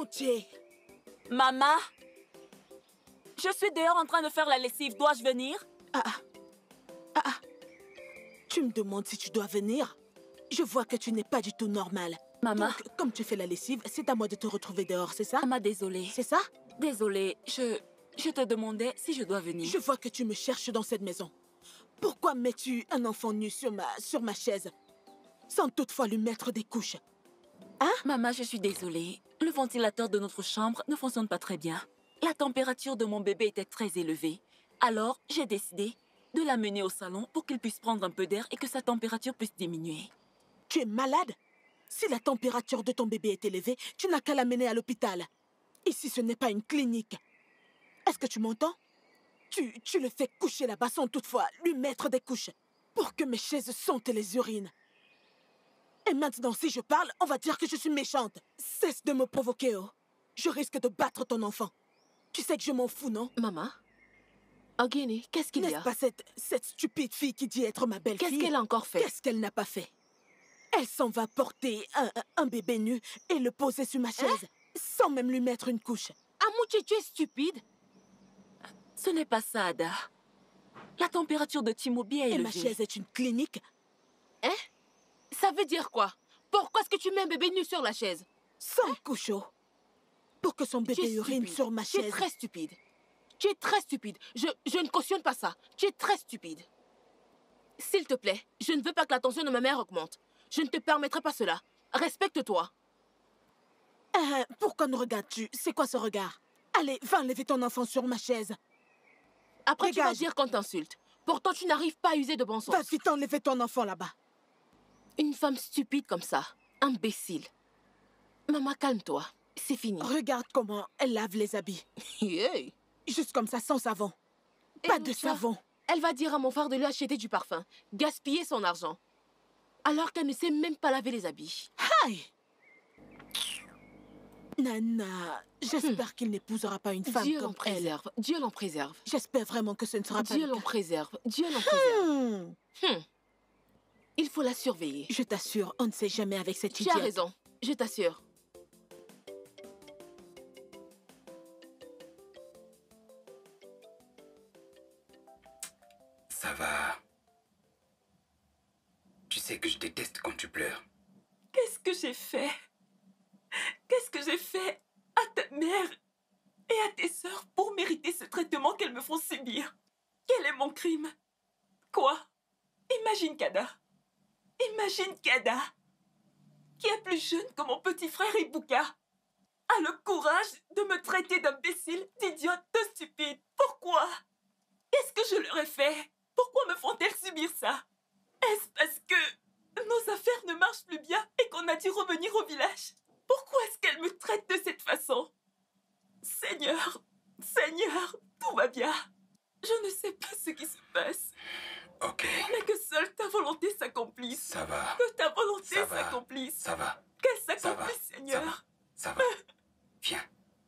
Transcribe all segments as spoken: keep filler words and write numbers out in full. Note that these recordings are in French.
Amouché! Maman? Je suis dehors en train de faire la lessive. Dois-je venir? Ah ah. Ah ah. Tu me demandes si tu dois venir? Je vois que tu n'es pas du tout normal. Maman? Donc, comme tu fais la lessive, c'est à moi de te retrouver dehors, c'est ça? Maman, désolée. C'est ça? Désolée, je... Je te demandais si je dois venir. Je vois que tu me cherches dans cette maison. Pourquoi mets-tu un enfant nu sur ma, sur ma chaise, sans toutefois lui mettre des couches? Hein? Maman, je suis désolée. Le ventilateur de notre chambre ne fonctionne pas très bien. La température de mon bébé était très élevée. Alors, j'ai décidé de l'amener au salon pour qu'il puisse prendre un peu d'air et que sa température puisse diminuer. Tu es malade? Si la température de ton bébé est élevée, tu n'as qu'à l'amener à l'hôpital. Ici, ce n'est pas une clinique. Est-ce que tu m'entends? Tu, tu le fais coucher là-bas sans toutefois lui mettre des couches pour que mes chaises sentent les urines. Et maintenant, si je parle, on va dire que je suis méchante. Cesse de me provoquer, oh. Je risque de battre ton enfant. Tu sais que je m'en fous, non? Maman? Ogini, qu'est-ce qu'il y a? N'est-ce pas cette, cette stupide fille qui dit être ma belle-fille? Qu'est-ce qu'elle a encore fait? Qu'est-ce qu'elle n'a pas fait? Elle s'en va porter un, un bébé nu et le poser sur ma chaise, hein? Sans même lui mettre une couche. Amouché, tu es stupide? Ce n'est pas ça, Ada. La température de Timobi est élevée. Et ma chaise est une clinique? Hein? Ça veut dire quoi? Pourquoi est-ce que tu mets un bébé nu sur la chaise? Sans hein? couche, oh. Pour que son bébé urine sur ma chaise. Tu es très stupide. Tu es très stupide. Je, je ne cautionne pas ça. Tu es très stupide. S'il te plaît, je ne veux pas que la tension de ma mère augmente. Je ne te permettrai pas cela. Respecte-toi. Euh, pourquoi me regardes-tu? C'est quoi ce regard? Allez, va enlever ton enfant sur ma chaise. Après, Dégage. Tu vas dire qu'on t'insulte. Pourtant, tu n'arrives pas à user de bon sens. Va vite enlever ton enfant là-bas. Une femme stupide comme ça. Imbécile. Maman, calme-toi. C'est fini. Regarde comment elle lave les habits. Yeah. Juste comme ça, sans savon. Pas de savon. Elle va dire à mon frère de lui acheter du parfum. Gaspiller son argent. Alors qu'elle ne sait même pas laver les habits. Aïe! Nana, j'espère hmm. qu'il n'épousera pas une femme Dieu comme l'en préserve. elle. Dieu l'en préserve. J'espère vraiment que ce ne sera Dieu pas Dieu l'en préserve. Dieu l'en hmm. préserve. Hmm. Il faut la surveiller. Je t'assure, on ne sait jamais avec cette idiote. idiote. Tu as raison, je t'assure. Ça va. Tu sais que je déteste quand tu pleures. Qu'est-ce que j'ai fait? Qu'est-ce que j'ai fait à ta mère et à tes sœurs pour mériter ce traitement qu'elles me font subir? Quel est mon crime? Quoi? Imagine Kada. Imagine Kada, qui est plus jeune que mon petit frère Ibuka, a le courage de me traiter d'imbécile, d'idiote, de stupide. Pourquoi? Qu'est-ce que je leur ai fait? Pourquoi me font-elles subir ça? Est-ce parce que nos affaires ne marchent plus bien et qu'on a dû revenir au village? Pourquoi est-ce qu'elles me traitent de cette façon? Seigneur, Seigneur, tout va bien. Je ne sais pas ce qui se passe. Ok. Mais que seule ta volonté s'accomplisse. Ça va. Que ta volonté s'accomplisse. Ça va. Qu'elle s'accomplisse, Seigneur. Ça va. Ça va. Viens.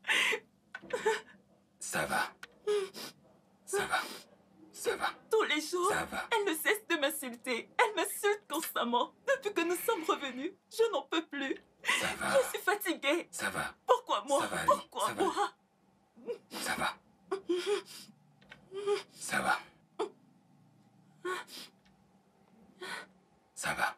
Ça va. Ça va. Ça va. Tous les jours, ça va. Elle ne cesse de m'insulter. Elle m'insulte constamment. Depuis que nous sommes revenus, je n'en peux plus. Ça va. Je suis fatiguée. Ça va. Pourquoi moi? Ça va, Ali. Pourquoi ça moi? Va. Ça va. Ça va. Ça va.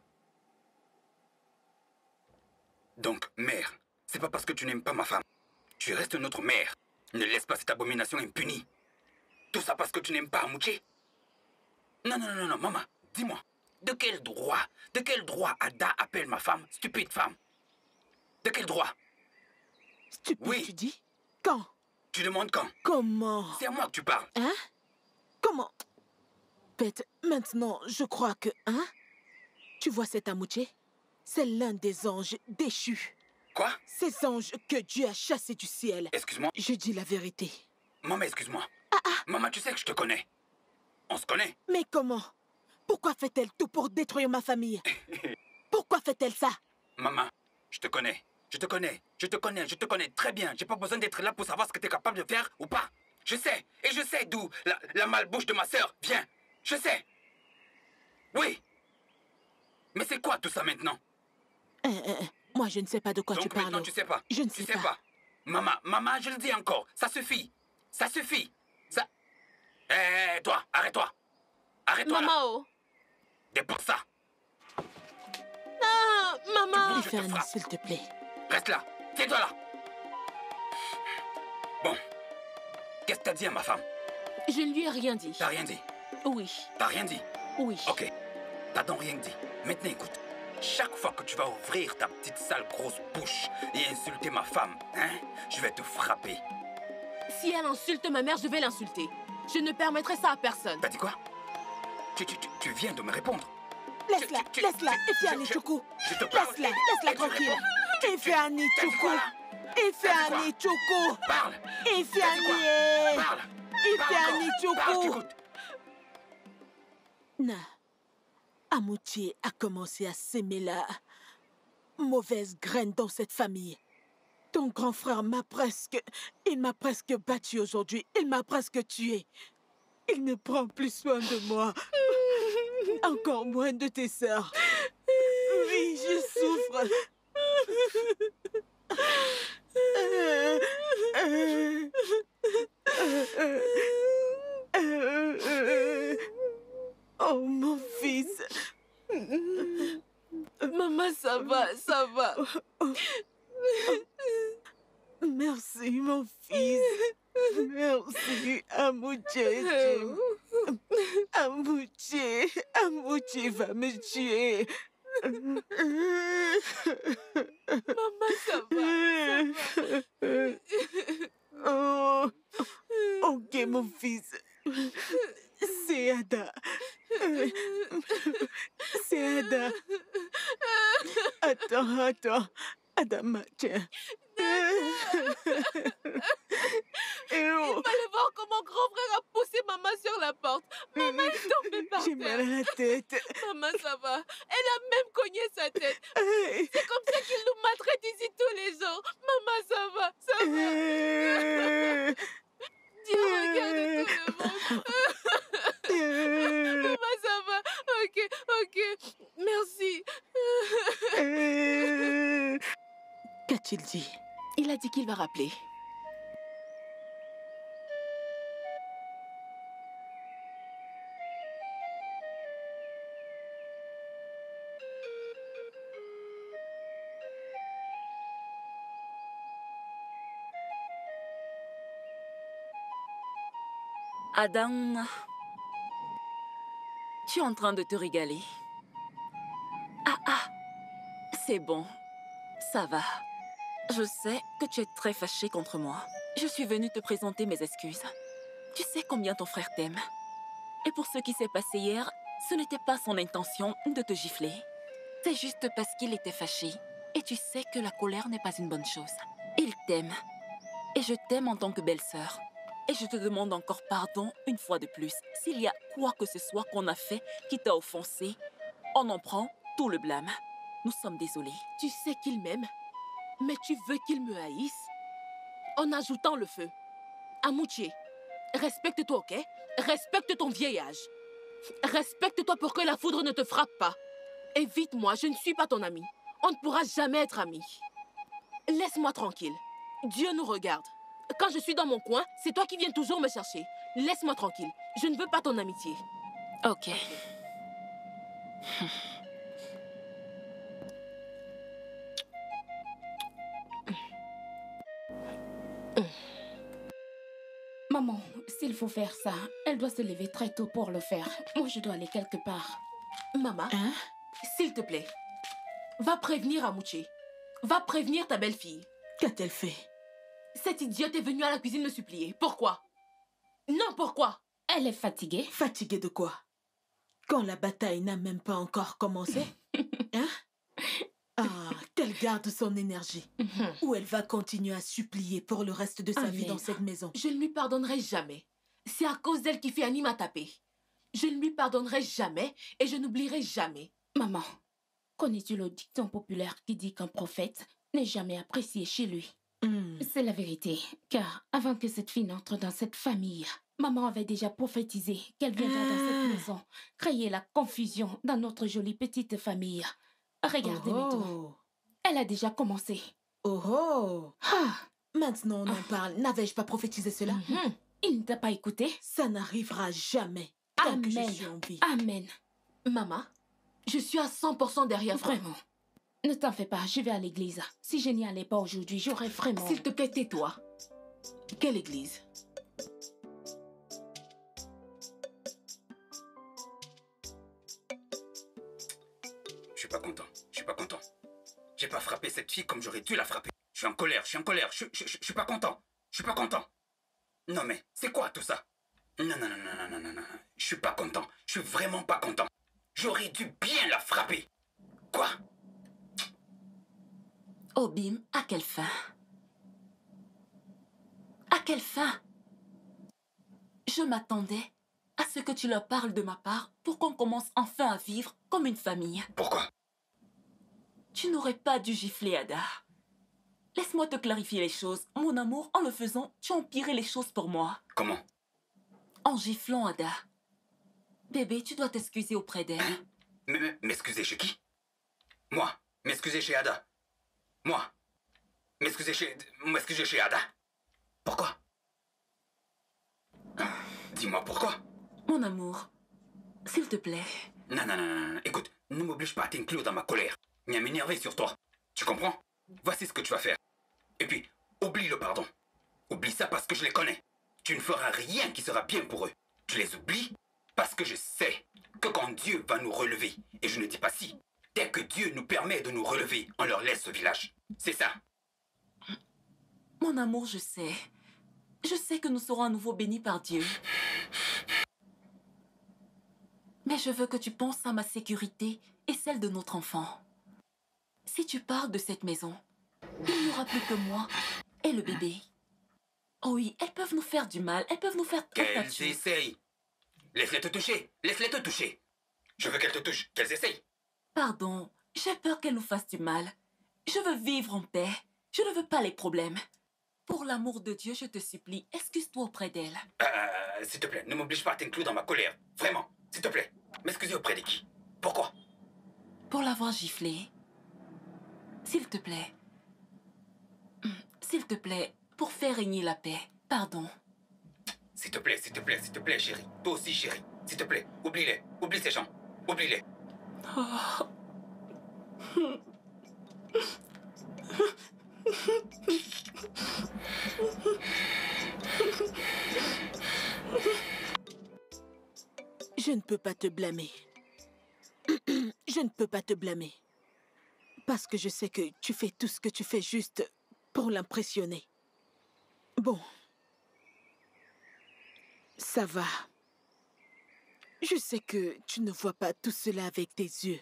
Donc, mère, c'est pas parce que tu n'aimes pas ma femme. Tu restes notre mère. Ne laisse pas cette abomination impunie. Tout ça parce que tu n'aimes pas Amouché? Non, non, non, non, maman, dis-moi. De quel droit, de quel droit Ada appelle ma femme stupide femme? De quel droit? Stupide, oui. Tu dis? Quand? Tu demandes quand? Comment? C'est à moi que tu parles. Hein? Comment? Pète, maintenant, je crois que... Hein? Tu vois cet Amouché? C'est l'un des anges déchus. Quoi? Ces anges que Dieu a chassés du ciel. Excuse-moi. Je dis la vérité. Maman, excuse-moi. Ah ah! Maman, tu sais que je te connais. On se connaît. Mais comment? Pourquoi fait-elle tout pour détruire ma famille? Pourquoi fait-elle ça? Maman, je te connais. Je te connais. Je te connais. Je te connais très bien. J'ai pas besoin d'être là pour savoir ce que tu es capable de faire ou pas. Je sais. Et je sais d'où la, la malbouche de ma sœur vient. Je sais. Oui. Mais c'est quoi tout ça maintenant? euh, euh, Moi, je ne sais pas de quoi Donc tu parles. maintenant, tu sais pas. Je ne tu sais, sais pas. pas. Maman, maman, je le dis encore, ça suffit. Ça suffit. Ça... Hé, hey, toi, arrête-toi. Arrête-toi là. Maman, oh. Dépose ça. Ah, maman. Tiffany, s'il te plaît. Reste là. Tiens-toi là. Bon. Qu'est-ce que t'as dit à ma femme? Je ne lui ai rien dit. T'as rien dit? Oui. T'as rien dit? Oui. Ok. T'as donc rien dit. Maintenant, écoute. Chaque fois que tu vas ouvrir ta petite sale grosse bouche et insulter ma femme, hein, je vais te frapper. Si elle insulte ma mère, je vais l'insulter. Je ne permettrai ça à personne. T'as dit quoi? Tu, tu, tu, tu viens de me répondre. Laisse-la, Tu- tu- laisse-la, tu- Ifeanyi je- je- Chukwu. je te parle. Laisse-la, laisse-la Et tu tranquille. réponds. Ifeanyi T'as dit Chukwu. quoi, là? Ifeanyi Chukwu. Parle. Ifeanyi. Parle. Ifeanyi Parle, Chukwu. j'écoute. Na, Amouche a commencé à s'aimer la mauvaise graine dans cette famille. Ton grand frère m'a presque... Il m'a presque battu aujourd'hui. Il m'a presque tué. Il ne prend plus soin de moi. Encore moins de tes sœurs. Oui, je souffre. Oh, mon fils. Maman, ça va, ça va. Merci, mon fils. Merci, Amouche. Amouche. Amouche va me tuer. Maman, ça va. Oh. Ok, mon fils. C'est Ada. C'est Ada. Attends, attends. Adama, tiens. Il fallait voir comment grand frère a poussé maman sur la porte. Maman est tombée par J'ai mal à terre. la tête. Maman, ça va. Elle a même cogné sa tête. C'est comme ça qu'il nous maltraite ici tous les jours. Maman, ça va, ça va. Dieu regarde tout le monde. Maman, ça va. Ok, ok. Merci. Qu'a-t-il dit? Il a dit qu'il va rappeler. Adam, tu es en train de te régaler. Ah ah, c'est bon, ça va. Je sais que tu es très fâché contre moi. Je suis venue te présenter mes excuses. Tu sais combien ton frère t'aime. Et pour ce qui s'est passé hier, ce n'était pas son intention de te gifler. C'est juste parce qu'il était fâché. Et tu sais que la colère n'est pas une bonne chose. Il t'aime. Et je t'aime en tant que belle-sœur. Et je te demande encore pardon une fois de plus. S'il y a quoi que ce soit qu'on a fait qui t'a offensé, on en prend tout le blâme. Nous sommes désolés. Tu sais qu'il m'aime, mais tu veux qu'il me haïsse en ajoutant le feu. Amouche, respecte-toi, ok? Respecte ton vieil âge. Respecte-toi pour que la foudre ne te frappe pas. Évite-moi, je ne suis pas ton ami. On ne pourra jamais être amis. Laisse-moi tranquille. Dieu nous regarde. Quand je suis dans mon coin, c'est toi qui viens toujours me chercher. Laisse-moi tranquille. Je ne veux pas ton amitié. Ok. Maman, s'il faut faire ça, elle doit se lever très tôt pour le faire. Moi, je dois aller quelque part. Maman, Hein? s'il te plaît, va prévenir Amouche. Va prévenir ta belle-fille. Qu'a-t-elle fait? Cette idiote est venue à la cuisine me supplier. Pourquoi? Non, pourquoi? Elle est fatiguée. Fatiguée de quoi? Quand la bataille n'a même pas encore commencé? Hein? Ah, qu'elle garde son énergie. Ou elle va continuer à supplier pour le reste de sa vie Amen. dans cette maison. Je ne lui pardonnerai jamais. C'est à cause d'elle qu'Ifeanyi m'a tapé. Je ne lui pardonnerai jamais et je n'oublierai jamais. Maman, connais-tu le dicton populaire qui dit qu'un prophète n'est jamais apprécié chez lui? Hmm. C'est la vérité, car avant que cette fille n'entre dans cette famille, maman avait déjà prophétisé qu'elle viendrait dans cette Ah. maison, créer la confusion dans notre jolie petite famille. Regardez Oh, maintenant, elle a déjà commencé. oh, oh. Ah, Maintenant on en parle. N'avais-je pas prophétisé cela? Mhm. Il ne t'a pas écouté? Ça n'arrivera jamais. Tant Amen. que je suis en vie. Amen. Maman, je suis à cent pour cent derrière toi. Vraiment. Ne t'en fais pas, je vais à l'église. Si je n'y allais pas aujourd'hui, j'aurais vraiment... S'il te plaît, tais-toi. Quelle église? Je suis pas content. Je suis pas content. J'ai pas frappé cette fille comme j'aurais dû la frapper. Je suis en colère, je suis en colère. Je, je, je, je suis pas content. Je suis pas content. Non mais, c'est quoi tout ça? Non, non, non, non, non, non, non, non. Je suis pas content. Je suis vraiment pas content. J'aurais dû bien la frapper. Quoi? Oh Bim, à quelle fin? À quelle fin? Je m'attendais à ce que tu leur parles de ma part pour qu'on commence enfin à vivre comme une famille. Pourquoi? Tu n'aurais pas dû gifler Ada. Laisse-moi te clarifier les choses. Mon amour, en le faisant, tu as empiré les choses pour moi. Comment? En giflant Ada. Bébé, tu dois t'excuser auprès d'elle. Hein? Mais, mais, m'excuser chez qui? Moi? M'excuser chez Ada? Moi? M'excuser chez... M'excuser chez Ada? Pourquoi? Dis-moi pourquoi? Mon amour, s'il te plaît. Non, non, non, non, non. Écoute, ne m'oblige pas à t'inclure dans ma colère, ni à m'énerver sur toi. Tu comprends? Voici ce que tu vas faire. Et puis, oublie le pardon. Oublie ça parce que je les connais. Tu ne feras rien qui sera bien pour eux. Tu les oublies parce que je sais que quand Dieu va nous relever, et je ne dis pas si, dès que Dieu nous permet de nous relever, on leur laisse ce village. C'est ça. Mon amour, je sais. Je sais que nous serons à nouveau bénis par Dieu. Mais je veux que tu penses à ma sécurité et celle de notre enfant. Si tu pars de cette maison, il n'y aura plus que moi et le bébé. Oh oui, elles peuvent nous faire du mal, elles peuvent nous faire très Qu'elles battues. essayent. Laisse-les te toucher. Laisse-les te toucher. Je veux qu'elles te touchent. Qu'elles essayent. Pardon, j'ai peur qu'elles nous fassent du mal. Je veux vivre en paix. Je ne veux pas les problèmes. Pour l'amour de Dieu, je te supplie, excuse-toi auprès d'elles. Euh, s'il te plaît, ne m'oblige pas à t'inclure dans ma colère. Vraiment, s'il te plaît. M'excuser auprès de qui? Pourquoi? Pour l'avoir giflé. S'il te plaît. S'il te plaît, pour faire régner la paix. Pardon. S'il te plaît, s'il te plaît, s'il te plaît, chérie. Toi aussi, chérie. S'il te plaît, oublie-les. Oublie ces gens. Oublie-les. Oh. Je ne peux pas te blâmer. Je ne peux pas te blâmer. Parce que je sais que tu fais tout ce que tu fais juste pour l'impressionner. Bon. Ça va. Je sais que tu ne vois pas tout cela avec tes yeux.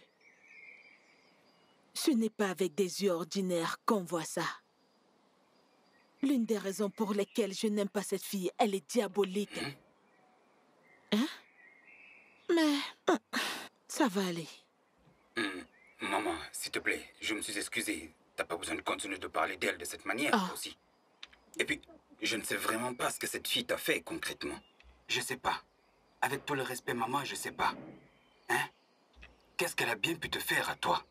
Ce n'est pas avec des yeux ordinaires qu'on voit ça. L'une des raisons pour lesquelles je n'aime pas cette fille, elle est diabolique. Hein? Mais ça va aller. Mmh. Maman, s'il te plaît, je me suis excusé. T'as pas besoin de continuer de parler d'elle de cette manière Ah. aussi. Et puis, je ne sais vraiment pas ce que cette fille t'a fait concrètement. Je sais pas. Avec tout le respect, maman, je sais pas. Hein? Qu'est-ce qu'elle a bien pu te faire à toi?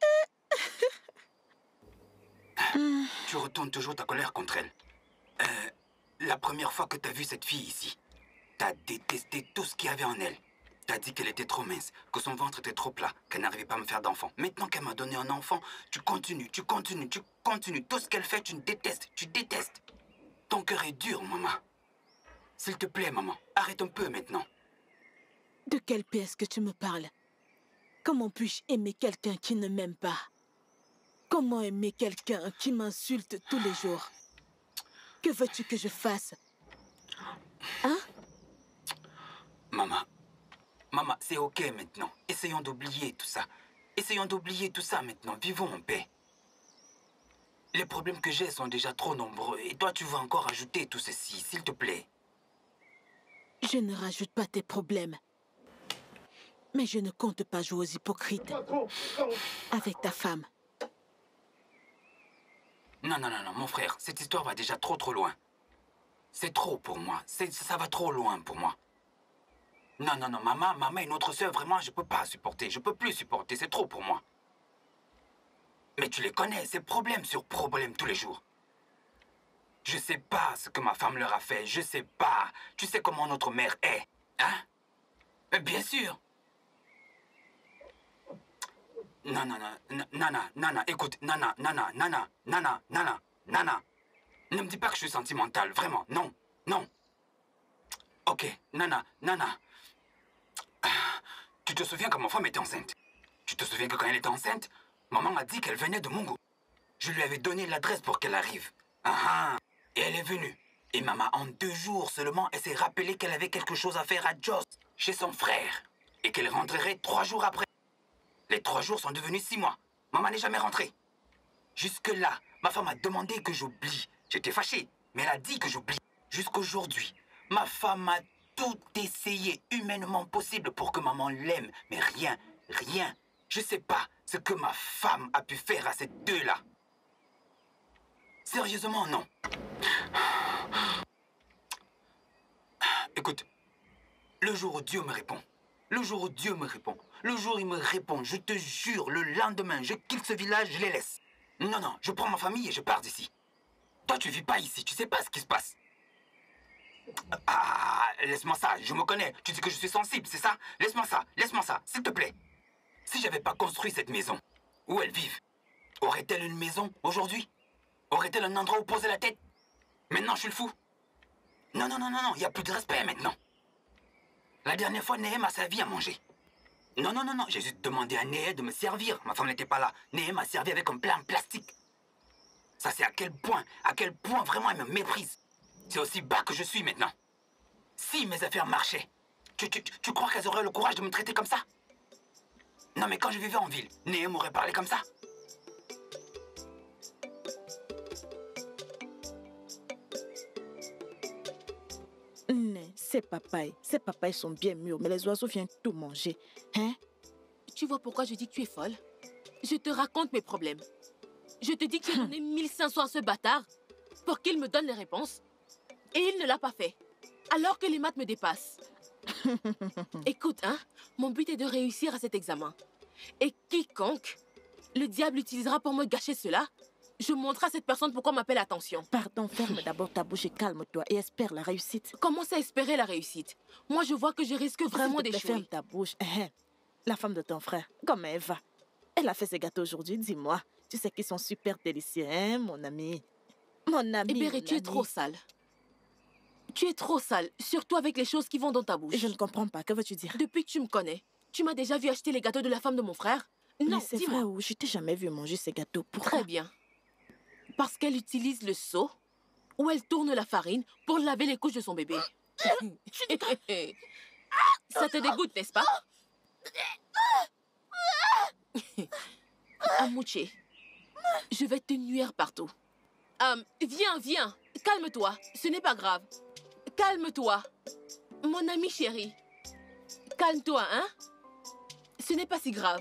Hein? Tu retournes toujours ta colère contre elle. Euh, la première fois que t'as vu cette fille ici, t'as détesté tout ce qu'il y avait en elle. T'as dit qu'elle était trop mince, que son ventre était trop plat, qu'elle n'arrivait pas à me faire d'enfant. Maintenant qu'elle m'a donné un enfant, tu continues, tu continues, tu continues. Tout ce qu'elle fait, tu détestes, tu détestes. Ton cœur est dur, maman. S'il te plaît, maman, arrête un peu maintenant. De quelle paix est-ce que tu me parles? Comment puis-je aimer quelqu'un qui ne m'aime pas? Comment aimer quelqu'un qui m'insulte tous les jours? Que veux-tu que je fasse? Hein? Maman, maman, c'est ok maintenant. Essayons d'oublier tout ça. Essayons d'oublier tout ça maintenant. Vivons en paix. Les problèmes que j'ai sont déjà trop nombreux. Et toi, tu veux encore ajouter tout ceci, s'il te plaît. Je ne rajoute pas tes problèmes. Mais je ne compte pas jouer aux hypocrites. Avec ta femme. Non, non, non, non, mon frère, cette histoire va déjà trop, trop loin. C'est trop pour moi. C'est, ça va trop loin pour moi. Non, non, non, maman, maman et notre soeur, vraiment, je peux pas supporter. Je peux plus supporter, c'est trop pour moi. Mais tu les connais, c'est problème sur problème tous les jours. Je sais pas ce que ma femme leur a fait. Je sais pas. Tu sais comment notre mère est. Hein? Euh, Bien sûr. Non, non, non. Nana, Nana, écoute. Nana, Nana, Nana, Nana, Nana, Nana. Ne me dis pas que je suis sentimental. Vraiment. Non, non. Ok, Nana, Nana. Tu te souviens quand ma femme était enceinte? Tu te souviens que quand elle était enceinte, maman m'a dit qu'elle venait de Mungo. Je lui avais donné l'adresse pour qu'elle arrive. Ah ah. Et elle est venue. Et maman, en deux jours seulement, elle s'est rappelé qu'elle avait quelque chose à faire à Joss, chez son frère. Et qu'elle rentrerait trois jours après. Les trois jours sont devenus six mois. Maman n'est jamais rentrée. Jusque-là, ma femme a demandé que j'oublie. J'étais fâché, mais elle a dit que j'oublie. Jusqu'aujourd'hui, ma femme a tout essayé humainement possible pour que maman l'aime. Mais rien, rien. Je sais pas ce que ma femme a pu faire à ces deux-là. Sérieusement, non. Écoute, le jour où Dieu me répond, le jour où Dieu me répond, le jour où il me répond, je te jure, le lendemain, je quitte ce village, je les laisse. Non, non, je prends ma famille et je pars d'ici. Toi, tu vis pas ici, tu sais pas ce qui se passe. Ah, laisse-moi ça, je me connais. Tu dis que je suis sensible, c'est ça? Laisse-moi ça, laisse-moi ça, s'il te plaît. Si j'avais pas construit cette maison, où elles vivent, aurait-elle une maison aujourd'hui? Aurait-elle un endroit où poser la tête? Maintenant, je suis le fou. Non, non, non, non, non, il n'y a plus de respect maintenant. La dernière fois, Néhem a servi à manger. Non, non, non, non, j'ai juste demandé à Néhem de me servir. Ma femme n'était pas là. Néhem a servi avec un plat en plastique. Ça, c'est à quel point, à quel point vraiment elle me méprise. C'est aussi bas que je suis maintenant. Si mes affaires marchaient, tu, tu, tu crois qu'elles auraient le courage de me traiter comme ça? Non, mais quand je vivais en ville, Néhem m'aurait parlé comme ça? Non, ces papayes, ces papayes sont bien mûres, mais les oiseaux viennent tout manger. Hein? Tu vois pourquoi je dis que tu es folle? Je te raconte mes problèmes. Je te dis que j'ai donné mille cinq cents à ce bâtard pour qu'il me donne les réponses. Et il ne l'a pas fait. Alors que les maths me dépassent. Écoute, hein, mon but est de réussir à cet examen. Et quiconque le diable utilisera pour me gâcher cela, je montrerai à cette personne pourquoi on m'appelle attention. Pardon, ferme d'abord ta bouche et calme-toi et espère la réussite. Commence à espérer la réussite. Moi, je vois que je risque vraiment S'il te plaît, d'échouer. ferme ta bouche. Hein, la femme de ton frère, comment elle va? Elle a fait ses gâteaux aujourd'hui, dis-moi. Tu sais qu'ils sont super délicieux, hein, mon ami? Mon ami, Ebere, mon tu es ami. trop sale. Tu es trop sale, surtout avec les choses qui vont dans ta bouche. Je ne comprends pas, que veux-tu dire? Depuis que tu me connais, tu m'as déjà vu acheter les gâteaux de la femme de mon frère? Non, Mais c'est dis-moi. vrai, ou je t'ai jamais vu manger ces gâteaux. Pourquoi? Très bien. Parce qu'elle utilise le seau où elle tourne la farine pour laver les couches de son bébé. Ça te dégoûte, n'est-ce pas? Amouché, je vais te nuire partout. Euh, viens, viens, calme-toi, ce n'est pas grave. Calme-toi, mon ami chéri. Calme-toi, hein? Ce n'est pas si grave.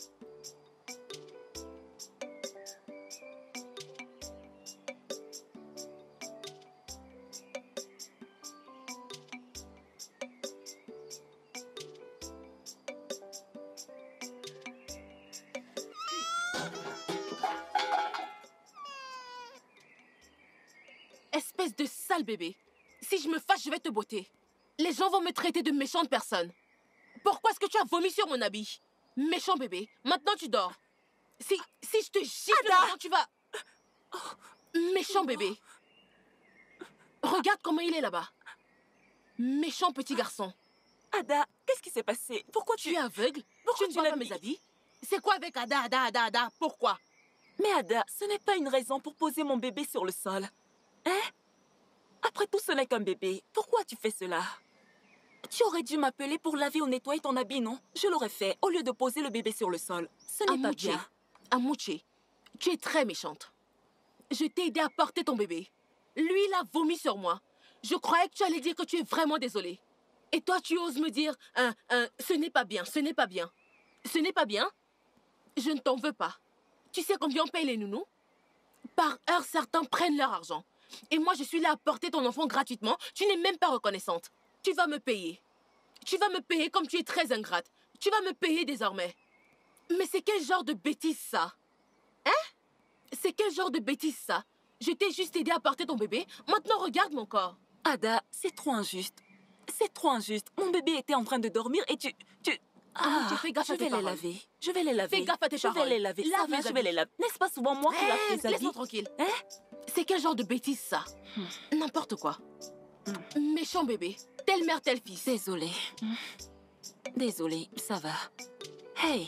Espèce de sale bébé. Si je me fâche, je vais te botter. Les gens vont me traiter de méchante personne. Pourquoi est-ce que tu as vomi sur mon habit? Méchant bébé. Maintenant, tu dors. Si, si je te gifle maintenant, tu vas... Méchant bébé. Regarde comment il est là-bas. Méchant petit garçon. Ada, qu'est-ce qui s'est passé? Pourquoi Tu tu... es aveugle? Pourquoi Tu ne tu vois l'as pas mis? mes habits? C'est quoi avec Ada, Ada, Ada, Ada? Pourquoi? Mais Ada, ce n'est pas une raison pour poser mon bébé sur le sol. Hein? Après tout, ce n'est qu'un bébé. Pourquoi tu fais cela? Tu aurais dû m'appeler pour laver ou nettoyer ton habit, non? Je l'aurais fait, au lieu de poser le bébé sur le sol. Ce n'est pas Amouché, bien. Amouché, tu es très méchante. Je t'ai aidé à porter ton bébé. Lui, il a vomi sur moi. Je croyais que tu allais dire que tu es vraiment désolée. Et toi, tu oses me dire, hein, hein, ce n'est pas bien, ce n'est pas bien. Ce n'est pas bien? Je ne t'en veux pas. Tu sais combien on paye les nounous? Par heure, certains prennent leur argent. Et moi, je suis là à porter ton enfant gratuitement. Tu n'es même pas reconnaissante. Tu vas me payer. Tu vas me payer comme tu es très ingrate. Tu vas me payer désormais. Mais c'est quel genre de bêtise, ça? Hein? C'est quel genre de bêtise, ça? Je t'ai juste aidé à porter ton bébé. Maintenant, regarde mon corps. Ada, c'est trop injuste. C'est trop injuste. Mon bébé était en train de dormir et tu... tu... Ah, tu fais gaffe je à tes vais les paroles. laver. Je vais les laver. Fais gaffe à tes je paroles. Je vais les laver. Lave Ça va, les je vais habits. les laver. N'est-ce pas souvent moi qui lave Hey, tes habits? laisse-moi tranquille. Hein? C'est quel genre de bêtise, ça? Hmm. N'importe quoi. Méchant bébé. Telle mère, tel fils. Désolée. Désolée, ça va. Hey.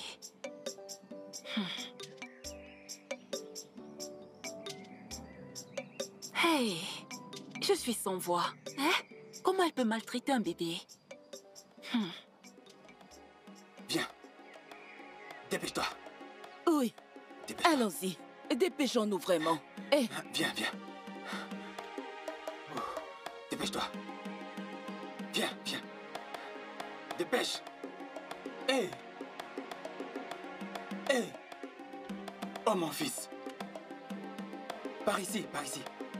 Hey. Je suis sans voix. Hein? Comment elle peut maltraiter un bébé? Hmm. Viens. Dépêche-toi. Oui, Dépêche-toi. allons-y. Dépêchons-nous vraiment. Eh, Viens, viens. Oh, dépêche-toi. Viens, viens. Dépêche. Hé. Hé. Oh, mon fils. Par ici, par ici.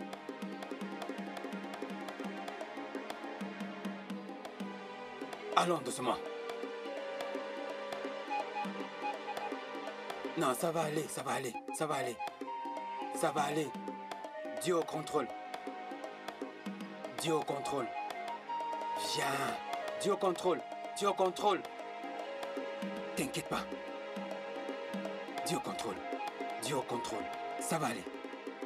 Allons doucement. Non, ça va aller, ça va aller, ça va aller. Ça va aller. Dieu au contrôle. Dieu au contrôle. Viens. Dieu au contrôle. Dieu au contrôle. T'inquiète pas. Dieu au contrôle. Dieu au contrôle. Ça va aller.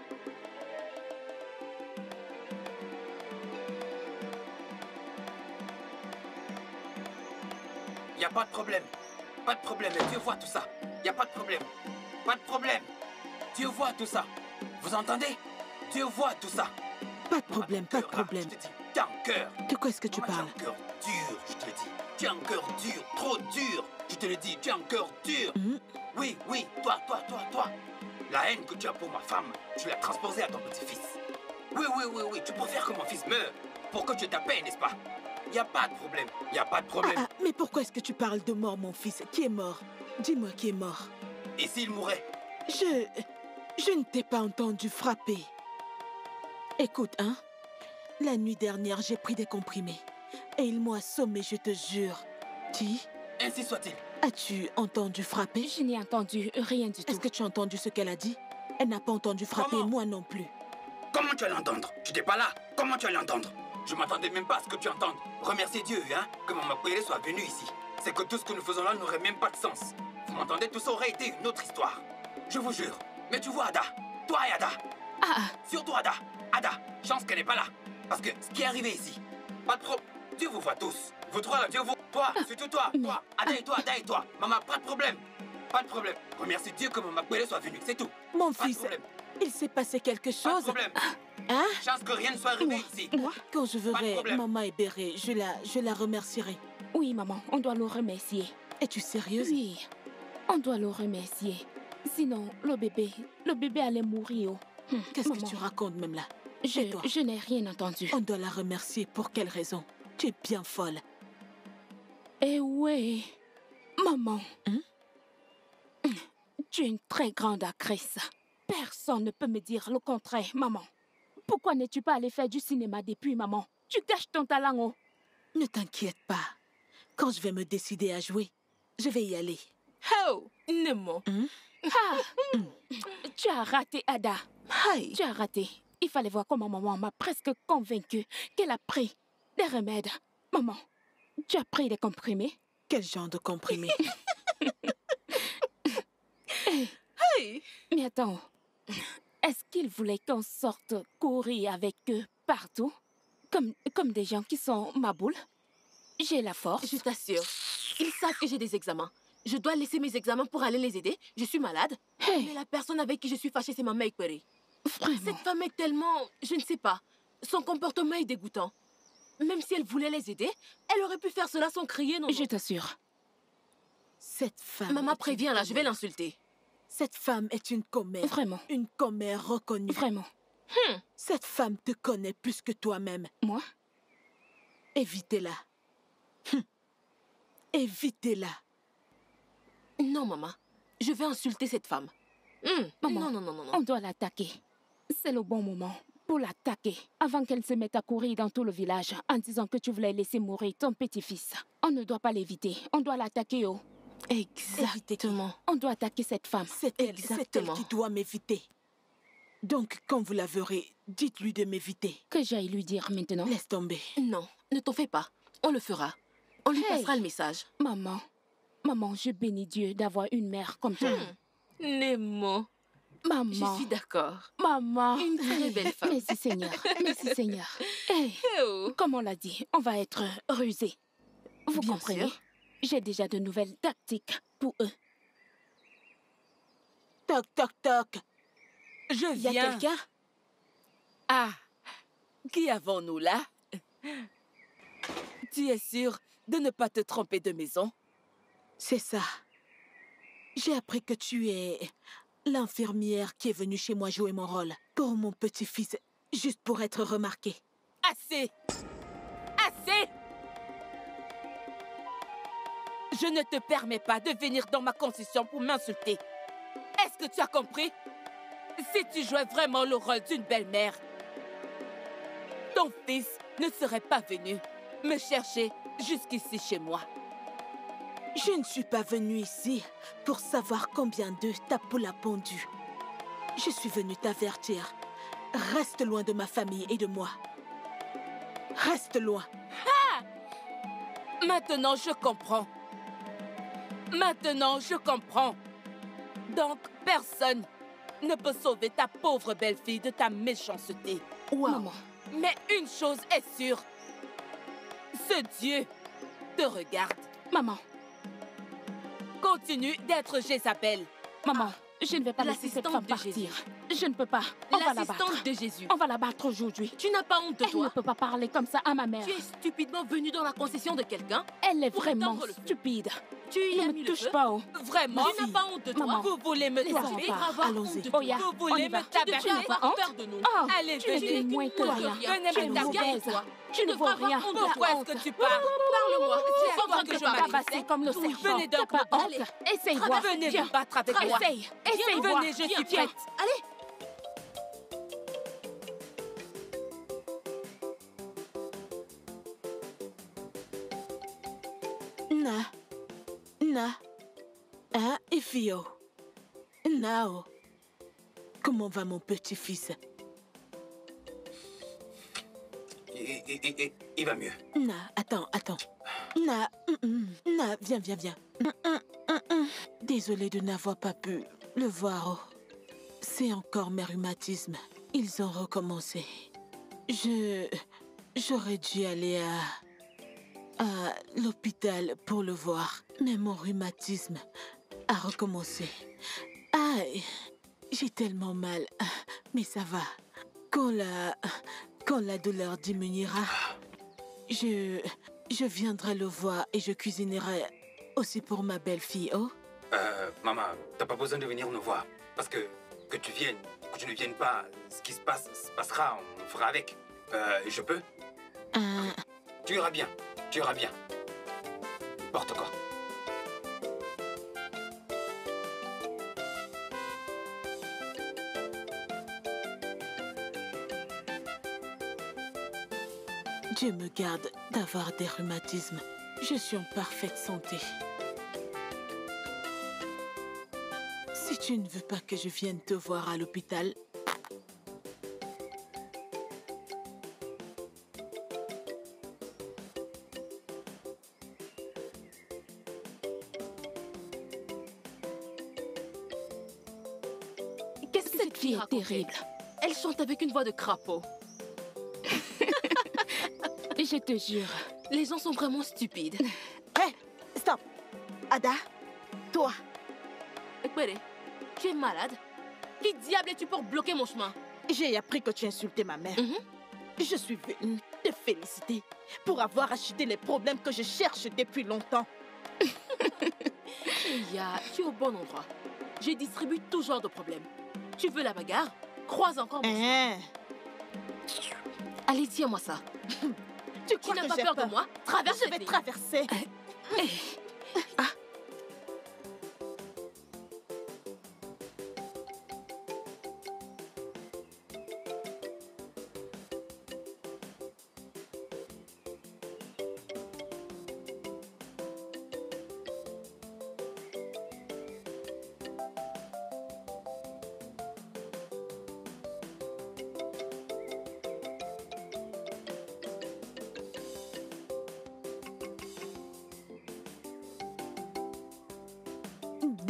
Y a pas de problème. Pas de problème. Dieu voit tout ça. Y a pas de problème. Pas de problème. Dieu voit tout ça. Vous entendez? Dieu voit tout ça. pas de problème, pas de Cœur, là, problème. Je te dis, tu as un cœur. De quoi est-ce que tu Maman, parles? Tu as un cœur dur, je te le dis. Tu as un cœur dur, trop dur. Je te le dis, tu as un cœur dur. Mhm. Oui, oui, toi, toi, toi, toi. La haine que tu as pour ma femme, tu l'as transposée à ton petit-fils. Oui, oui, oui, oui, tu préfères que mon fils meure pour que tu t'appelles, n'est-ce pas? Il n'y a pas de problème, il n'y a pas de Ah, problème. ah, mais pourquoi est-ce que tu parles de mort, mon fils? Qui est mort? Dis-moi qui est mort. Et s'il mourait? Je... Je ne t'ai pas entendu frapper. Écoute, hein? La nuit dernière, j'ai pris des comprimés. Et ils m'ont assommé, je te jure. Ti, Ainsi soit-il. as-tu entendu frapper? Je n'ai entendu rien du tout. Est-ce que tu as entendu ce qu'elle a dit? Elle n'a pas entendu frapper, Comment? moi non plus. Comment tu allais l'entendre? Tu n'étais pas là. Comment tu allais l'entendre? Je m'attendais même pas à ce que tu entendes. Remerciez Dieu, hein, que Maman Kwele soit venue ici. C'est que tout ce que nous faisons là n'aurait même pas de sens. Vous m'entendez? Tout ça aurait été une autre histoire. Je vous jure. Mais tu vois, Ada, toi et Ada, Ah, surtout Ada, Ada, chance qu'elle n'est pas là. Parce que ce qui est arrivé ici, pas de problème. Dieu vous voit tous. Vous trois là, Dieu vous... Toi, surtout toi, toi, Ada et toi, Ada et toi. Maman, pas de problème. Pas de problème. Remercie Dieu que Maman Kwele soit venue, c'est tout. Mon Pas de fils, problème. il s'est passé quelque Pas de chose. problème. Hein? Chance que rien ne soit arrivé Moi, ici. moi, quand je Pas de verrai problème. maman Ebéré, je la, je la remercierai. oui, maman, on doit le remercier. Es-tu sérieuse? Oui, on doit le remercier. Sinon, le bébé, le bébé allait mourir. Hum, Qu'est-ce que maman, tu racontes même là? Je, Et toi? je n'ai rien entendu. On doit la remercier pour quelle raison? Tu es bien folle. Eh oui, maman. Hein? Hum, Tu es une très grande actrice. Personne ne peut me dire le contraire, maman. Pourquoi n'es-tu pas allée faire du cinéma depuis, maman? Tu caches ton talent, oh. Ne t'inquiète pas. Quand je vais me décider à jouer, je vais y aller. Oh, Nemo. Ah, tu as raté, Ada. Aïe! Tu as raté. Il fallait voir comment maman m'a presque convaincue qu'elle a pris des remèdes. Maman, tu as pris des comprimés? Quel genre de comprimé? Hey! Mais attends, est-ce qu'il voulait qu'on sorte courir avec eux partout? Comme, comme des gens qui sont ma boule? J'ai la force. Je t'assure, ils savent que j'ai des examens. Je dois laisser mes examens pour aller les aider. Je suis malade. Hey, Mais la personne avec qui je suis fâchée, c'est ma mère Kwele. vraiment. Cette femme est tellement... Je ne sais pas. Son comportement est dégoûtant. Même si elle voulait les aider, elle aurait pu faire cela sans crier, non, non. Je t'assure. Cette femme... Maman est une prévient là, je vais commère. l'insulter. Cette femme est une commère. Vraiment, Une commère reconnue. vraiment. Cette femme te connaît plus que toi-même. Moi? Évitez-la. Hum. Évitez-la. Non, maman. Je vais insulter cette femme. Hum, Maman, Non, non, non, non, non. On doit l'attaquer. C'est le bon moment pour l'attaquer avant qu'elle se mette à courir dans tout le village en disant que tu voulais laisser mourir ton petit-fils. On ne doit pas l'éviter. On doit l'attaquer, oh. Exactement. On doit attaquer cette femme. C'est elle, c'est elle Exactement. qui doit m'éviter. Donc, quand vous la verrez, dites-lui de m'éviter. Que j'aille lui dire maintenant? Laisse tomber. Non, ne t'en fais pas. On le fera. On lui Hey. passera le message. Maman, maman, je bénis Dieu d'avoir une mère comme toi. Hmm. Nemo, Maman, je suis d'accord. maman. Une très belle femme. Merci Seigneur, merci Seigneur. Hey, Oh. comme on l'a dit, on va être rusés. Vous Bien comprenez? sûr. J'ai déjà de nouvelles tactiques pour eux. Toc, toc, toc. Je Il y a viens. quelqu'un? Ah, qui avons-nous là? Tu es sûr de ne pas te tromper de maison? C'est ça. J'ai appris que tu es l'infirmière qui est venue chez moi jouer mon rôle pour mon petit-fils, juste pour être remarqué. Assez! Assez! Je ne te permets pas de venir dans ma concession pour m'insulter. Est-ce que tu as compris? Si tu jouais vraiment le rôle d'une belle-mère, ton fils ne serait pas venu me chercher jusqu'ici chez moi. Je ne suis pas venue ici pour savoir combien d'œufs ta poule a pondu. Je suis venue t'avertir. Reste loin de ma famille et de moi. Reste loin. Maintenant, je comprends. Maintenant, je comprends. Donc, personne ne peut sauver ta pauvre belle-fille de ta méchanceté. Wow. Maman, Mais une chose est sûre. Ce Dieu te regarde. maman, Continue d'être Jézabel. maman, je ne vais pas laisser cette L'assistante femme de partir. Jésus. Je ne peux pas. On va la battre. L'assistante de Jésus. On va la battre aujourd'hui. Tu n'as pas honte de Elle ne toi? peut pas parler comme ça à ma mère. Tu es stupidement venu dans la concession de quelqu'un? Elle est pour vraiment éteindre le feu. stupide. Tu y Ne as me mis le touche feu? pas, oh. Vraiment? Tu n'as pas honte de toi? Maman. Vous voulez me Les Tu enfants. tuer? devrais avoir Allons-y. honte de Oh, toi. ya, Vous on voulez y va. me Tu devrais tabacher? avoir honte? peur de nous. Oh, Allez, tu es venez. ni moins que Ne rien. rien. Venez Tu me es tabacher. mauvaise. toi. Tu ne devrais vaux avoir rien. honte de Pourquoi la est-ce honte. que tu parles? Parle-moi. Tu es en Sans train que de je te m'arrête. Tabasser comme le Oui, serpent. venez donc T'as pas me honte. battre. Essaye Très voir. Venez Viens. vous battre avec moi. Essaye. Essaye voir. Venez, je suis Viens. prête. Allez. Na. Na. Ah, Ifio. Nao. Comment va mon petit-fils? Il, il- il- il- il va mieux. Na, attends, attends. Na, hum, hum. Na, viens, viens, viens. Hum, hum, hum, hum. Désolée de n'avoir pas pu le voir. oh. C'est encore mes rhumatismes. Ils ont recommencé. Je... J'aurais dû aller à... à l'hôpital pour le voir. Mais mon rhumatisme a recommencé. Aïe, j'ai tellement mal. Mais ça va. Quand la... Quand la douleur diminuera, je... Je viendrai le voir et je cuisinerai aussi pour ma belle-fille, oh? Euh, maman, t'as pas besoin de venir nous voir. Parce que que tu viennes, que tu ne viennes pas, ce qui se passe, se passera, on fera avec. Euh, je peux? Euh, Tu iras bien, tu iras bien. Porte quoi? Dieu me garde d'avoir des rhumatismes. Je suis en parfaite santé. Si tu ne veux pas que je vienne te voir à l'hôpital, Qu'est-ce que Cette fille est terrible. Elle chante avec une voix de crapaud. Je te jure. Les gens sont vraiment stupides. Hé, stop. Ada, toi, Écoutez, tu es malade? Qui diable es-tu pour bloquer mon chemin? j'ai appris que tu insultais ma mère. Mhm. Je suis venue te féliciter pour avoir acheté les problèmes que je cherche depuis longtemps. Ya, tu es au bon endroit. Je distribue tout genre de problèmes. Tu veux la bagarre? Croise encore mon chemin. Hein? Allez, tiens-moi ça. Tu Tu crois n'as que pas j'ai peur de moi? Traverse Je cette vais ligne. traverser.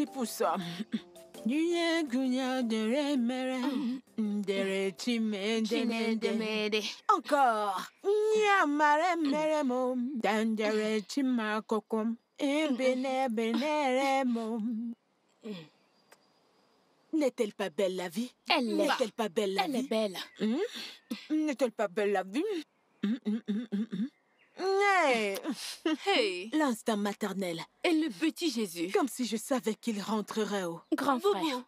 pour ça. Encore. N'est-elle pas belle la vie? Elle l'est. N'est-elle pas belle la Elle vie? est belle. Hmm? N'est-elle pas belle la vie? Hmm, hmm, hmm, hmm, hmm. Hey. Hey! L'instinct maternel. Et le petit Jésus? Comme si je savais qu'il rentrerait au... Grand frère. Boubou!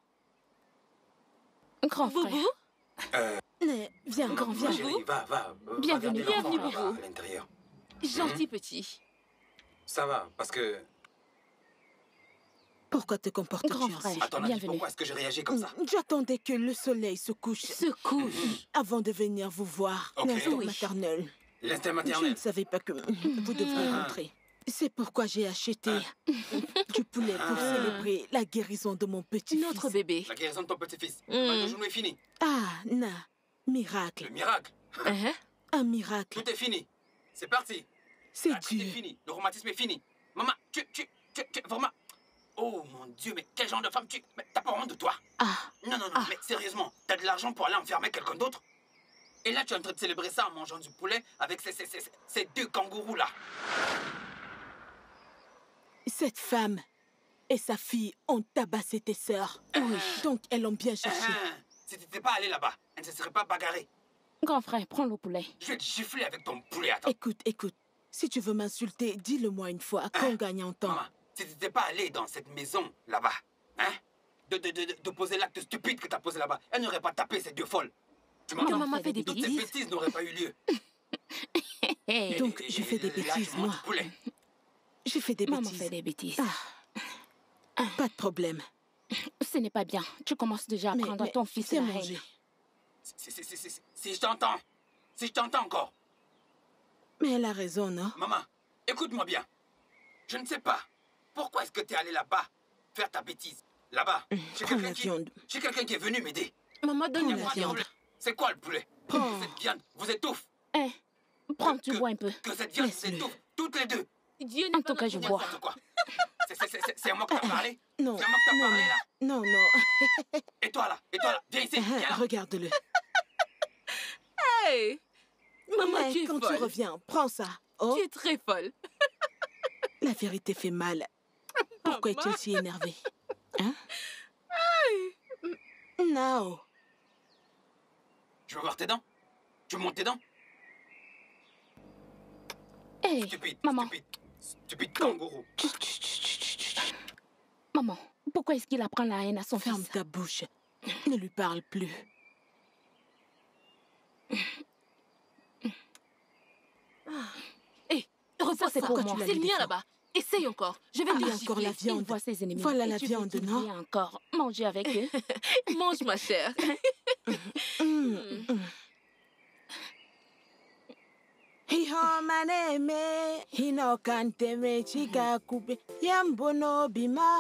Grand frère. Boubou? Mais viens, grand, Ma viens. chérie, va, va. euh, Bienvenue, regardez l'enfant bienvenue, là-bas, Boubou. à l'intérieur. Gentil petit. Ça va, parce que... Pourquoi te comportes-tu Grand ainsi? frère. À ton avis, Bienvenue. pourquoi est-ce que j'ai réagi comme ça? J'attendais que le soleil se couche Se couche. avant de venir vous voir. Ok. L'instinct Oui. maternel. L'instinct Je maternel. ne savais pas que vous devriez Ah. rentrer. C'est pourquoi j'ai acheté du poulet pour Ah. célébrer la guérison de mon petit-fils. Notre bébé. La guérison de ton petit-fils. Mm. Le genou est fini. Ah, na, miracle. Le miracle. Hein? Un miracle. Tout est fini. C'est parti. C'est La chute est dur. fini. Le rhumatisme est fini. Maman, tu, tu, tu, tu, vraiment... Oh mon Dieu, mais quel genre de femme tu... Mais t'as pas honte de toi? Ah, Non, non, non, mais sérieusement, t'as de l'argent pour aller enfermer quelqu'un d'autre? Et là, tu es en train de célébrer ça en mangeant du poulet avec ces, ces, ces, ces deux kangourous-là. cette femme et sa fille ont tabassé tes sœurs. Oui. Donc, elles l'ont bien cherché. Ah, si t'étais pas allé là-bas, elle ne se serait pas bagarrée. Grand frère, prends le poulet. Je vais te gifler avec ton poulet, attends. Écoute, écoute. Si tu veux m'insulter, dis-le-moi une fois, qu'on gagne en temps. Maman, si t'étais pas allé dans cette maison là-bas, hein, de, de, de, de poser l'acte stupide que t'as posé là-bas, elle n'aurait pas tapé ces deux folles. Tu Que m'entends? maman fait des Toutes ces bêtises. bêtises n'auraient pas eu lieu. Hey, Donc, Et- je fais des et là, tu bêtises, manges moi. du poulet. J'ai fait des maman bêtises. fait des bêtises. Ah, pas de problème. Ce n'est pas bien. Tu commences déjà à Mais, prendre à mais ton fils viens la manger. haine. Si, si, si, si, si, si je t'entends, si je t'entends encore, Mais elle a raison, non? maman, écoute-moi bien. Je ne sais pas. Pourquoi est-ce que t'es allé là-bas faire ta bêtise? Là-bas, chez Prends quelqu'un la qui, viande. chez quelqu'un qui est venu m'aider. Maman, Il donne n'y Prends a la pas de viande. problème. C'est quoi le poulet? Prends. Que cette viande vous étouffe. Hein, prends, tu Que- bois un peu. Que cette viande vous Laisse-le. étouffe. Toutes les deux. Dieu En n'est tout pas cas, je notre bois. N'importe quoi. C'est- c'est- c'est- C'est à moi que t'as parlé? Non, C'est à moi que t'as non, parlé, là? non, non. Et toi, là? Et toi, là? Viens ici, viens là. Regarde-le. Hey! Maman, Mais tu es quand folle. tu reviens, prends ça. Oh, Tu es très folle. la vérité fait mal. Pourquoi es-tu si énervé? Hein? Non. Je veux voir tes dents. Tu montes tes dents? Hé, Stupide, maman, stupide. Stupide kangourou. Chut, chut, chut, chut, chut, chut. maman, pourquoi est-ce qu'il apprend la haine à son Ferme fils? ta bouche. Ne lui parle plus. Hé, repose Ça, c'est ça. pour Pourquoi moi. tu l'as C'est le mis mien des là-bas. Essaye encore. Je vais Ah, te il y a encore la gifler. viande. Il voit ses ennemis. Voilà Et la tu veux viande, qu'il non? vienne encore manger avec eux. Mange, ma chère. Mm, mm. Hiho maneme, hino kanteme chika kube, yambono bima.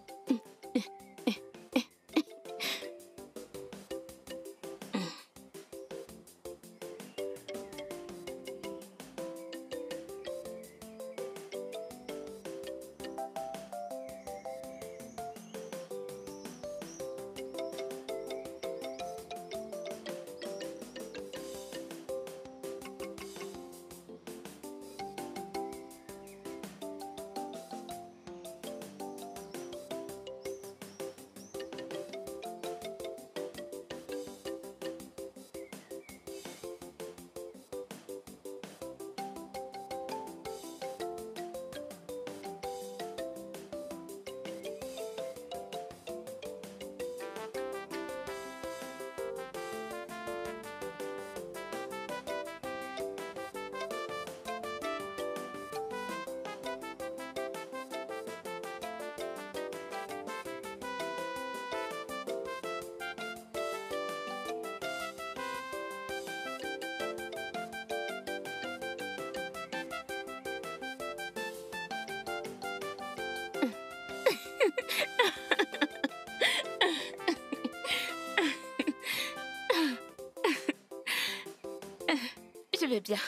Je vais bien.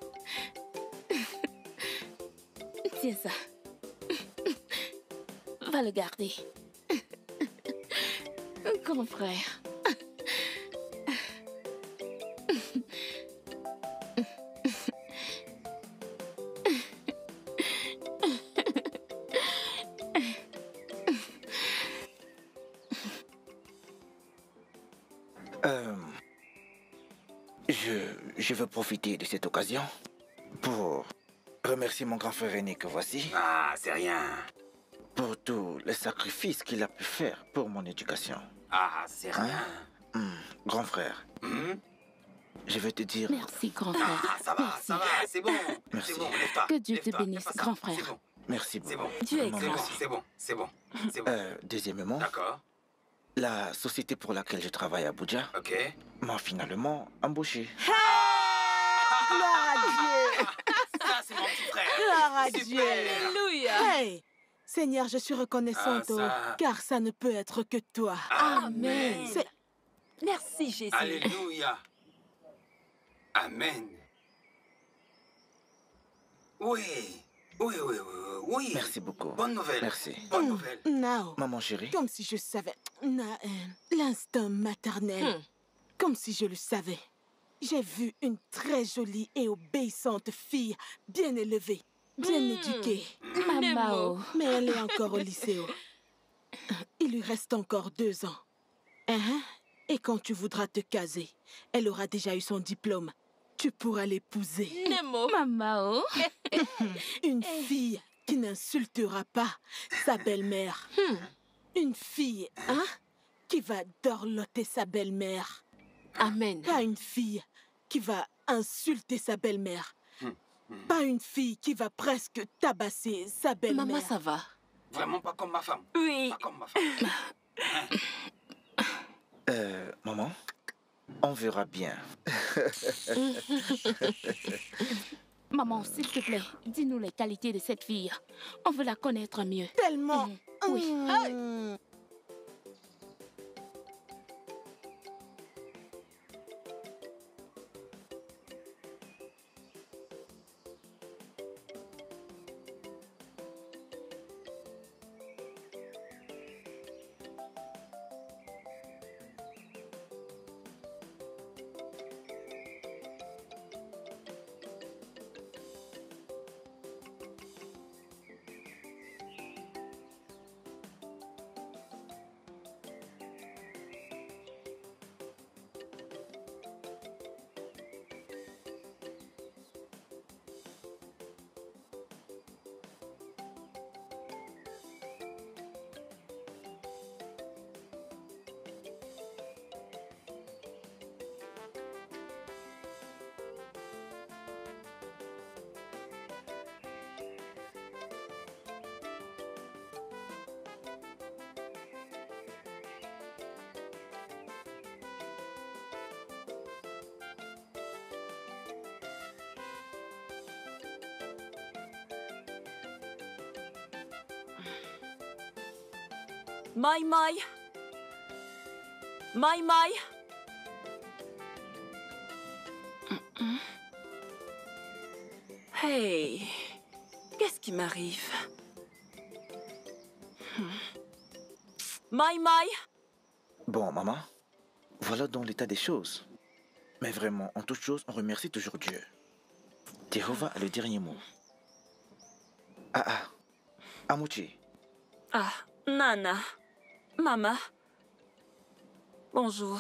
Tiens ça. Va le garder. Grand frère. Euh, je, je veux profiter de cette occasion pour remercier mon grand frère aîné que voici Ah, c'est rien. pour tous les sacrifices qu'il a pu faire pour mon éducation. Ah, c'est rien. Hum, grand frère, Hmm? je veux te dire... Merci, grand Ah, frère. ça va, Merci. ça va, c'est bon. Merci. C'est bon, lève-toi. Que Dieu te lève-toi, bénisse, fais pas ça. grand frère. C'est bon, Merci c'est beaucoup. bon. Dieu est Vraiment C'est bon, grand. merci. c'est bon, c'est bon, c'est bon. Euh, deuxièmement, D'accord, la société pour laquelle je travaille à Abuja ok. m'a finalement embauché. Gloire à Dieu. Ça, c'est mon petit frère. Gloire à Super. Dieu. Alléluia. Hey, Seigneur, je suis reconnaissante, Ah, oh, ça. car ça ne peut être que toi. Amen. C'est- Merci, Jésus. Alléluia. Amen. Oui, oui, oui, oui, oui. Merci beaucoup. Bonne nouvelle. Merci. Bonne nouvelle. Now, Maman chérie, comme si je savais. Na- euh, L'instinct maternel. Hmm. Comme si je le savais. J'ai vu une très jolie et obéissante fille, bien élevée, bien Hmm. éduquée. Mamao. Mais elle est encore au lycée. oh. Il lui reste encore deux ans. Hein? Et quand tu voudras te caser, elle aura déjà eu son diplôme. Tu pourras l'épouser. Nemo. Mamao. Une fille qui n'insultera pas sa belle-mère. Une fille, hein, qui va dorloter sa belle-mère. Amen. Pas une fille qui va insulter sa belle-mère. Pas une fille qui va presque tabasser sa belle-mère. Maman, ça va. Vraiment pas comme ma femme. Oui. Pas comme ma femme. euh, maman, on verra bien. Maman, s'il te plaît, dis-nous les qualités de cette fille. On veut la connaître mieux. Tellement. Mm, oui. Mm. Mai Mai. Mai Mai. Hey, qu'est-ce qui m'arrive? Mai Mai. Bon, maman, voilà donc l'état des choses. Mais vraiment, en toute chose, on remercie toujours Dieu. Jéhovah a le dernier mot. Ah ah, Amuchi, Ah, Nana. Mama. Bonjour.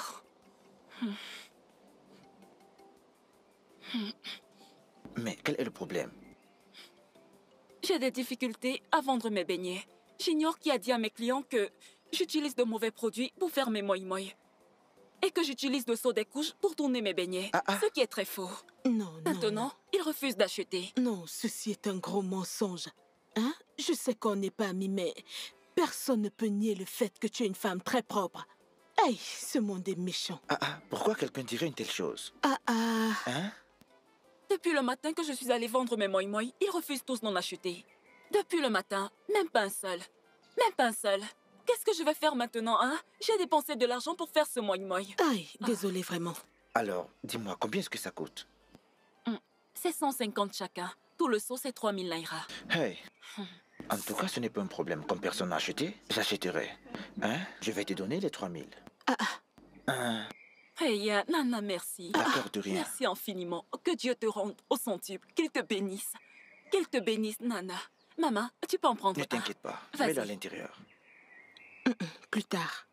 mais quel est le problème? J'ai des difficultés à vendre mes beignets. J'ignore qui a dit à mes clients que j'utilise de mauvais produits pour faire mes moi moi. Et que j'utilise de seau des couches pour tourner mes beignets. Ah, ah. Ce qui est très faux. Non, non. Maintenant, ils refusent d'acheter. Non, ceci est un gros mensonge. Hein? Je sais qu'on n'est pas amis, mais personne ne peut nier le fait que tu es une femme très propre. Hey, ce monde est méchant. Ah ah, pourquoi quelqu'un dirait une telle chose? Ah ah. Hein? Depuis le matin que je suis allée vendre mes moi moi, ils refusent tous d'en acheter. Depuis le matin, même pas un seul. Même pas un seul. Qu'est-ce que je vais faire maintenant, hein? J'ai dépensé de l'argent pour faire ce moi moi. Aïe, désolé vraiment. Alors, dis-moi, combien est-ce que ça coûte? C'est cent cinquante chacun. Tout le seau, c'est trois mille naira. Hey, En tout cas, ce n'est pas un problème. Comme personne n'a acheté, j'achèterai. Hein? Je vais te donner les trois mille. Ah, ah. Hein? Hey, euh, Nana, merci. D'accord, de rien. Merci infiniment. Que Dieu te rende au centuple. Qu'il te bénisse. Qu'il te bénisse, Nana. Maman, tu peux en prendre Ne un. t'inquiète pas. Vas-y. Mets-le à l'intérieur. Plus tard.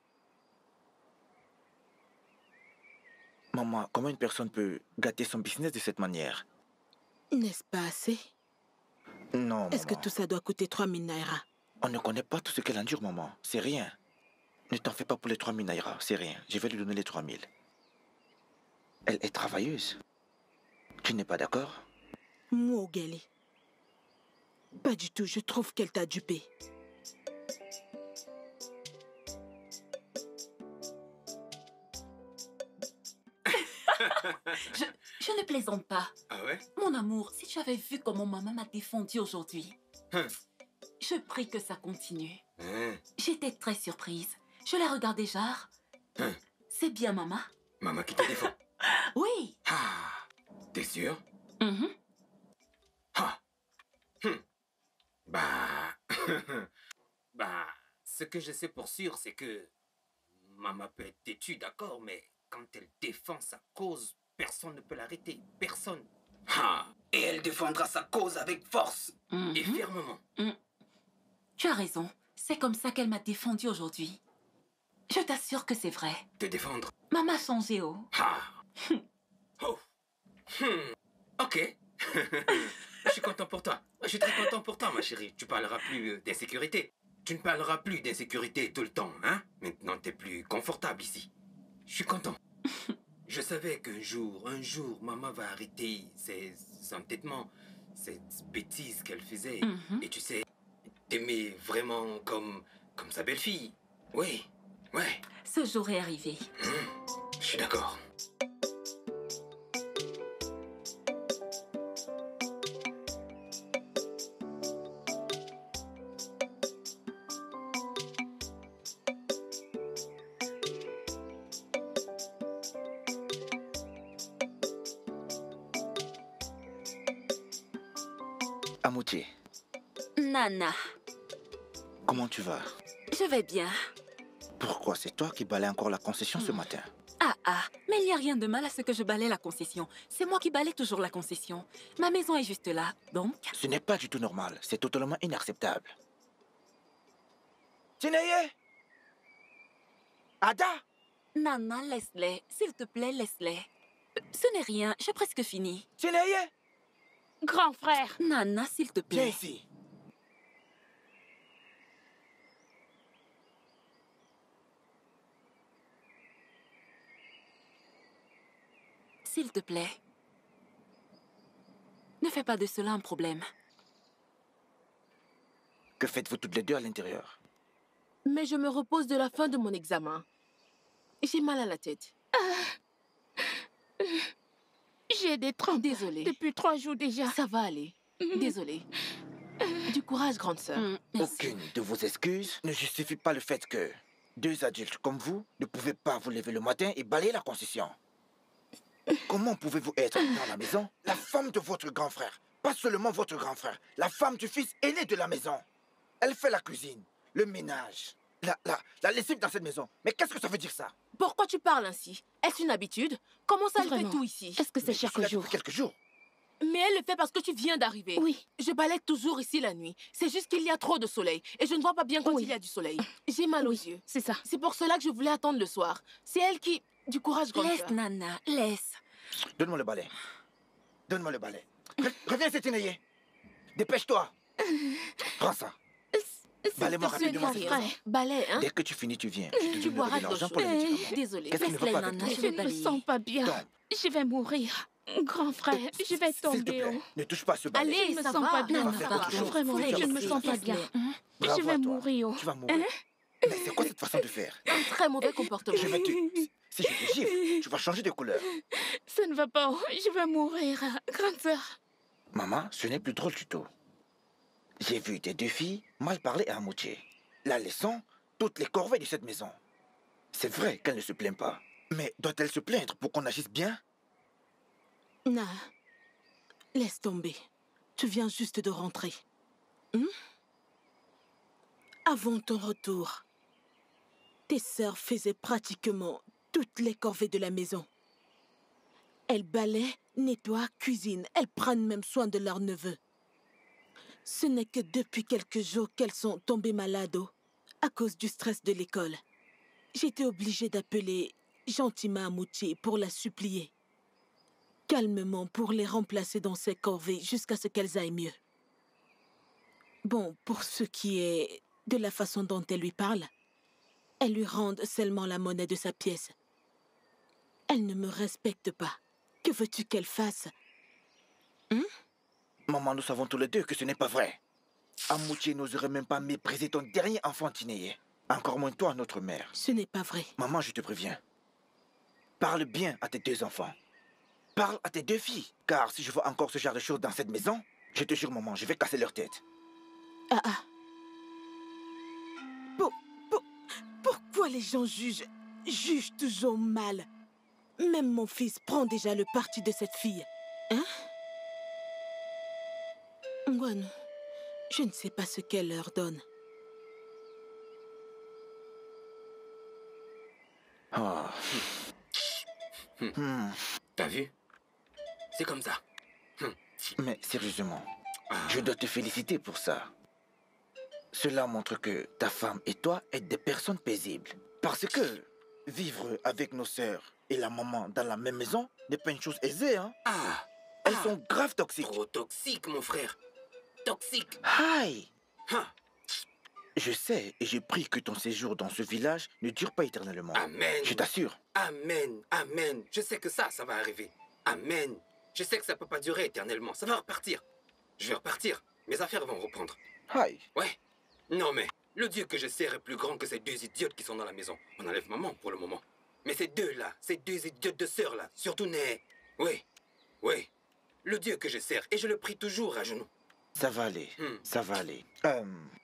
Maman, comment une personne peut gâter son business de cette manière? N'est-ce pas assez? Non, Est-ce que maman. tout ça doit coûter trois mille naira? On ne connaît pas tout ce qu'elle endure, maman. C'est rien. Ne t'en fais pas pour les trois mille naira. C'est rien. Je vais lui donner les trois mille. Elle est travailleuse. Tu n'es pas d'accord? Moi, Gali. Pas du tout. Je trouve qu'elle t'a dupé. Je, je ne plaisante pas. Ah ouais? Mon amour, si tu avais vu comment maman m'a défendu aujourd'hui, Hum. je prie que ça continue. Hein? J'étais très surprise. Je la regardais genre. Hum. C'est bien, maman? Maman qui te défend. Oui. Ah, t'es sûr? Mhm. Ah. Hum. Bah... bah... Ce que je sais pour sûr, c'est que... Maman peut être têtue, d'accord, mais quand elle défend sa cause, personne ne peut l'arrêter. Personne. Ah. Et elle défendra sa cause avec force Mhm. et fermement. Tu as raison. C'est comme ça qu'elle m'a défendu aujourd'hui. Je t'assure que c'est vrai. Te défendre. Maman a changé, oh. Ah. Oh. Hmm. Ok. Je suis content pour toi. Je suis très content pour toi, ma chérie. Tu parleras plus euh, d'insécurité. Tu ne parleras plus d'insécurité tout le temps, hein? Maintenant, t'es plus confortable ici. Je suis content. Je savais qu'un jour, un jour, maman va arrêter ses entêtements, ces bêtises qu'elle faisait. Mhm. Et tu sais, t'aimer vraiment comme, comme sa belle-fille. Oui, ouais. Ce jour est arrivé. Je suis d'accord. Amouti, Nana, comment tu vas? je vais bien. Pourquoi c'est toi qui balais encore la concession ce matin? Ah ah, mais il n'y a rien de mal à ce que je balaie la concession. C'est moi qui balaie toujours la concession. Ma maison est juste là, donc... Ce n'est pas du tout normal. C'est totalement inacceptable. Tineye! Ada! Nana, laisse-les. S'il te plaît, laisse-les. Euh, Ce n'est rien, j'ai presque fini. Tineye! Grand frère, Nana, s'il te Viens plaît. ici. S'il te plaît. Ne fais pas de cela un problème. Que faites-vous toutes les deux à l'intérieur? Mais je me repose de la fin de mon examen. J'ai mal à la tête. j'ai des trempes Désolée. depuis trois jours déjà. Ça va aller. Désolée. Du courage, grande sœur. Mm, merci. Aucune de vos excuses ne justifie pas le fait que deux adultes comme vous ne pouvez pas vous lever le matin et balayer la concession. Comment pouvez-vous être dans la maison la femme de votre grand frère? Pas seulement votre grand frère, la femme du fils aîné de la maison. Elle fait la cuisine, le ménage, la, la, la lessive dans cette maison. Mais qu'est-ce que ça veut dire ça? Pourquoi tu parles ainsi? Est-ce une habitude? Comment ça, elle fait Vraiment. tout ici? Est-ce que c'est Mais je suis chaque là jour? depuis quelques jours. Mais elle le fait parce que tu viens d'arriver. Oui. Je balaie toujours ici la nuit. C'est juste qu'il y a trop de soleil. Et je ne vois pas bien quand Oui. il y a du soleil. J'ai mal aux Oui, yeux. c'est ça. C'est pour cela que je voulais attendre le soir. C'est elle qui... Du courage, grande Laisse, sœur. Nana, laisse. Donne-moi le balai. Donne-moi le balai. Re- reviens, Sétineye. Dépêche-toi. Prends ça. Balais-moi Ce n'est rapidement. rien. cette maison. Balai, hein? Dès que tu finis, tu viens. Je te Tu donnerai boiras de de l'argent l'eau pour les chaude. médicaments. Désolée. Qu'est-ce qui ne va Laisse-les, pas avec Nana, toi? je Je vais ne me balayer. sens pas bien. Tombe. Je vais mourir. Grand frère, je vais S'il te tomber. plaît, oh. ne touche pas à ce balai. Allez, Je me ça sens va. pas bien. On va faire autre chose. Vraiment, Faut je faire ne me autre sens chose. pas bien. Laisse-les. Bravo Je vais à toi. mourir. oh. Tu vas mourir. Mais c'est quoi cette façon de faire? Un très mauvais comportement. Je vais te... Si je te gifle, tu vas changer de couleur. Ça ne va pas. oh. Je vais mourir. Grande sœur. Maman, ce n'est plus drôle du tout. J'ai vu tes deux filles mal parler à Amouché, la laissant toutes les corvées de cette maison. C'est vrai qu'elle ne se plaint pas. Mais doit-elle se plaindre pour qu'on agisse bien? Non. Laisse tomber. Tu viens juste de rentrer. Hmm? Avant ton retour, tes sœurs faisaient pratiquement toutes les corvées de la maison. Elles balaient, nettoient, cuisinent. Elles prennent même soin de leurs neveux. Ce n'est que depuis quelques jours qu'elles sont tombées malades à cause du stress de l'école. J'étais obligée d'appeler gentiment Amouti pour la supplier. Calmement pour les remplacer dans ses corvées jusqu'à ce qu'elles aillent mieux. Bon, pour ce qui est de la façon dont elle lui parle, elle lui rend seulement la monnaie de sa pièce. Elle ne me respecte pas. Que veux-tu qu'elle fasse? Hein? Maman, nous savons tous les deux que ce n'est pas vrai. Amouti n'oserait même pas mépriser ton dernier enfant Tinéé. Encore moins toi, notre mère. Ce n'est pas vrai. Maman, je te préviens. Parle bien à tes deux enfants. Parle à tes deux filles. Car si je vois encore ce genre de choses dans cette maison, je te jure, maman, je vais casser leur tête. Ah ah. Pour, pour, pourquoi les gens jugent, jugent toujours mal? Même mon fils prend déjà le parti de cette fille. Hein? Ngwan, je ne sais pas ce qu'elle leur donne. Oh. Hmm. Hmm. T'as vu? C'est comme ça. Hmm. Mais sérieusement, je dois te féliciter pour ça. Cela montre que ta femme et toi êtes des personnes paisibles. Parce que vivre avec nos sœurs et la maman dans la même maison n'est pas une chose aisée, hein? Ah! Elles ah. sont grave toxiques. Trop toxique, mon frère. Toxique. Aïe! Ah. Je sais et je prie que ton séjour dans ce village ne dure pas éternellement. Amen. Je t'assure. Amen. Amen. Je sais que ça, ça va arriver. Amen. Je sais que ça peut pas durer éternellement. Ça va repartir. Je vais repartir. Mes affaires vont reprendre. Aïe! Ouais. Non mais, le Dieu que je sers est plus grand que ces deux idiotes qui sont dans la maison. On enlève maman pour le moment. Mais ces deux-là, ces deux idiotes de sœurs-là, surtout Né. Oui. Oui. Le Dieu que je sers, et je le prie toujours à genoux. Ça va aller. Hmm. Ça va aller. Euh,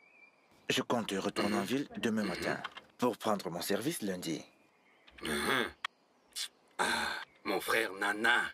je compte retourner Mhm. en ville demain Mhm. matin pour prendre mon service lundi. Mhm. Ah, mon frère Nana.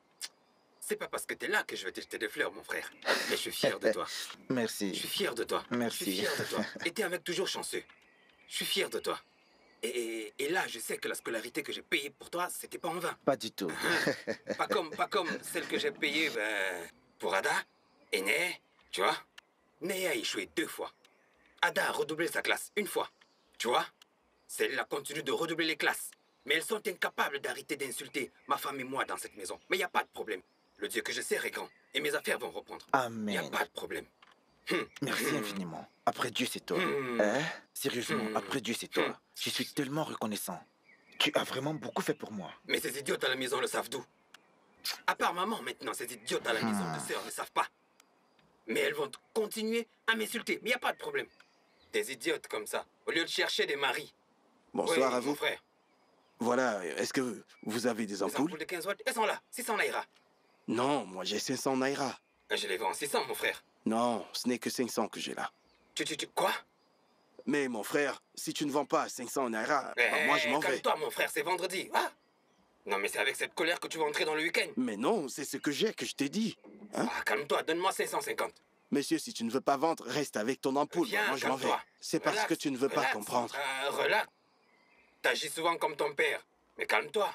C'est pas parce que t'es là que je vais te jeter des fleurs, mon frère. Mais je suis fier de toi. Merci. Je suis fier de toi. Merci. Je suis fier de toi. Et t'es un mec toujours chanceux. Je suis fier de toi. Et, et, et là, je sais que la scolarité que j'ai payée pour toi, c'était pas en vain. Pas du tout. Pas comme, pas comme celle que j'ai payée ben, pour Ada et Né, tu vois. Né a échoué deux fois. Ada a redoublé sa classe une fois, tu vois. Celle-là continue de redoubler les classes. Mais elles sont incapables d'arrêter d'insulter ma femme et moi dans cette maison. Mais il n'y a pas de problème. Le Dieu que je sers est grand. Et mes affaires vont reprendre. Il n'y a Amen. pas de problème. Merci infiniment. Après Dieu, c'est toi. Hmm. Hein? Sérieusement, Hmm. après Dieu, c'est toi. Je suis tellement reconnaissant. Tu as vraiment beaucoup fait pour moi. Mais ces idiotes à la maison le savent d'où? À part maman, maintenant, ces idiotes à la maison Hmm. de sœurs ne savent pas. Mais elles vont continuer à m'insulter. Mais il n'y a pas de problème. Des idiotes comme ça, au lieu de chercher des maris. Bonsoir Oui, à mon vous. frère. Voilà, est-ce que vous avez des Les ampoules? ampoules de quinze watts, elles sont là. six cents naira. Non, moi j'ai cinq cents naira. Je les vends en six cents, mon frère. Non, ce n'est que cinq cents que j'ai là. Tu, tu, tu, quoi? Mais mon frère, si tu ne vends pas à cinq cents naira, Eh, bah, moi je m'en vais. calme-toi, mon frère, c'est vendredi. Ah? Non, mais c'est avec cette colère que tu vas entrer dans le week-end. Mais non, c'est ce que j'ai que je t'ai dit. Hein? Ah, calme-toi, donne-moi cinq cent cinquante. Monsieur, si tu ne veux pas vendre, reste avec ton ampoule. Viens, moi je m'en vais. calme-toi. C'est parce Relax, que tu ne veux pas relax. comprendre. Euh, relax. T'agis souvent comme ton père. Mais calme-toi.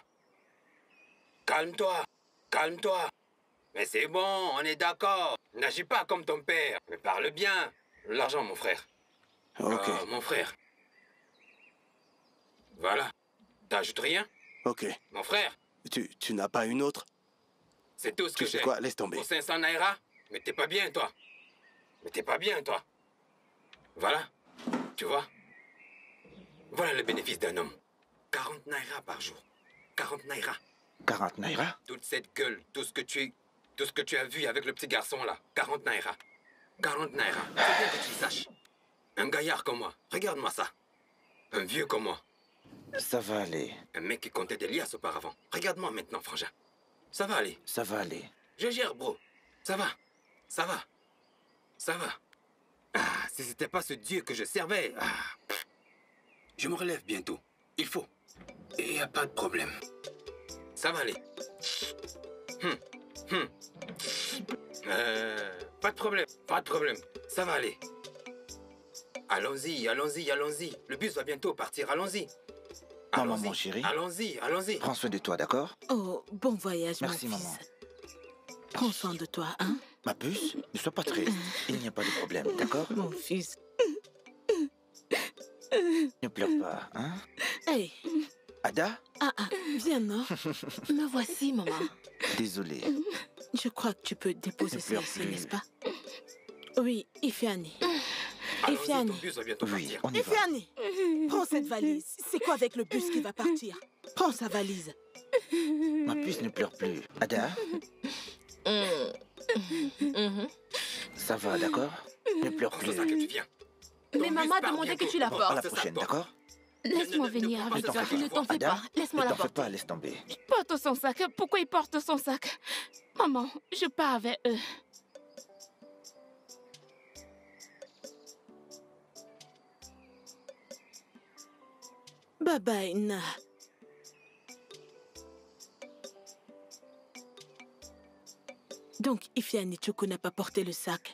Calme-toi. Calme-toi. Mais c'est bon, on est d'accord. N'agis pas comme ton père. Mais parle bien. L'argent, mon frère. Ok, Euh, mon frère. Voilà. T'ajoutes rien? ok. Mon frère, Tu, tu n'as pas une autre? c'est tout ce Tu que sais j'ai. quoi, laisse tomber. Pour cinq cents naira? Mais t'es pas bien, toi. Mais t'es pas bien, toi. Voilà. Tu vois? Voilà le bénéfice d'un homme. quarante naira par jour. quarante naira. quarante naira? Toute cette gueule, tout ce que tu, tout ce que tu as vu avec le petit garçon là. quarante naira. quarante naira. C'est bien que tu le saches. Un gaillard comme moi. Regarde-moi ça. Un vieux comme moi. Ça va aller. Un mec qui comptait des liasses auparavant. Regarde-moi maintenant, frangin. Ça va aller. Ça va aller. Je gère, bro. Ça va. Ça va. Ça va. Ah, si c'était pas ce Dieu que je servais. Ah. Je me relève bientôt. Il faut. Et y a pas de problème. Ça va aller. Hum. Hum. Euh, pas de problème. Pas de problème. Ça va aller. Allons-y, allons-y, allons-y. Le bus va bientôt partir, allons-y. Maman, Allons-y, mon chéri. Allons-y, allons-y. Prends soin de toi, d'accord? Oh, bon voyage, Merci, mon maman. fils. Prends soin de toi, hein? Ma puce, ne sois pas triste. Il n'y a pas de problème, d'accord? Mon fils. Ne pleure pas, hein? Hey, Ada? ah, ah, viens, non? Me voici, maman. Désolé. Je crois que tu peux déposer Ne ça pleure ici, plus. n'est-ce pas? Oui, Ifiani. Allons-y, Ifiani. ton bus va bientôt Oui, partir. on y va. Ifiani, prends cette valise. C'est quoi avec le bus qui va partir? Prends sa valise. Ma puce ne pleure plus. Ada? Mhm. Ça va, d'accord? Ne pleure Prends plus. ce sac et tu viens. Ton Mais bus maman a part demandé que bientôt. tu la Bon, portes. À la c'est ça, prochaine, toi. d'accord? Laisse-moi Ne- ne- venir ne avec prends toi. pas ce Ne sac. t'en fais Ada, pas. Laisse-moi ne la t'en fais porter. pas, laisse tomber. Porte son sac. Pourquoi il porte son sac? Maman, je pars avec eux. Bye bye, Na. Donc, Ifiani Choko n'a pas porté le sac.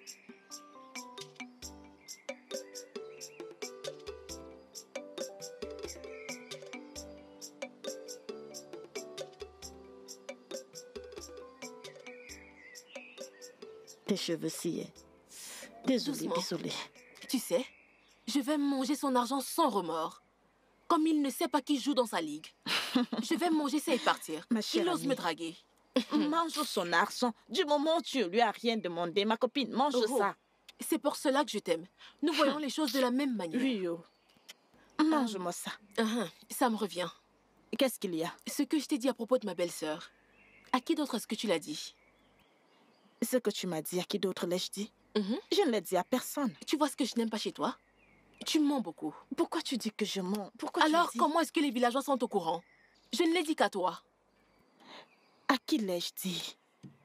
Tes cheveux sciés. Désolée, Doucement. désolée. Tu sais, je vais manger son argent sans remords. Comme il ne sait pas qui joue dans sa ligue. Je vais manger ça et partir. Ma chère Il ose amie. me draguer. Mange son argent. Du moment où tu lui as rien demandé, ma copine, mange Oh, oh. ça. C'est pour cela que je t'aime. Nous voyons les choses de la même manière. Oui, oh. Mange-moi ça. Uhum, ça me revient. Qu'est-ce qu'il y a? Ce que je t'ai dit à propos de ma belle-sœur. À qui d'autre est-ce que tu l'as dit? Ce que tu m'as dit, à qui d'autre l'ai-je dit? Mhm. Je ne l'ai dit à personne. Tu vois ce que je n'aime pas chez toi? Tu mens beaucoup. Pourquoi tu dis que je mens? Pourquoi Alors, tu dis... comment est-ce que les villageois sont au courant? Je ne l'ai dit qu'à toi. À qui l'ai-je dit?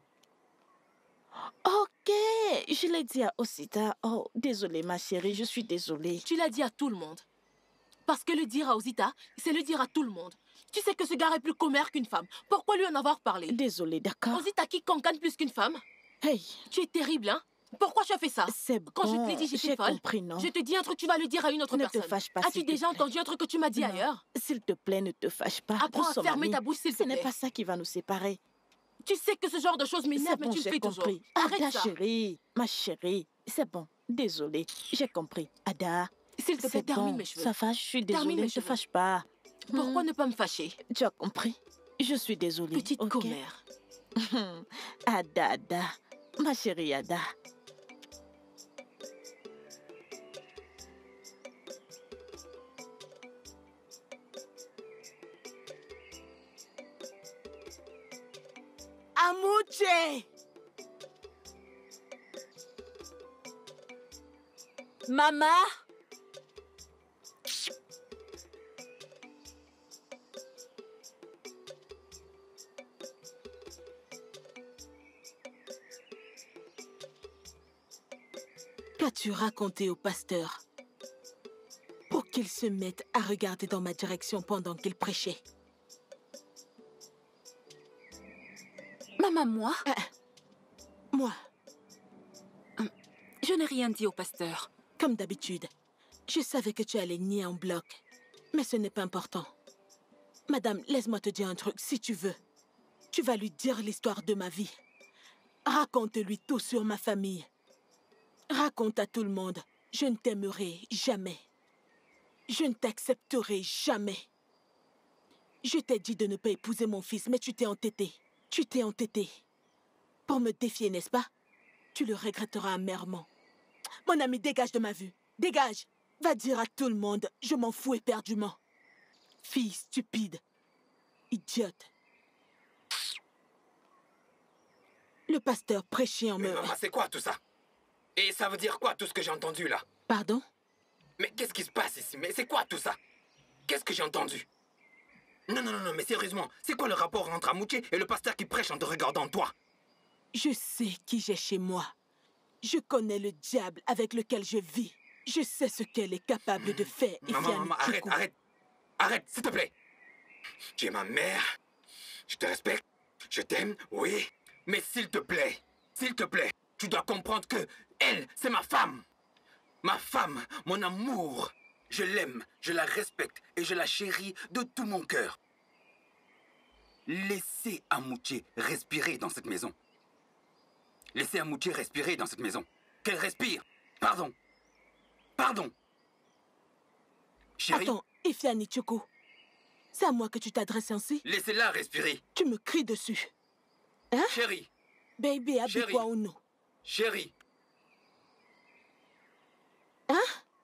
Ok, je l'ai dit à Osita. Oh, désolée ma chérie, je suis désolée. Tu l'as dit à tout le monde. Parce que le dire à Osita, c'est le dire à tout le monde. Tu sais que ce gars est plus commère qu'une femme. Pourquoi lui en avoir parlé? Désolée, d'accord? Osita qui cancane plus qu'une femme? Hey, Tu es terrible, hein? Pourquoi tu as fait ça? c'est bon. Quand je te l'ai dit, j'étais j'ai folle. compris, non? Je te dis un truc, tu vas le dire à une autre Ne te personne. fâche pas, As-tu s'il te déjà plaît. entendu un truc que tu m'as dit Non. ailleurs? S'il te plaît, ne te fâche pas. Apprends Nous à sommes fermer amis. ta bouche, s'il te Ce n'est plaît. pas ça qui va nous séparer. Tu sais que ce genre de choses C'est m'énerve, mais bon, tu le j'ai fais toujours. compris. Arrête Ada, ça. chérie, ma chérie, c'est bon. Désolée, j'ai compris. Ada, S'il te plaît, c'est termine bon. mes cheveux. Ça va, je suis Termine désolée. mes Ne te cheveux. fâche pas. Pourquoi Hmm. ne pas me fâcher? Tu as compris? Je suis désolée. Petite ok? commère. Ada, Ada, ma chérie Ada. Amouche! Maman? Qu'as-tu raconté au pasteur pour qu'il se mette à regarder dans ma direction pendant qu'il prêchait? Maman, moi? Moi, Je n'ai rien dit au pasteur. comme d'habitude, je savais que tu allais nier en bloc. Mais ce n'est pas important. Madame, laisse-moi te dire un truc, si tu veux. Tu vas lui dire l'histoire de ma vie. Raconte-lui tout sur ma famille. Raconte à tout le monde. Je ne t'aimerai jamais. Je ne t'accepterai jamais. Je t'ai dit de ne pas épouser mon fils, mais tu t'es entêté. Tu t'es entêté. Pour me défier, n'est-ce pas? Tu le regretteras amèrement. Mon ami, dégage de ma vue. Dégage. Va dire à tout le monde, je m'en fous éperdument. Fille stupide. Idiote. Le pasteur prêchait en Mais me... maman, c'est quoi tout ça? Et ça veut dire quoi tout ce que j'ai entendu là? Pardon? Mais qu'est-ce qui se passe ici? Mais c'est quoi tout ça? Qu'est-ce que j'ai entendu? Non, non, non, non, mais sérieusement, c'est quoi le rapport entre Amouche et le pasteur qui prêche en te regardant toi? Je sais qui j'ai chez moi. Je connais le diable avec lequel je vis. Je sais ce qu'elle est capable de faire. Maman, Ifiani maman, arrête, Chukwu. arrête. Arrête, s'il te plaît. Tu es ma mère. Je te respecte. Je t'aime, oui. Mais s'il te plaît, s'il te plaît, tu dois comprendre que elle, c'est ma femme. Ma femme, mon amour. Je l'aime, je la respecte et je la chéris de tout mon cœur. Laissez Amouché respirer dans cette maison. Laissez Amouché respirer dans cette maison. Qu'elle respire. Pardon. Pardon. Chérie. Attends, Ifiani Choko. C'est à moi que tu t'adresses ainsi? Laissez-la respirer. Tu me cries dessus. Hein? Chérie. Baby, habille-toi ou non? Chérie. Hein?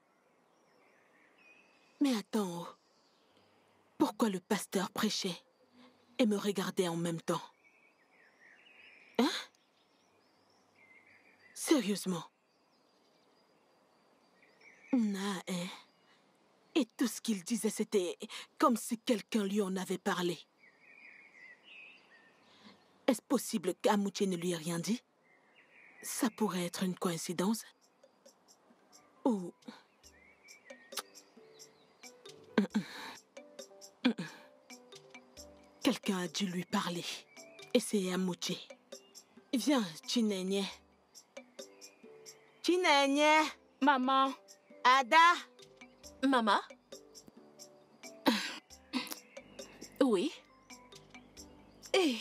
Mais attends. Pourquoi le pasteur prêchait et me regardait en même temps? Hein? Sérieusement? Non, hein? Et tout ce qu'il disait, c'était comme si quelqu'un lui en avait parlé. Est-ce possible qu'Amouché ne lui ait rien dit? Ça pourrait être une coïncidence. Ou... Quelqu'un a dû lui parler. Et c'est Amouché. Viens, Chinenye. Chinenye! Maman. Ada! Maman? Oui? Eh.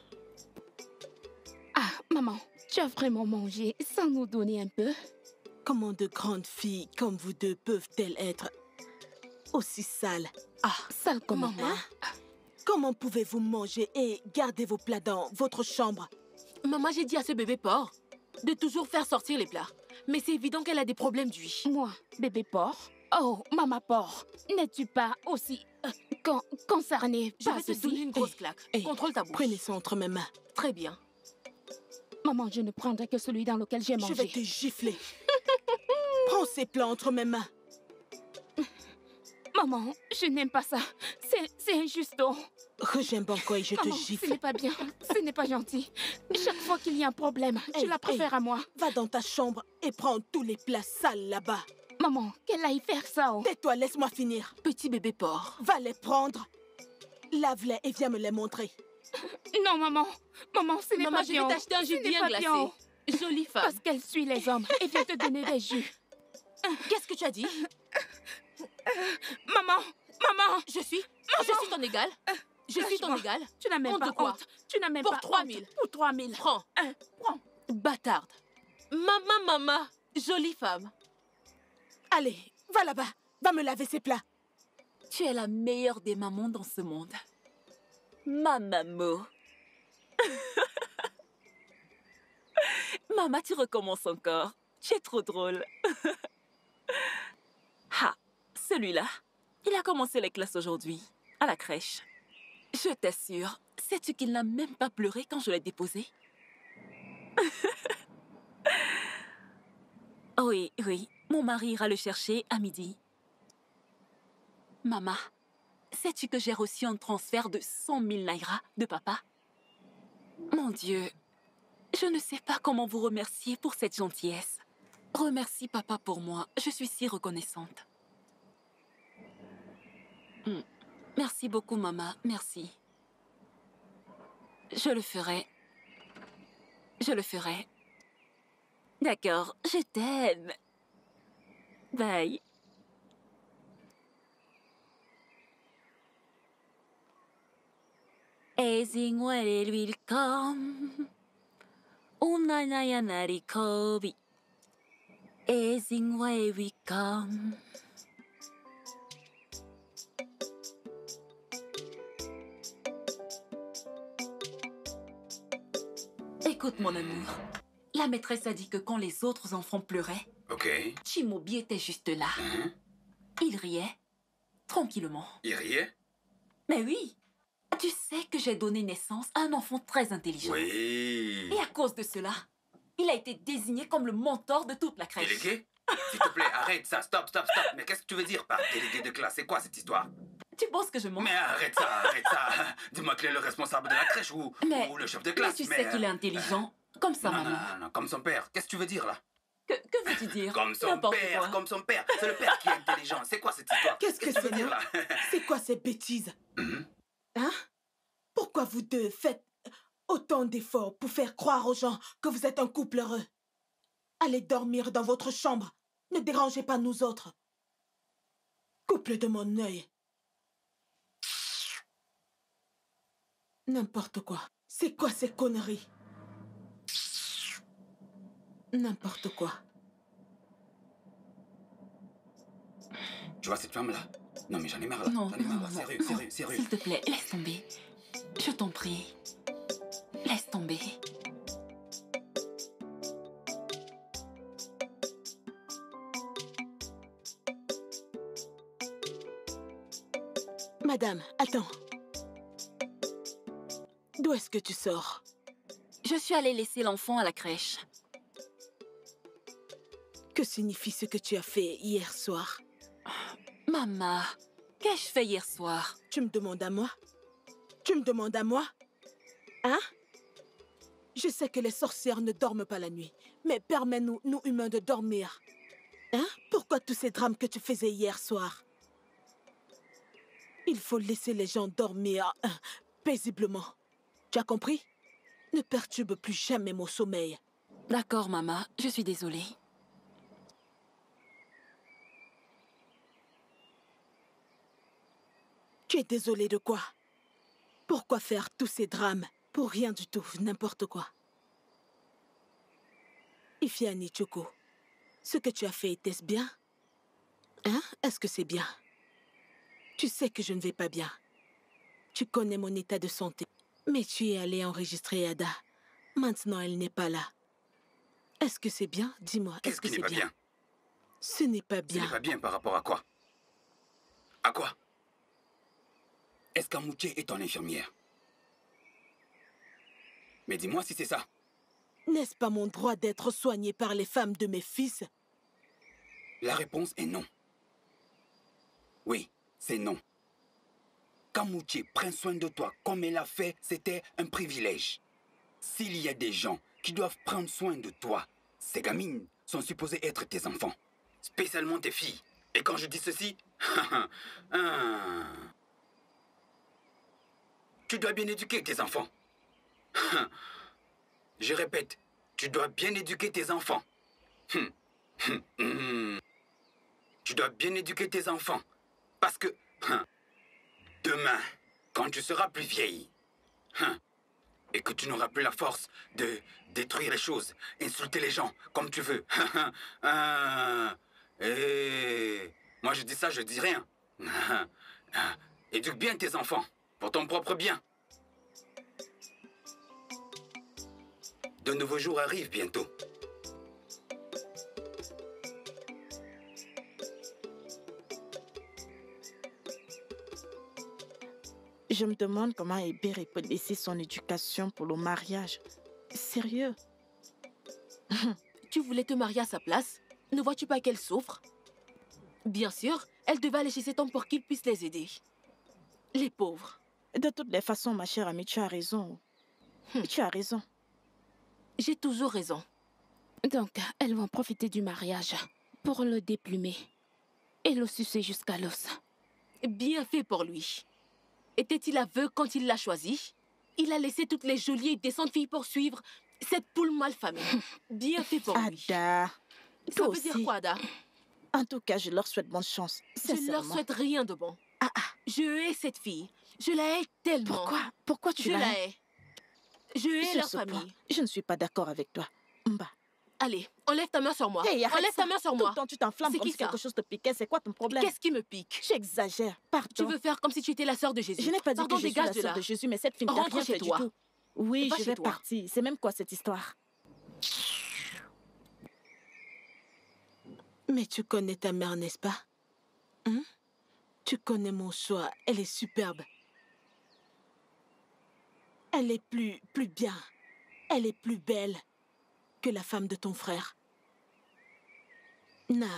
Ah, maman, tu as vraiment mangé sans nous donner un peu? Comment de grandes filles comme vous deux peuvent-elles être aussi sales? Ah, sale comment? Maman, comment pouvez-vous manger et garder vos plats dans votre chambre? Maman, j'ai dit à ce bébé porc de toujours faire sortir les plats. Mais c'est évident qu'elle a des problèmes d'huile. Moi, bébé porc? Oh, maman porc, n'es-tu pas aussi euh, con concernée Je par vais te ceci? donner une grosse Hey, claque. hey, Contrôle ta bouche. Prenez ça entre mes mains. Très bien. Maman, je ne prendrai que celui dans lequel j'ai Je mangé. vais te gifler. Prends ces plats entre mes mains. Maman, je n'aime pas ça. C'est injuste. Reviens Banco et je Maman, te ce gifle. n'est pas bien. Ce n'est pas gentil. Chaque fois qu'il y a un problème, Hey, tu la préfères hey. à moi. Va dans ta chambre et prends tous les plats sales là-bas. Maman, qu'elle aille faire ça. Oh. Tais-toi, laisse-moi finir. Petit bébé porc. Va les prendre. Lave-les et viens me les montrer. Non, maman. Maman, ce n'est Maman, pas je bien. vais t'acheter un Ce jus n'est bien pas glacé. bien. Jolie femme. Parce qu'elle suit les hommes et vient te donner des jus. Qu'est-ce que tu as dit? Maman, maman. Je suis... Je suis ton égal. Je suis ton Lâche-moi. égal. Tu n'as même Honte pas de quoi? honte. Tu n'as même Pour pas trois honte. mille. Pour trois mille. Prends. Hein, prends. Bâtarde. Maman, maman. Jolie femme. Allez, va là-bas. Va me laver ces plats. Tu es la meilleure des mamans dans ce monde. Ma maman. Maman, tu recommences encore. Tu es trop drôle. Ah, celui-là, il a commencé les classes aujourd'hui, à la crèche. Je t'assure, sais-tu qu'il n'a même pas pleuré quand je l'ai déposé? Oui, oui, mon mari ira le chercher à midi. Maman, sais-tu que j'ai reçu un transfert de cent mille naira de papa? Mon Dieu, je ne sais pas comment vous remercier pour cette gentillesse. Remercie papa pour moi, je suis si reconnaissante. Mm. Merci beaucoup, maman, merci. Je le ferai. Je le ferai. D'accord, je t'aime. Bye. Ezingwele welcome. Unanaya narikobi. Ezingwele welcome. Écoute, mon amour. La maîtresse a dit que quand les autres enfants pleuraient, Ok. Chimobi était juste là. Mhm. Il riait, tranquillement. Il riait? Mais oui, tu sais que j'ai donné naissance à un enfant très intelligent. Oui. Et à cause de cela, il a été désigné comme le mentor de toute la crèche. Délégué? S'il te plaît, arrête ça. Stop, stop, stop. Mais qu'est-ce que tu veux dire par délégué de classe? C'est quoi cette histoire? Tu penses que je mens? Mais arrête ça, arrête ça. Dis-moi qu'il est le responsable de la crèche ou, Mais- ou le chef de Mais classe. tu sais qu'il est intelligent, comme ça, Non, non, maman. non, non, comme son père. Qu'est-ce que tu veux dire là? Que, que veux-tu dire? Comme son N'importe père, quoi. comme son père. C'est le père qui est intelligent. C'est quoi cette histoire? Qu'est-ce que tu veux c'est, dire non? là? C'est quoi ces bêtises? Mhm. Hein? Pourquoi vous deux faites autant d'efforts pour faire croire aux gens que vous êtes un couple heureux? Allez dormir dans votre chambre. Ne dérangez pas nous autres. Couple de mon œil. N'importe quoi. C'est quoi ces conneries? N'importe quoi. Tu vois cette femme-là? Non, mais j'en ai marre là. Non, J'en ai marre là. non, Sérieux, non. sérieux, sérieux. S'il te plaît, laisse tomber. Je t'en prie. Laisse tomber. Madame, attends. D'où est-ce que tu sors? Je suis allée laisser l'enfant à la crèche. Que signifie ce que tu as fait hier soir? Maman, qu'ai-je fait hier soir? Tu me demandes à moi? Tu me demandes à moi? Hein? Je sais que les sorcières ne dorment pas la nuit, mais permets-nous, nous humains, de dormir. Hein? Pourquoi tous ces drames que tu faisais hier soir? Il faut laisser les gens dormir hein, paisiblement. Tu as compris? Ne perturbe plus jamais mon sommeil. D'accord, maman, je suis désolée. Tu es désolée de quoi? Pourquoi faire tous ces drames? Pour rien du tout, n'importe quoi. Ifiani Choko, ce que tu as fait, était-ce bien? Hein? Est-ce que c'est bien? Tu sais que je ne vais pas bien. Tu connais mon état de santé. Mais tu es allé enregistrer Ada. Maintenant, elle n'est pas là. Est-ce que c'est bien? Dis-moi, est-ce que c'est bien? bien Ce n'est pas bien. Ce n'est pas bien par rapport à quoi? À quoi? Est-ce qu'Amouché est ton infirmière? Mais dis-moi si c'est ça. N'est-ce pas mon droit d'être soigné par les femmes de mes fils? La réponse est non. Oui, c'est non. Qu'Amouché prenne soin de toi comme elle l'a fait, c'était un privilège. S'il y a des gens qui doivent prendre soin de toi, ces gamines sont supposées être tes enfants. Spécialement tes filles. Et quand je dis ceci, ah, tu dois bien éduquer tes enfants. Je répète, tu dois bien éduquer tes enfants. Tu dois bien éduquer tes enfants. Parce que demain, quand tu seras plus vieille, et que tu n'auras plus la force de détruire les choses, insulter les gens comme tu veux. Et moi je dis ça, je dis rien. Éduque bien tes enfants, pour ton propre bien. De nouveaux jours arrivent bientôt. Je me demande comment Hébert peut laisser son éducation pour le mariage. Sérieux? Tu voulais te marier à sa place? Ne vois-tu pas qu'elle souffre? Bien sûr, elle devait aller chez cet homme pour qu'il puisse les aider. Les pauvres. De toutes les façons, ma chère amie, tu as raison. Hum. Tu as raison. J'ai toujours raison. Donc, elles vont profiter du mariage pour le déplumer et le sucer jusqu'à l'os. Bien fait pour lui. Était-il aveugle quand il l'a choisi? Il a laissé toutes les jolies et décentes filles poursuivre cette poule malfamée. Bien fait pour lui. Ada, ça veut aussi dire quoi, Ada? En tout cas, je leur souhaite bonne chance. Je ne leur souhaite rien de bon. Ah, ah. Je hais cette fille. Je la hais tellement. Pourquoi? Pourquoi tu je la hais? Je la hais. Je hais Sur leur ce famille. point, je ne suis pas d'accord avec toi. Mba. Allez, enlève ta main sur moi. Hey, enlève ça. ta main sur Tout moi. le temps, tu t'enflammes comme si quelque chose te piquait. C'est quoi ton problème? Qu'est-ce qui me pique? Tu exagères. Pardon. Tu veux faire comme si tu étais la sœur de Jésus. Je n'ai pas dit Pardon, que je suis la sœur de Jésus, mais cette fille n'a rien fait du tout. Oui, Va je chez vais toi. partir. C'est même quoi cette histoire? Mais tu connais ta mère, n'est-ce pas? Hein? Tu connais mon choix. Elle est superbe. Elle est plus, plus bien. Elle est plus belle que la femme de ton frère. Na.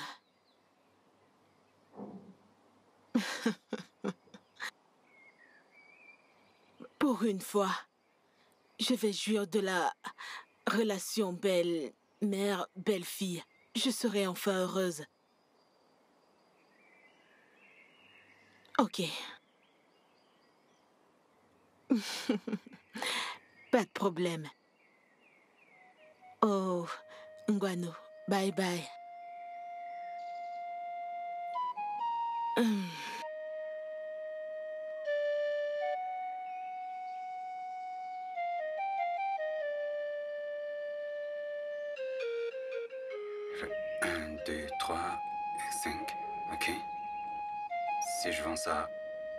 Pour une fois, je vais jouir de la relation belle-mère, belle-fille. Je serai enfin heureuse. Ok. Pas de problème. Oh, Ngwano, bye bye. Hum. un, deux, trois, cinq. Ok. Si je vends ça...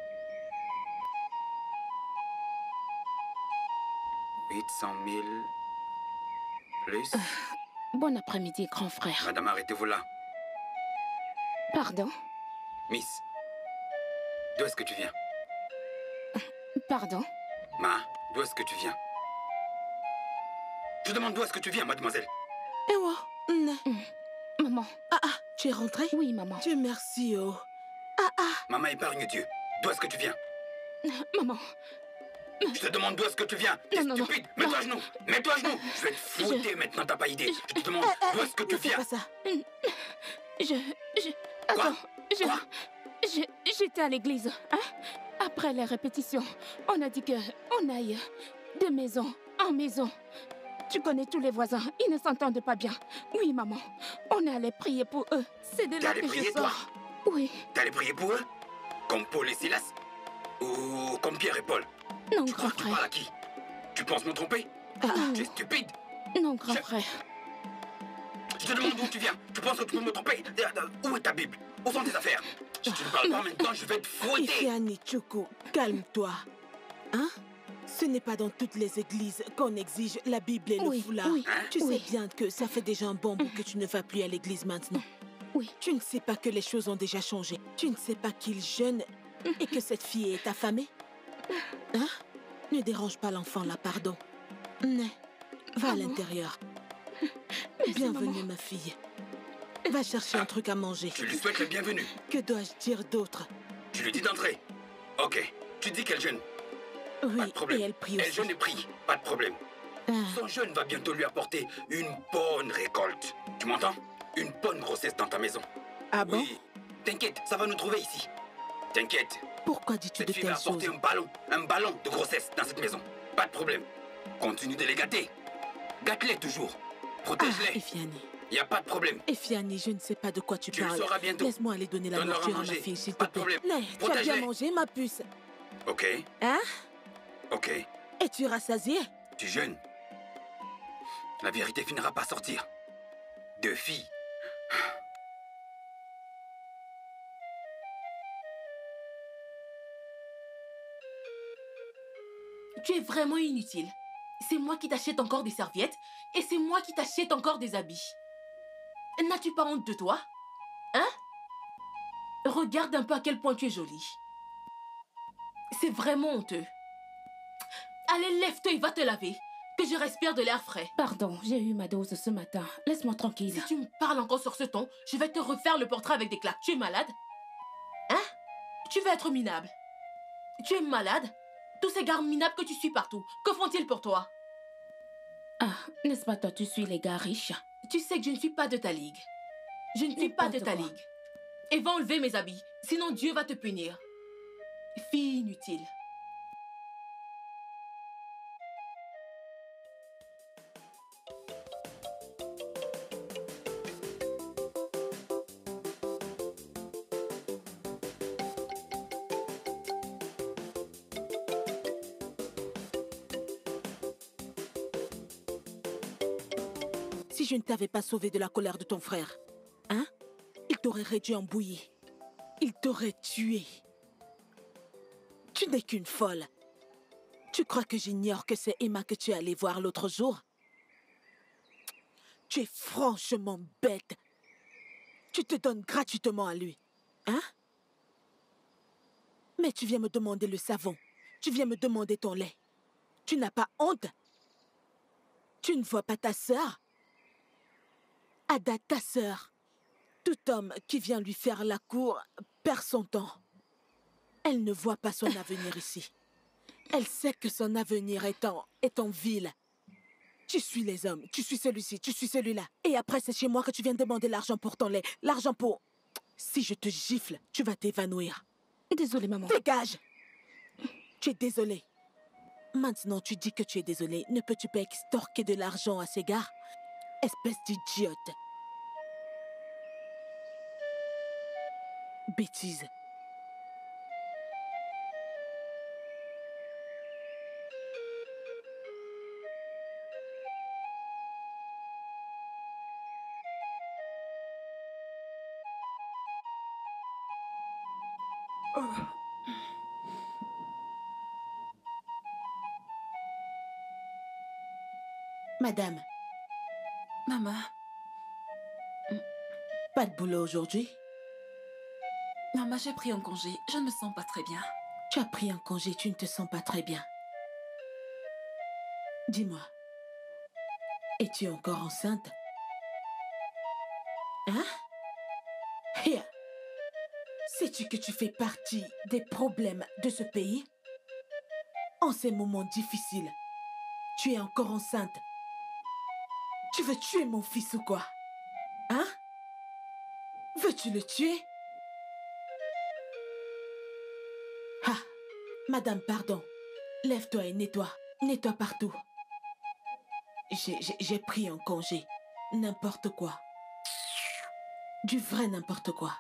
huit cent mille... plus... Bon après-midi, grand frère. Madame, arrêtez-vous là. Pardon? Miss, d'où est-ce que tu viens? Pardon? Ma, d'où est-ce que tu viens? Je demande d'où est-ce que tu viens, mademoiselle? Ewa, ne. Maman. Ah ah, tu es rentrée? Oui, maman. Dieu merci, oh. Ah ah. Maman, épargne Dieu. D'où est-ce que tu viens? Maman. Je te demande d'où est-ce que tu viens? T'es Non, non, stupide. non. Mets-toi à genoux. Mets-toi à genoux. Je vais te fouetter maintenant, t'as pas idée. Je te demande d'où est-ce que tu Ne fais viens? pas ça. Je... je... Quoi? Attends. Je... Quoi? je... J'étais à l'église. Hein? Après les répétitions, on a dit que on aille de maison en maison. Tu connais tous les voisins. Ils ne s'entendent pas bien. Oui, maman. On est allé prier pour eux. C'est de T'es là allé que je prier, sors. toi? Oui. T'es allé prier pour eux? Comme Paul et Silas? Ou comme Pierre et Paul? Non, Tu grand crois que tu parles frère. à qui? Tu penses me tromper? Ah, Tu es stupide. Non, grand Je- frère. Je te demande d'où tu viens. Tu penses que tu peux me tromper? Où est ta Bible? Où sont tes affaires? Si tu ne parles pas maintenant, je vais te fouetter. Ifiani Chuku, calme-toi. Hein? Ce n'est pas dans toutes les églises qu'on exige la Bible et le Oui, foulard. oui, Tu oui. sais bien que ça fait déjà un bon bout que tu ne vas plus à l'église maintenant. Oui. Tu ne sais pas que les choses ont déjà changé. Tu ne sais pas qu'il jeûne et que cette fille est affamée. Hein? Ne dérange pas l'enfant là, pardon. Ne. Va à Maman. l'intérieur. Merci, Bienvenue, maman. ma fille. Va chercher un truc à manger. Tu lui souhaites le bienvenu. Que dois-je dire d'autre? Tu lui dis d'entrer. Ok. Tu dis qu'elle jeûne. Oui, Pas de problème. et elle prie Elle aussi. jeûne et prie. Pas de problème. Ah. Son jeûne va bientôt lui apporter une bonne récolte. Tu m'entends? Une bonne grossesse dans ta maison. Ah bon? Oui. T'inquiète, ça va nous trouver ici. T'inquiète. Pourquoi dis-tu Cette de fille va telles apporter choses? un ballon, un ballon de grossesse dans cette maison. Pas de problème. Continue de les gâter. Gâte-les toujours. Ah, Protège-les. Efiani. Il n'y a pas de problème. Efiani, je ne sais pas de quoi tu, Tu le parles. sauras bientôt. Laisse-moi aller donner la Donne-leur à nourriture à ma manger. fille, s'il te Pas de plaît. problème. Mais tu as bien Protège-les. mangé, ma puce. Ok. Hein? Ok. Es-tu rassasié? Tu jeûnes. La vérité finira par sortir. Deux filles. Tu es vraiment inutile. C'est moi qui t'achète encore des serviettes et c'est moi qui t'achète encore des habits. N'as-tu pas honte de toi? Hein? Regarde un peu à quel point tu es jolie. C'est vraiment honteux. Allez, lève-toi et va te laver. Que je respire de l'air frais. Pardon, j'ai eu ma dose ce matin. Laisse-moi tranquille. Si tu me parles encore sur ce ton, je vais te refaire le portrait avec des claques. Tu es malade? Hein? Tu veux être minable? Tu es malade? Tous ces gars minables que tu suis partout, que font-ils pour toi? Ah, n'est-ce pas toi, tu suis les gars riches? Tu sais que je ne suis pas de ta ligue. Je ne suis pas de ta N'importe quoi. ligue. Et va enlever mes habits, sinon Dieu va te punir. Fille inutile. Si je ne t'avais pas sauvé de la colère de ton frère, hein? Il t'aurait réduit en bouillie. Il t'aurait tué. Tu n'es qu'une folle. Tu crois que j'ignore que c'est Emma que tu es allée voir l'autre jour? Tu es franchement bête. Tu te donnes gratuitement à lui, hein? Mais tu viens me demander le savon. Tu viens me demander ton lait. Tu n'as pas honte? Tu ne vois pas ta sœur? Ada, ta sœur. Tout homme qui vient lui faire la cour perd son temps. Elle ne voit pas son avenir ici. Elle sait que son avenir est en, est en ville. Tu suis les hommes, tu suis celui-ci, tu suis celui-là. Et après, c'est chez moi que tu viens demander l'argent pour ton lait. L'argent pour... Si je te gifle, tu vas t'évanouir. Désolée, maman. Dégage! Tu es désolée. Maintenant, tu dis que tu es désolée. Ne peux-tu pas extorquer de l'argent à ces gars? Espèce d'idiote. Bêtise. Madame, Maman, pas de boulot aujourd'hui? maman, j'ai pris un congé. Je ne me sens pas très bien. Tu as pris un congé, tu ne te sens pas très bien. Dis-moi, es-tu encore enceinte? Hein? Hia, sais-tu que tu fais partie des problèmes de ce pays? En ces moments difficiles, tu es encore enceinte. Tu veux tuer mon fils ou quoi? Hein? Veux-tu le tuer? Ah, madame, pardon. Lève-toi et nettoie. Nettoie partout. J'ai j'ai- j'ai pris un congé. N'importe quoi. Du vrai n'importe quoi.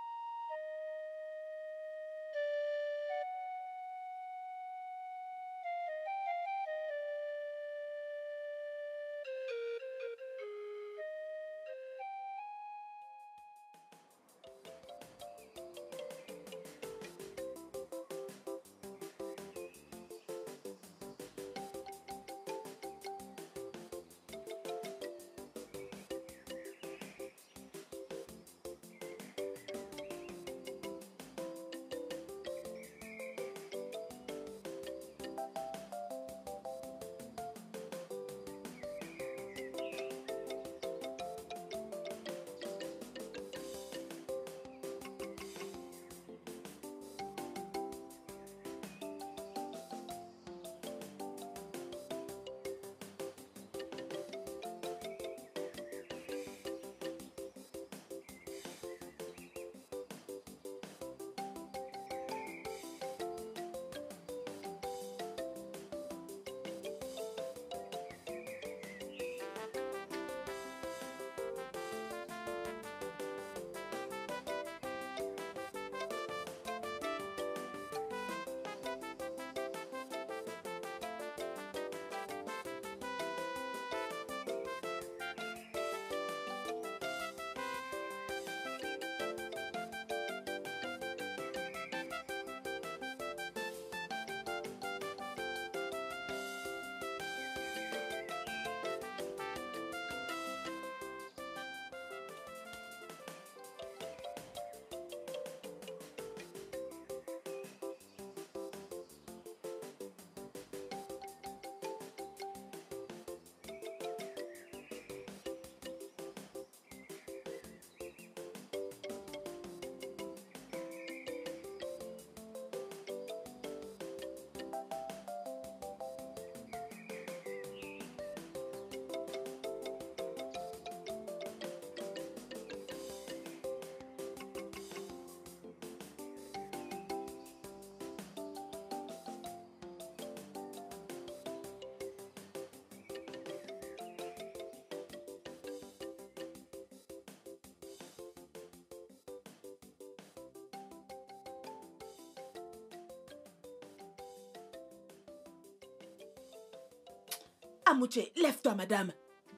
Amouché, lève-toi, madame.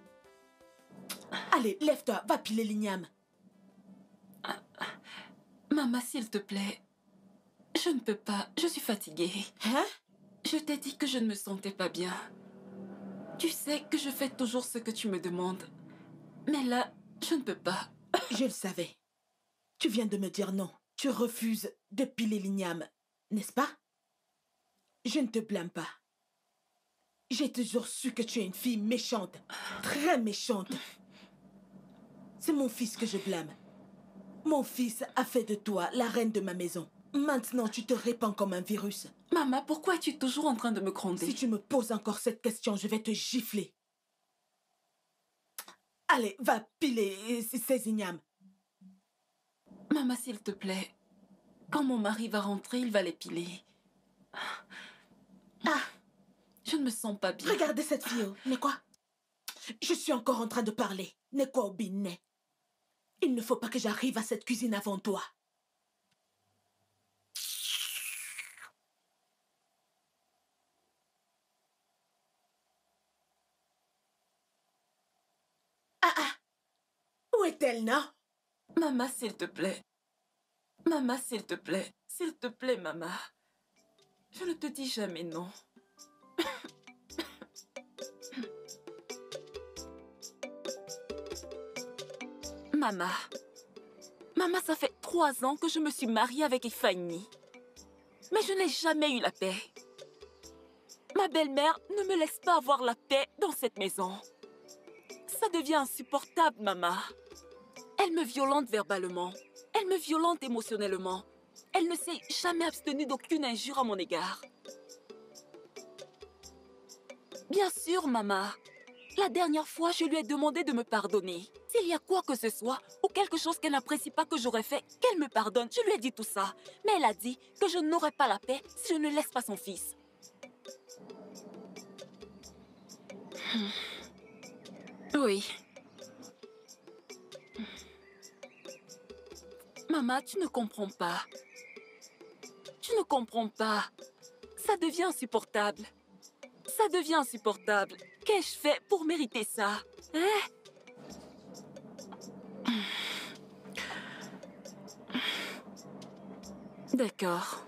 Allez, lève-toi, va piler l'igname. Maman, s'il te plaît, je ne peux pas. Je suis fatiguée. Hein? Je t'ai dit que je ne me sentais pas bien. Tu sais que je fais toujours ce que tu me demandes. Mais là, je ne peux pas. Je le savais. Tu viens de me dire non. Tu refuses de piler l'igname, n'est-ce pas? Je ne te blâme pas. J'ai toujours su que tu es une fille méchante. Très méchante. C'est mon fils que je blâme. Mon fils a fait de toi la reine de ma maison. Maintenant, tu te répands comme un virus. Maman, pourquoi es-tu toujours en train de me gronder? Si tu me poses encore cette question, je vais te gifler. Allez, va piler ces ignames. Maman, s'il te plaît, quand mon mari va rentrer, il va les piler. Ah, je ne me sens pas bien. Regardez cette fille, n'est quoi? Je suis encore en train de parler. N'est quoi au binet? Il ne faut pas que j'arrive à cette cuisine avant toi. Ah ah! Où est-elle, non? Maman, s'il te plaît. Maman, s'il te plaît. S'il te plaît, maman. Je ne te dis jamais non. Maman. Maman, ça fait trois ans que je me suis mariée avec Ifeanyi. Mais je n'ai jamais eu la paix. Ma belle-mère ne me laisse pas avoir la paix dans cette maison. Ça devient insupportable, maman. Elle me violente verbalement. Elle me violente émotionnellement. Elle ne s'est jamais abstenue d'aucune injure à mon égard. Bien sûr, maman. La dernière fois, je lui ai demandé de me pardonner. S'il y a quoi que ce soit ou quelque chose qu'elle n'apprécie pas que j'aurais fait, qu'elle me pardonne. Je lui ai dit tout ça. Mais elle a dit que je n'aurai pas la paix si je ne laisse pas son fils. Oui. Maman, tu ne comprends pas. Tu ne comprends pas. Ça devient insupportable. Ça devient insupportable. Qu'ai-je fait pour mériter ça? Hein? D'accord.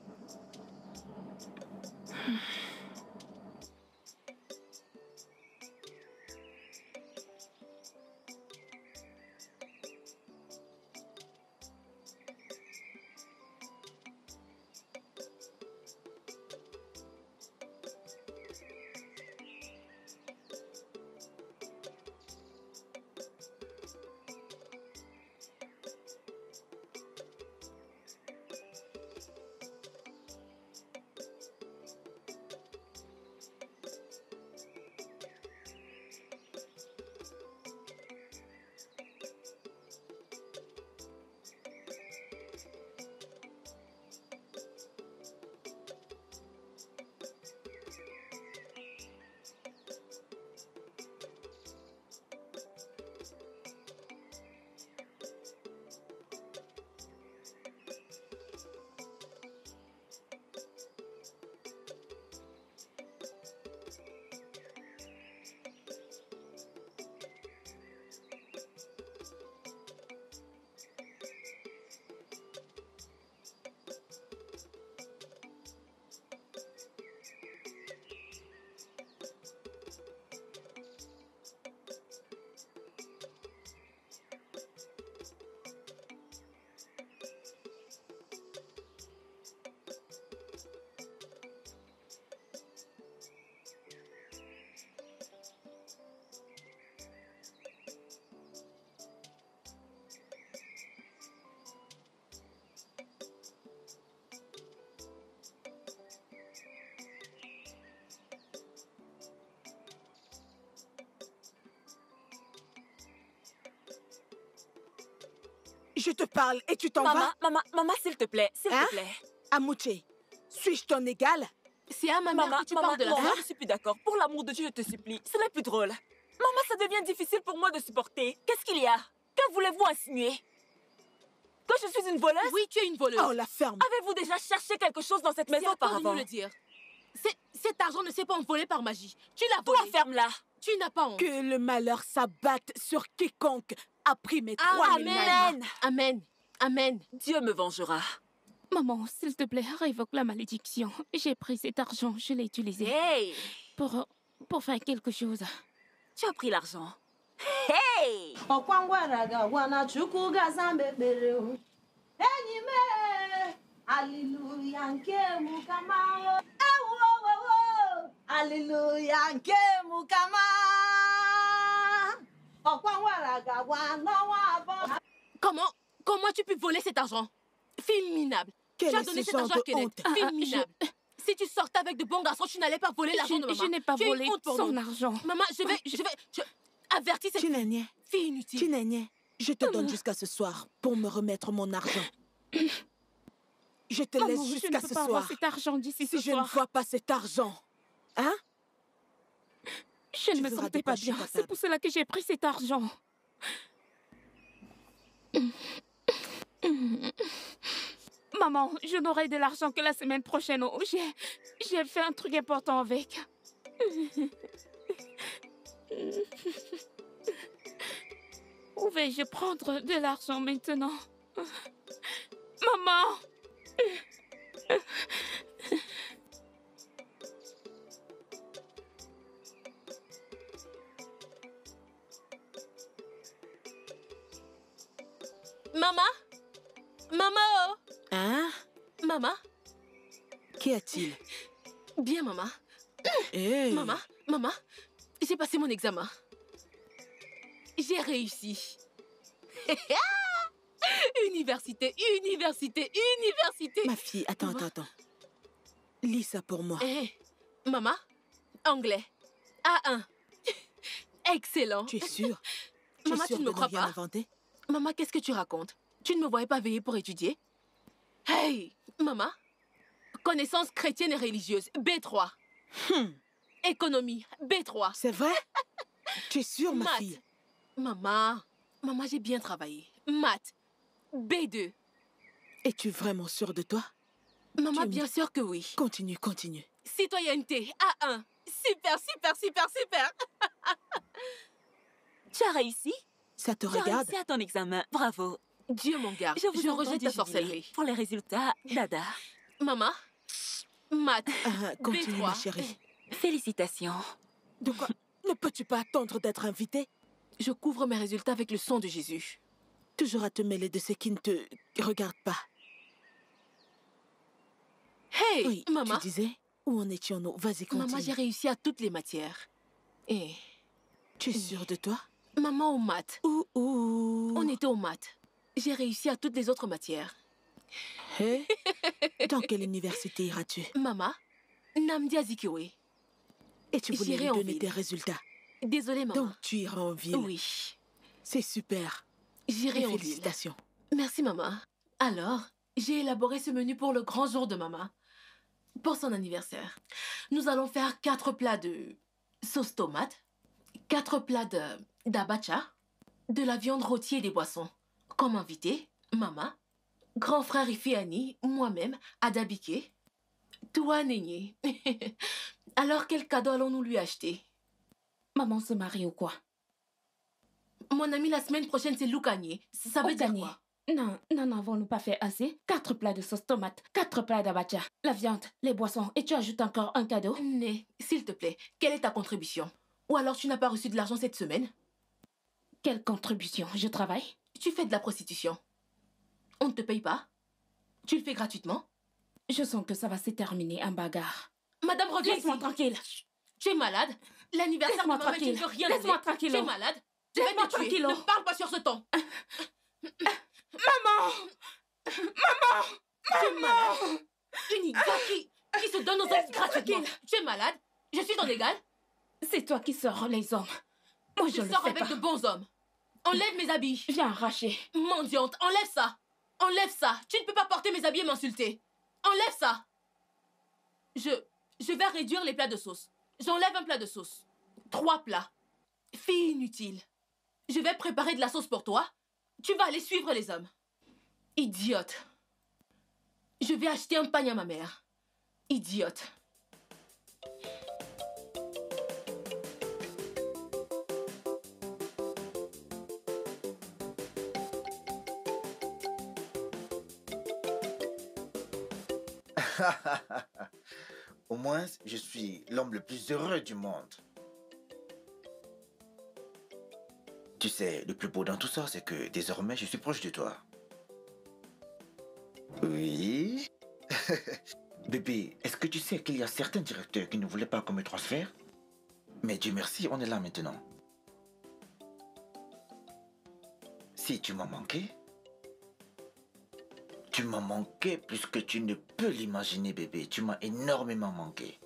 Je te parle et tu t'en vas? Maman, maman, maman, s'il te plaît, s'il Hein? te plaît. Amouché, suis-je ton égal? C'est à ma mère Maman, que tu maman, parles de la non, fin. je ne suis plus d'accord. Pour l'amour de Dieu, je te supplie. Ce n'est plus drôle. Maman, ça devient difficile pour moi de supporter. Qu'est-ce qu'il y a? Que voulez-vous insinuer? Que je suis une voleuse? Oui, tu es une voleuse. Oh, la ferme. Avez-vous déjà cherché quelque chose dans cette C'est maison à toi de nous auparavant? le dire. C'est- Cet argent ne s'est pas envolé par magie. Tu l'as Toi, volé. ferme-la. Tu n'as pas honte. Que le malheur s'abatte sur quiconque a pris mes trois mille naira. Amen. Amen. Amen. Dieu me vengera. Maman, s'il te plaît, révoque la malédiction. J'ai pris cet argent, je l'ai utilisé Hey! pour, pour faire quelque chose. Tu as pris l'argent. Hey! ọkwangwaraga wana chukwu gazambe ekpere o enyi m e, aliluya nke m kama ewu aliluya nke m kama ọkwangwaraga wana waba. Comment, comment tu peux voler cet argent? Fille minable. Quel Tu as est donné ce cet genre argent de à Kenneth. honte? Fille Ah, ah, minable. Si tu sortais avec de bons garçons, tu n'allais pas voler l'argent de Je, maman. je n'ai pas Tu as une volé honte pour son nous. argent. Maman, je vais... Je vais... Je... Avertis cette Chinenye, fille inutile. Chinenye, je te donne jusqu'à ce soir pour me remettre mon argent. Je te Maman, laisse je ne jusqu'à peux ce pas avoir soir. cet argent d'ici Si ce je ne soir. vois pas cet argent, hein? Je ne tu me verras sentais de pas quoi je suis bien. C'est capable. pour cela que j'ai pris cet argent. Maman, je n'aurai de l'argent que la semaine prochaine. Oh, j'ai, j'ai fait un truc important avec. Où vais-je prendre de l'argent maintenant? Maman! Maman? Maman, oh! Hein? Maman? Qu'y a-t-il? Bien, maman. Hey. Maman, maman, j'ai passé mon examen. J'ai réussi. Université, université, université. Ma fille, attends, Maman. attends, attends. Lis ça pour moi. Eh, maman, anglais, A un. Excellent. Tu es sûre? Tu Maman, es sûre tu ne me de crois rien pas? inventer? Maman, qu'est-ce que tu racontes? Tu ne me voyais pas veiller pour étudier? Hey, maman, connaissances chrétiennes et religieuses, B trois. Hmm. Économie, B trois. C'est vrai? Tu es sûre, ma Maths. fille? Maman, maman, j'ai bien travaillé. Maths, B deux. Es-tu vraiment sûre de toi? Maman, Tu- bien sûr que oui. Continue, continue. Citoyenneté, A un. Super, super, super, super. Tu as réussi? Ça te Tu as regarde? réussi à ton examen. Bravo. Dieu m'en garde. Je vous ai rejette entendu ta jubiler sorcellerie. pour les résultats, Dada. Maman, maths, Ah, continue, B trois. ma chérie. Félicitations. De quoi? Ne peux-tu pas attendre d'être invitée? Je couvre mes résultats avec le sang de Jésus. Toujours à te mêler de ce qui ne te regarde pas. Hey, Oui, maman. tu disais? Où en étions-nous? Vas-y, continue. Maman, j'ai réussi à toutes les matières. Et Tu es sûre de toi? maman, aux maths. Ouh, ouh. On était aux maths. J'ai réussi à toutes les autres matières. Hein? Dans quelle université iras-tu? Maman, Namdi Azikiwe. Et tu voulais J'irai lui en donner ville. tes résultats. Désolée, maman. Donc tu iras en ville. Oui, C'est super. j'irai Et en ville. félicitations. Merci, maman. Alors, j'ai élaboré ce menu pour le grand jour de maman. Pour son anniversaire. Nous allons faire quatre plats de sauce tomate, quatre plats de d'abacha, de la viande rôtie et des boissons. Comme invité, maman, grand frère Ifiani, moi-même, Adabike, toi, Néné. Alors, quel cadeau allons-nous lui acheter? Maman se marie ou quoi? Mon ami, la semaine prochaine, c'est Loukanier. Ça veut dire Okanier. quoi? Non, n'en avons-nous pas fait assez? Quatre plats de sauce tomate, quatre plats d'abacha, la viande, les boissons, et tu ajoutes encore un cadeau? Né, s'il te plaît, quelle est ta contribution? Ou alors tu n'as pas reçu de l'argent cette semaine? Quelle contribution? Je travaille? Tu fais de la prostitution. On ne te paye pas? Tu le fais gratuitement? Je sens que ça va se terminer en bagarre. Madame, reviens ici. Laisse-moi tranquille. Tu es malade? L'anniversaire de Laisse-moi maman, tu ne tranquille. veux rien Laisse-moi donner. tranquille. Tu es malade? Je vais Laisse-moi te tuer. tranquille. Ne parle pas sur ce ton. Maman! Maman! Tu es malade? Une idiote qui, qui se donne aux hommes Laisse-moi gratuitement. tranquille. Tu es malade? Je suis ton égal? C'est toi qui sors les hommes. Moi, je Je le sors fais avec pas. de bons hommes. Enlève mes habits. Viens arracher. Mendiante, enlève ça. Enlève ça. Tu ne peux pas porter mes habits et m'insulter. Enlève ça. Je, je vais réduire les plats de sauce. J'enlève un plat de sauce. Trois plats. Fille inutile. Je vais préparer de la sauce pour toi. Tu vas aller suivre les hommes. Idiote. Je vais acheter un pagne à ma mère. Idiote. Au moins, je suis l'homme le plus heureux du monde. Tu sais, le plus beau dans tout ça, c'est que désormais, je suis proche de toi. Oui. Bébé, est-ce que tu sais qu'il y a certains directeurs qui ne voulaient pas qu'on me transfère? Mais Dieu merci, on est là maintenant. Si tu m'as manqué, tu m'as manqué plus que tu ne peux l'imaginer, bébé. Tu m'as énormément manqué.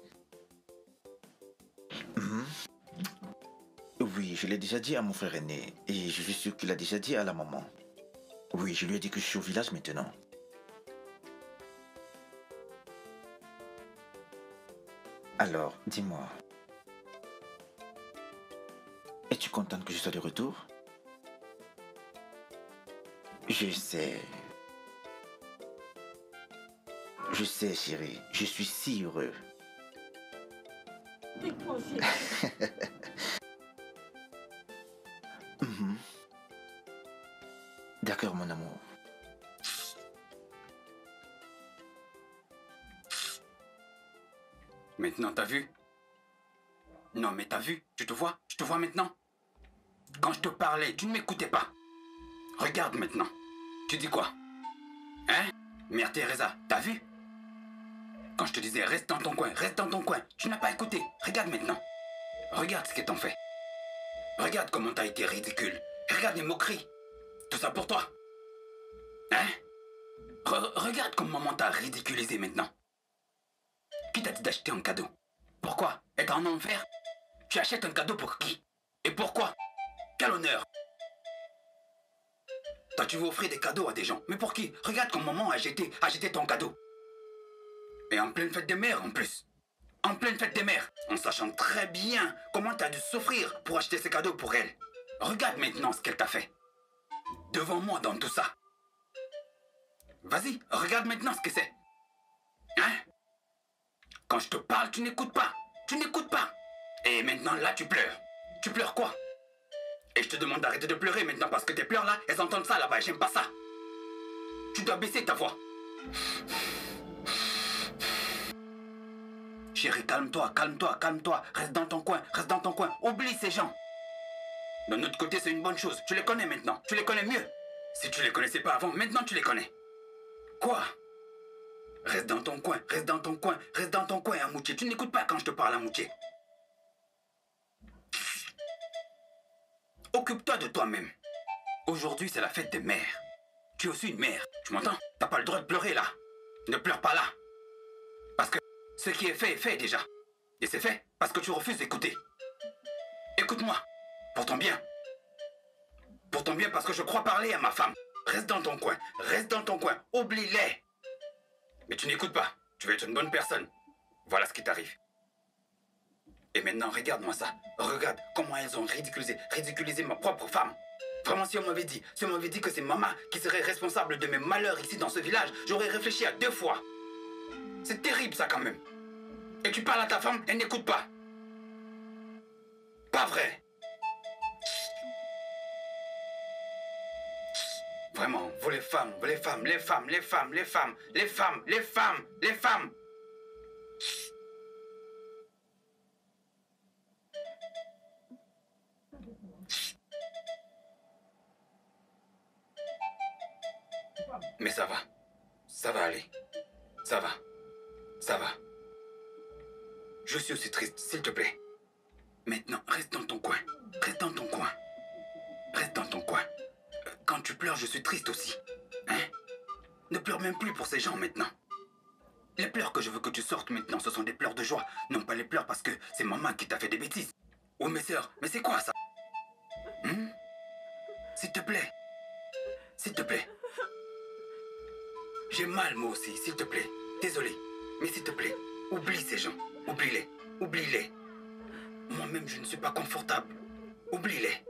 Mhm. Oui, je l'ai déjà dit à mon frère aîné. Et je suis sûr qu'il l'a déjà dit à la maman. Oui, je lui ai dit que je suis au village maintenant. Alors, dis-moi. Es-tu contente que je sois de retour? Je sais. Je sais, chérie. Je suis si heureux. Mhm. D'accord, mon amour. Maintenant, t'as vu? Non, mais t'as vu? Tu te vois? Tu te vois maintenant? Quand je te parlais, tu ne m'écoutais pas. Regarde maintenant. Tu dis quoi? Hein? Mère Teresa, t'as vu? Quand je te disais reste dans ton coin, reste dans ton coin, tu n'as pas écouté. Regarde maintenant. Regarde ce qu'ils t'ont fait. Regarde comment t'as été ridicule. Regarde les moqueries. Tout ça pour toi. Hein? Re- regarde comment maman t'a ridiculisé maintenant. Qui t'a dit d'acheter un cadeau? Pourquoi? Être en enfer? Tu achètes un cadeau pour qui? Et pourquoi? Quel honneur? Toi, tu veux offrir des cadeaux à des gens. Mais pour qui? Regarde comment maman a jeté, a jeté ton cadeau. Et en pleine fête des mères en plus. En pleine fête des mères. En sachant très bien comment tu as dû souffrir pour acheter ces cadeaux pour elle. Regarde maintenant ce qu'elle t'a fait. Devant moi dans tout ça. Vas-y, regarde maintenant ce que c'est. Hein? Quand je te parle, tu n'écoutes pas. Tu n'écoutes pas. Et maintenant, là, tu pleures. Tu pleures quoi? Et je te demande d'arrêter de pleurer maintenant parce que tes pleurs là, elles entendent ça là-bas. J'aime pas ça. Tu dois baisser ta voix. Chérie, calme-toi, calme-toi, calme-toi. Reste dans ton coin, reste dans ton coin. Oublie ces gens. D'un autre côté, c'est une bonne chose. Tu les connais maintenant. Tu les connais mieux. Si tu les connaissais pas avant, maintenant tu les connais. Quoi? Reste dans ton coin, reste dans ton coin, reste dans ton coin, Amouché. Tu n'écoutes pas quand je te parle, Amouché. Occupe-toi de toi-même. Aujourd'hui, c'est la fête des mères. Tu es aussi une mère. Tu m'entends? T'as pas le droit de pleurer là. Ne pleure pas là. Parce que ce qui est fait est fait déjà. Et c'est fait parce que tu refuses d'écouter. Écoute-moi. Pour ton bien. Pour ton bien parce que je crois parler à ma femme. Reste dans ton coin. Reste dans ton coin. Oublie-les. Mais tu n'écoutes pas. Tu veux être une bonne personne. Voilà ce qui t'arrive. Et maintenant, regarde-moi ça. Regarde comment elles ont ridiculisé, ridiculisé ma propre femme. Vraiment, si on m'avait dit, si on m'avait dit que c'est maman qui serait responsable de mes malheurs ici dans ce village, j'aurais réfléchi à deux fois. C'est terrible ça quand même. Et tu parles à ta femme, elle n'écoute pas. Pas vrai. Vraiment, vous les femmes, vous les femmes, les femmes, les femmes, les femmes, les femmes, les femmes, les femmes. Mais ça va. Ça va aller. Ça va. Ça va. Je suis aussi triste, s'il te plaît. Maintenant, reste dans ton coin. Reste dans ton coin. Reste dans ton coin. Quand tu pleures, je suis triste aussi. Hein? Ne pleure même plus pour ces gens maintenant. Les pleurs que je veux que tu sortes maintenant, ce sont des pleurs de joie. Non pas les pleurs parce que c'est maman qui t'a fait des bêtises. Oh mes sœurs, mais c'est quoi ça? Hein? S'il te plaît. S'il te plaît. J'ai mal moi aussi, s'il te plaît. Désolé. Mais s'il te plaît, oublie ces gens. Oublie-les. Oublie-les. Moi-même, je ne suis pas confortable. Oublie-les.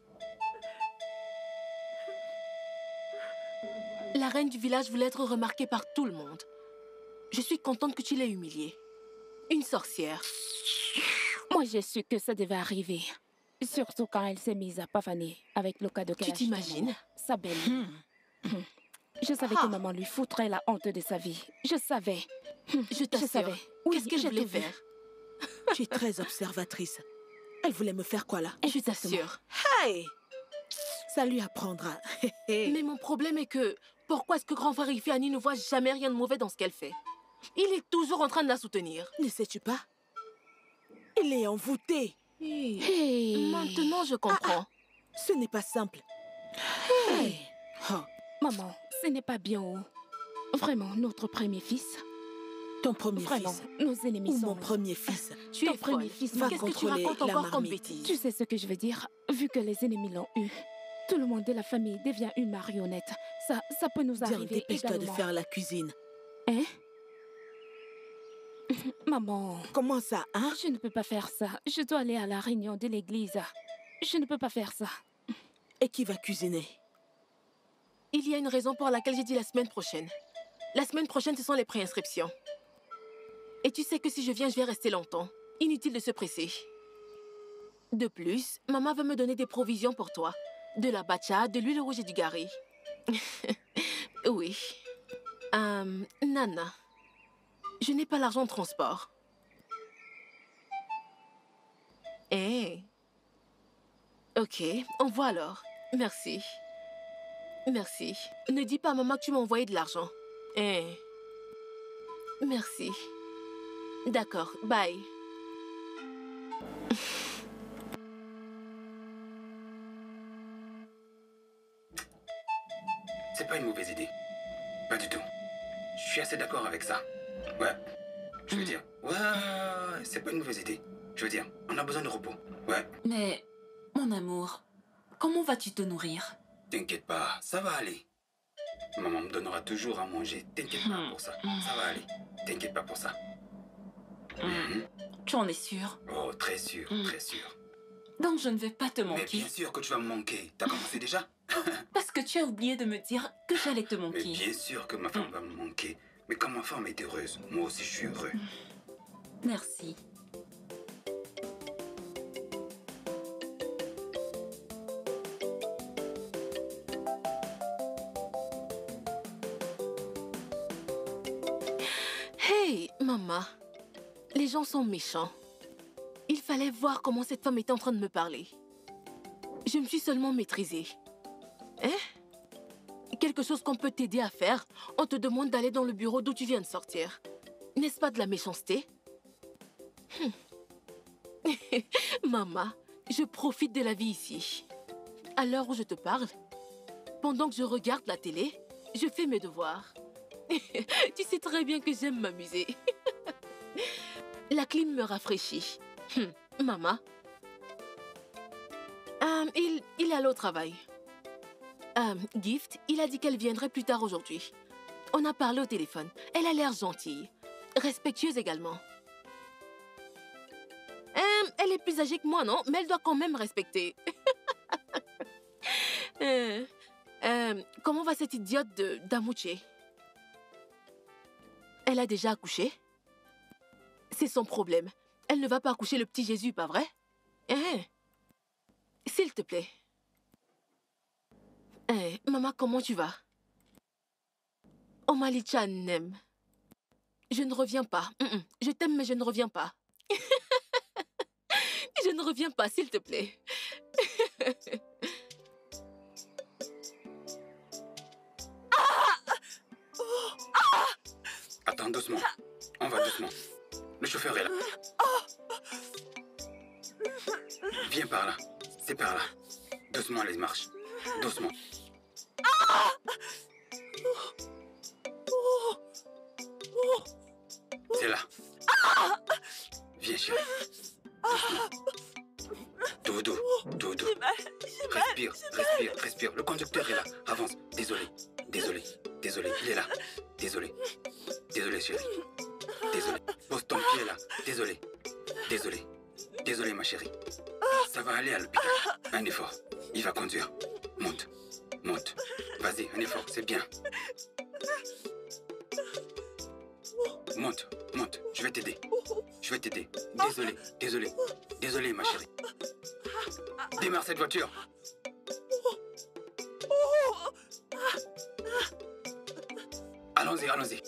La reine du village voulait être remarquée par tout le monde. Je suis contente que tu l'aies humiliée. Une sorcière. Moi, j'ai su que ça devait arriver. Surtout quand elle s'est mise à pavaner avec le cadeau qu'elle Tu a acheté à t'imagines? maman, sa belle. Hmm. Je savais que maman lui foutrait la honte de sa vie. Je savais. Je t'assure. savais. Oui, Qu'est-ce qu'elle je voulait t'ai vu. faire? Tu es très observatrice. Elle voulait me faire quoi là? Je t'assure. Hey! Ça lui apprendra. Mais mon problème est que, pourquoi est-ce que grand frère Ifeani ne voit jamais rien de mauvais dans ce qu'elle fait? Il est toujours en train de la soutenir. Ne sais-tu pas? Il est envoûté. Hey. Maintenant, je comprends. Ce n'est pas simple. Hey. Oh, Maman, ce n'est pas bien haut. Vraiment, notre premier fils. ton premier Vraiment, fils. nos ennemis Ou sont... mon premier fils. Tu Ton es premier folle. fils va Qu'est-ce que tu contrôler racontes la encore comme marmite. bêtise? Tu sais ce que je veux dire? Vu que les ennemis l'ont eu, tout le monde de la famille devient une marionnette. Ça, ça peut nous Dire, arriver dépêche-toi de également. faire la cuisine. Hein? Maman, Comment ça, hein? je ne peux pas faire ça. Je dois aller à la réunion de l'église. Je ne peux pas faire ça. Et qui va cuisiner? Il y a une raison pour laquelle j'ai dit la semaine prochaine. La semaine prochaine, ce sont les préinscriptions. Et tu sais que si je viens, je vais rester longtemps. Inutile de se presser. De plus, maman veut me donner des provisions pour toi. De la batcha, de l'huile rouge et du gari. Oui. Euh, Nana, je n'ai pas l'argent de transport. Eh. Ok, on voit alors. Merci. Merci. Ne dis pas à maman que tu m'as envoyé de l'argent. Eh. Merci. D'accord, bye. C'est pas une mauvaise idée. Pas du tout. Je suis assez d'accord avec ça. Ouais. Je veux dire, ouais, c'est pas une mauvaise idée. Je veux dire, on a besoin de repos. Ouais. Mais, mon amour, comment vas-tu te nourrir? T'inquiète pas, ça va aller. Maman me donnera toujours à manger. T'inquiète pas pour ça. Ça va aller. T'inquiète pas pour ça. Mhm. Tu en es sûr? Oh, très sûr, très sûr. Donc je ne vais pas te Mais manquer. bien sûr que tu vas me manquer. T'as commencé déjà? Parce que tu as oublié de me dire que j'allais te Mais manquer. bien sûr que ma femme va me manquer. Mais quand ma femme est heureuse, moi aussi je suis heureux. Merci. Hey, maman. Les gens sont méchants. Il fallait voir comment cette femme était en train de me parler. Je me suis seulement maîtrisée. Hein? Quelque chose qu'on peut t'aider à faire, on te demande d'aller dans le bureau d'où tu viens de sortir. N'est-ce pas de la méchanceté? Hum. Maman, je profite de la vie ici. À l'heure où je te parle, pendant que je regarde la télé, je fais mes devoirs. Tu sais très bien que j'aime m'amuser. La clim me rafraîchit. Hum, Maman. Euh, il, il est allé au travail. Euh, Gift, il a dit qu'elle viendrait plus tard aujourd'hui. On a parlé au téléphone. Elle a l'air gentille. Respectueuse également. Euh, elle est plus âgée que moi, non? Mais elle doit quand même respecter. euh, euh, comment va cette idiote de d'Amouché? Elle a déjà accouché? C'est son problème. Elle ne va pas accoucher le petit Jésus, pas vrai? Hein? S'il te plaît. Hein, maman, comment tu vas? Omali-chan n'aime. Je ne reviens pas. Mm-mm. Je t'aime, mais je ne reviens pas. Je ne reviens pas, s'il te plaît. Attends, doucement. On va doucement. Le chauffeur est là. Viens par là. C'est par là. Doucement les marches. Doucement. C'est là. Viens, chérie. Doucement. Doudou, doudou. Respire, respire, respire. Le conducteur est là. Avance. Désolé, désolé, désolé. Il est là. Désolé. Désolé, chérie. Désolé. Pose ton pied là. Désolé. Désolé. Désolé, ma chérie. Ça va aller à l'hôpital. Un effort. Il va conduire. Monte. Monte. Vas-y, un effort. C'est bien. Monte. Monte. Je vais t'aider. Je vais t'aider. Désolé. Désolé. Désolé, ma chérie. Démarre cette voiture. Allons-y, allons-y.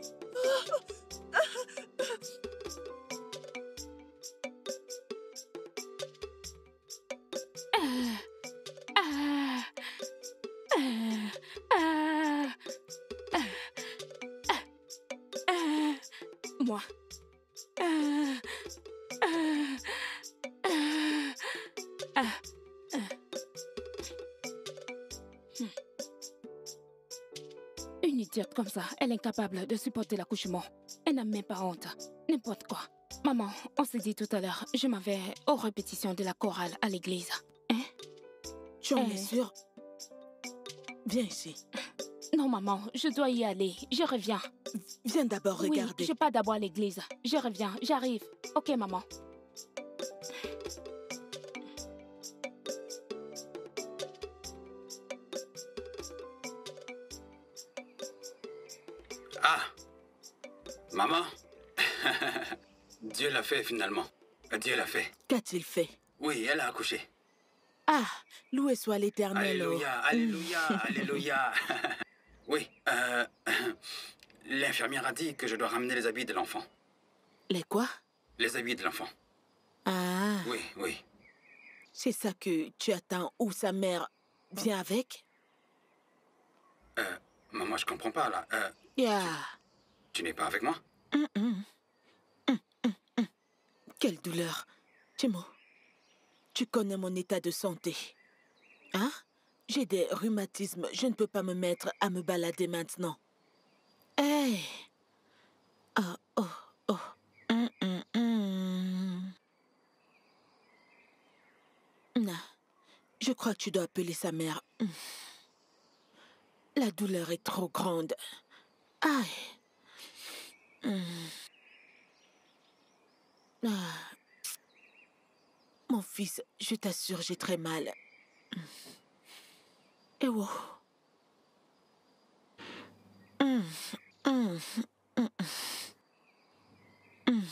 Moi. Euh, euh, euh, euh, euh. Hmm. Une idiote comme ça, elle est incapable de supporter l'accouchement. Elle n'a même pas honte. N'importe quoi. Maman, on s'est dit tout à l'heure, je m'en vais aux répétitions de la chorale à l'église. Hein? Tu en Euh. es sûre? Viens ici. Non, maman, je dois y aller. Je reviens. Viens d'abord regarder. Oui, je pars d'abord à l'église. Je reviens, j'arrive. Ok, maman. Ah, maman. Dieu l'a fait finalement. Dieu l'a fait. Qu'a-t-il fait? Oui, elle a accouché. Ah, loué soit l'Éternel. oh. Alléluia, alléluia, alléluia. Oui, euh, l'infirmière a dit que je dois ramener les habits de l'enfant. Les quoi? Les habits de l'enfant. Ah, Oui, oui. c'est ça que tu attends où sa mère vient avec? Euh, maman, je comprends pas, là. Euh, Ya. tu n'es pas avec moi? Hum, hum. Hum, hum, hum. Quelle douleur. Timo, tu connais mon état de santé. Hein? J'ai des rhumatismes. Je ne peux pas me mettre à me balader maintenant. Hey! Oh, oh, oh. Hum, hum, hum. Non. Je crois que tu dois appeler sa mère. Hum. La douleur est trop grande. Aïe. Hum. Ah. Mon fils, je t'assure, j'ai très mal. Et wow. Hum, hum, hum, hum.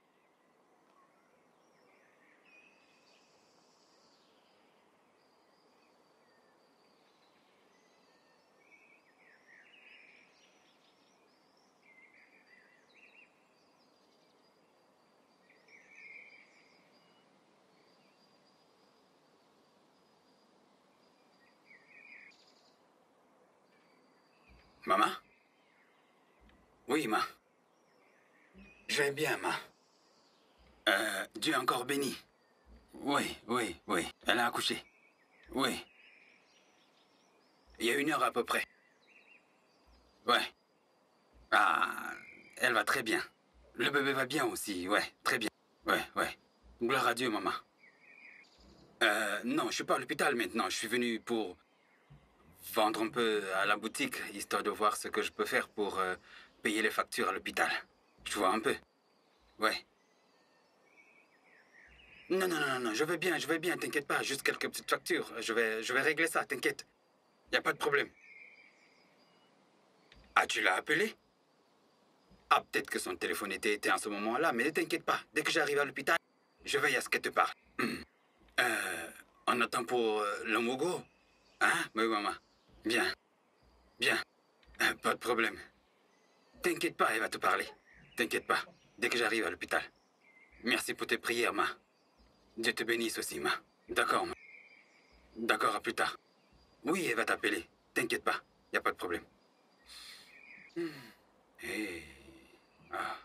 Maman? Oui, ma. Je vais bien, ma. Euh, Dieu est encore béni. Oui, oui, oui. Elle a accouché. Oui. Il y a une heure à peu près. Ouais. Ah, elle va très bien. Le bébé va bien aussi, ouais, très bien. Ouais, ouais. Gloire à Dieu, maman. Euh, non, je suis pas à l'hôpital maintenant. Je suis venu pour vendre un peu à la boutique, histoire de voir ce que je peux faire pour euh, payer les factures à l'hôpital. Tu vois un peu? Ouais. Non, non, non, non, je vais bien, je vais bien, t'inquiète pas. Juste quelques petites factures. Je vais, je vais régler ça, t'inquiète. Y a pas de problème. Ah, tu l'as appelé? Ah, peut-être que son téléphone était éteint en ce moment-là, mais ne t'inquiète pas. Dès que j'arrive à l'hôpital, je veille à ce qu'elle te parle. Hum. Euh, on attend pour euh, le Mogo? Hein? Oui, maman. Bien. Bien. Euh, pas de problème. T'inquiète pas, elle va te parler. T'inquiète pas. Dès que j'arrive à l'hôpital. Merci pour tes prières, ma. Dieu te bénisse aussi, ma. D'accord, ma. D'accord, à plus tard. Oui, elle va t'appeler. T'inquiète pas. Y a pas de problème. Hum. Hey. Ah.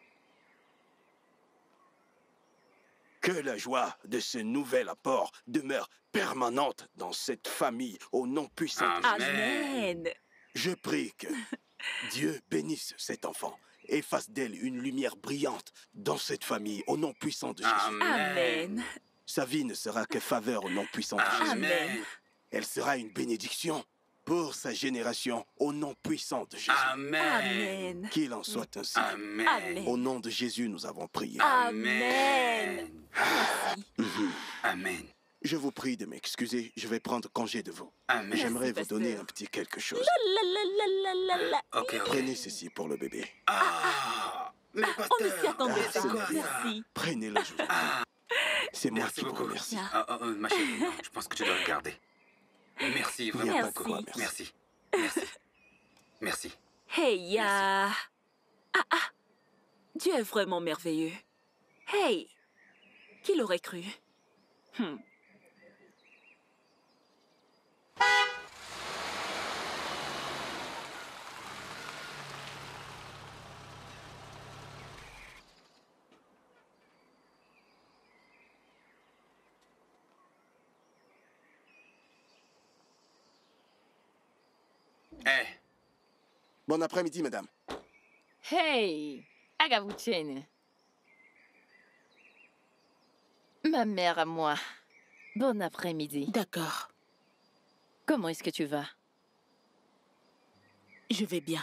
Que la joie de ce nouvel apport demeure permanente dans cette famille au nom puissant de Jésus. Amen. Je prie que Dieu bénisse cet enfant et fasse d'elle une lumière brillante dans cette famille au nom puissant de Jésus. Amen. Sa vie ne sera que faveur au nom puissant de Jésus. Amen. Elle sera une bénédiction pour sa génération au nom puissant de Jésus. Amen. Amen. Qu'il en soit ainsi. Amen. Amen. Au nom de Jésus, nous avons prié. Amen. Mhm. Amen. Je vous prie de m'excuser, je vais prendre congé de vous. Amen. J'aimerais vous pasteur. donner un petit quelque chose. La, la, la, la, la, la. Ok, ok. Prenez ceci pour le bébé. Ah, mais pasteur, On ne s'y attendait Ah, pas. c'est quoi, ça? Merci. Prenez-le, je vous prie. Ah, C'est moi merci qui vous beaucoup. remercie. Ah, ah, ah, ma chérie, non, je pense que tu dois le garder. Merci, Il n'y vraiment a pas de Merci. quoi, merci. Merci. Merci. Merci. Hey, ya. Ah, ah. Dieu est vraiment merveilleux. Hey. Qui l'aurait cru? Hmm. Eh, Bon après-midi, madame. Hey, Agavuchen. Ma mère à moi. Bon après-midi. D'accord, Comment est-ce que tu vas? je vais bien.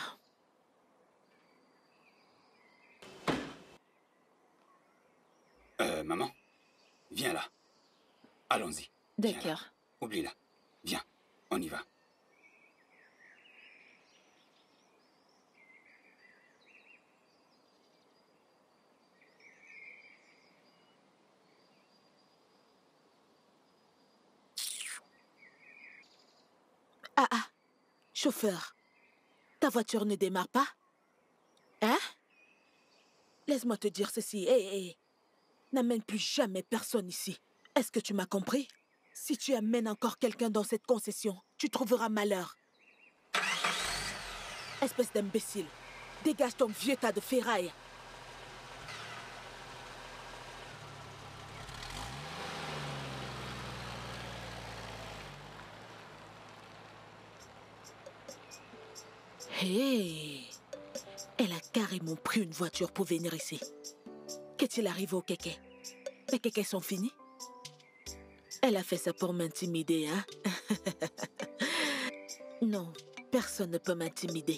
euh, maman, viens là. Allons-y. Viens là. D'accord. Oublie-la. Viens, on y va. Ah ah, chauffeur, ta voiture ne démarre pas? Hein? Laisse-moi te dire ceci. Hé, hé. N'amène plus jamais personne ici. Est-ce que tu m'as compris? Si tu amènes encore quelqu'un dans cette concession, tu trouveras malheur. Espèce d'imbécile. Dégage ton vieux tas de ferraille. Hé! Elle a carrément pris une voiture pour venir ici. Qu'est-il arrivé aux kékés? Les kékés sont finis? Elle a fait ça pour m'intimider, hein? Non, personne ne peut m'intimider.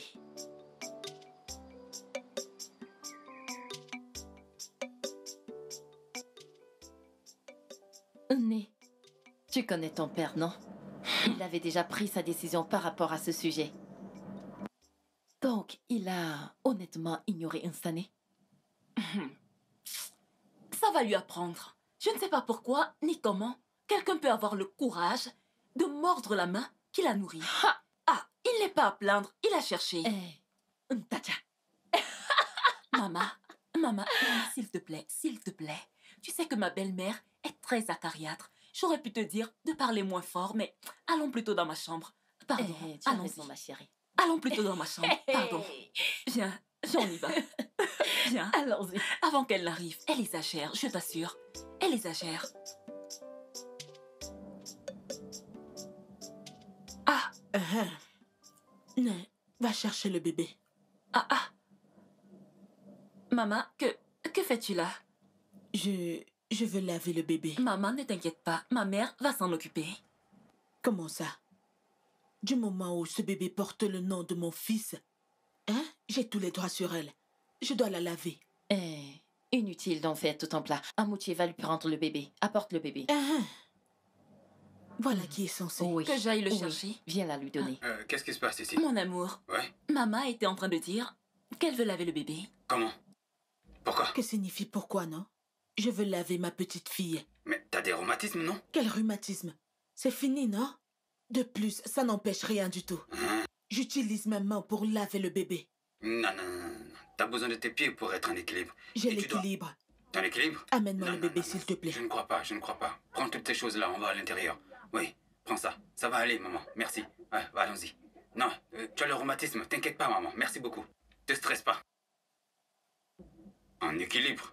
Né, tu connais ton père, non? Il avait déjà pris sa décision par rapport à ce sujet. Donc, il a honnêtement ignoré Instané. Ça va lui apprendre. Je ne sais pas pourquoi ni comment quelqu'un peut avoir le courage de mordre la main qui l'a nourri. Ha! Ah, il n'est pas à plaindre, il a cherché. Eh, Ntacha. Maman, maman, maman, s'il te plaît, s'il te plaît. Tu sais que ma belle-mère est très acariâtre. J'aurais pu te dire de parler moins fort, mais allons plutôt dans ma chambre. Pardon, eh, tu as allons-y. raison, ma chérie. Allons plutôt dans ma chambre, pardon. Viens, viens, on y va. Viens. Allons-y. Avant qu'elle n'arrive, elle exagère, je t'assure. Elle exagère. Ah, Uh-huh. Non, va chercher le bébé. ah, ah. Maman, que, que fais-tu là? Je... je veux laver le bébé. Maman, ne t'inquiète pas, ma mère va s'en occuper. Comment ça? Du moment où ce bébé porte le nom de mon fils, hein? J'ai tous les droits sur elle. Je dois la laver. Eh, inutile d'en faire tout en plat. Amoutier va lui prendre le bébé. Apporte le bébé. Uh-huh. Voilà qui est censé. Oui. Que j'aille le Oui. chercher. Viens la lui donner. Euh, Qu'est-ce qui se passe ici? Mon amour, Ouais? maman était en train de dire qu'elle veut laver le bébé. Comment? Pourquoi? Que signifie pourquoi, non? Je veux laver ma petite fille. Mais t'as des rhumatismes, non? Quel rhumatisme? C'est fini, non? De plus, ça n'empêche rien du tout. Hein? J'utilise ma main pour laver le bébé. Non, non, non, non. T'as besoin de tes pieds pour être en équilibre. J'ai Et tu dois- l'équilibre. T'as l'équilibre? Amène-moi Non, le non, bébé, non, s'il non. te plaît. Je ne crois pas, je ne crois pas. Prends toutes ces choses-là, on va à l'intérieur. Oui, prends ça. Ça va aller, maman. Merci. Ouais, bah, allons-y. Non, euh, tu as le rhumatisme. T'inquiète pas, maman. Merci beaucoup. Te stresse pas. En équilibre.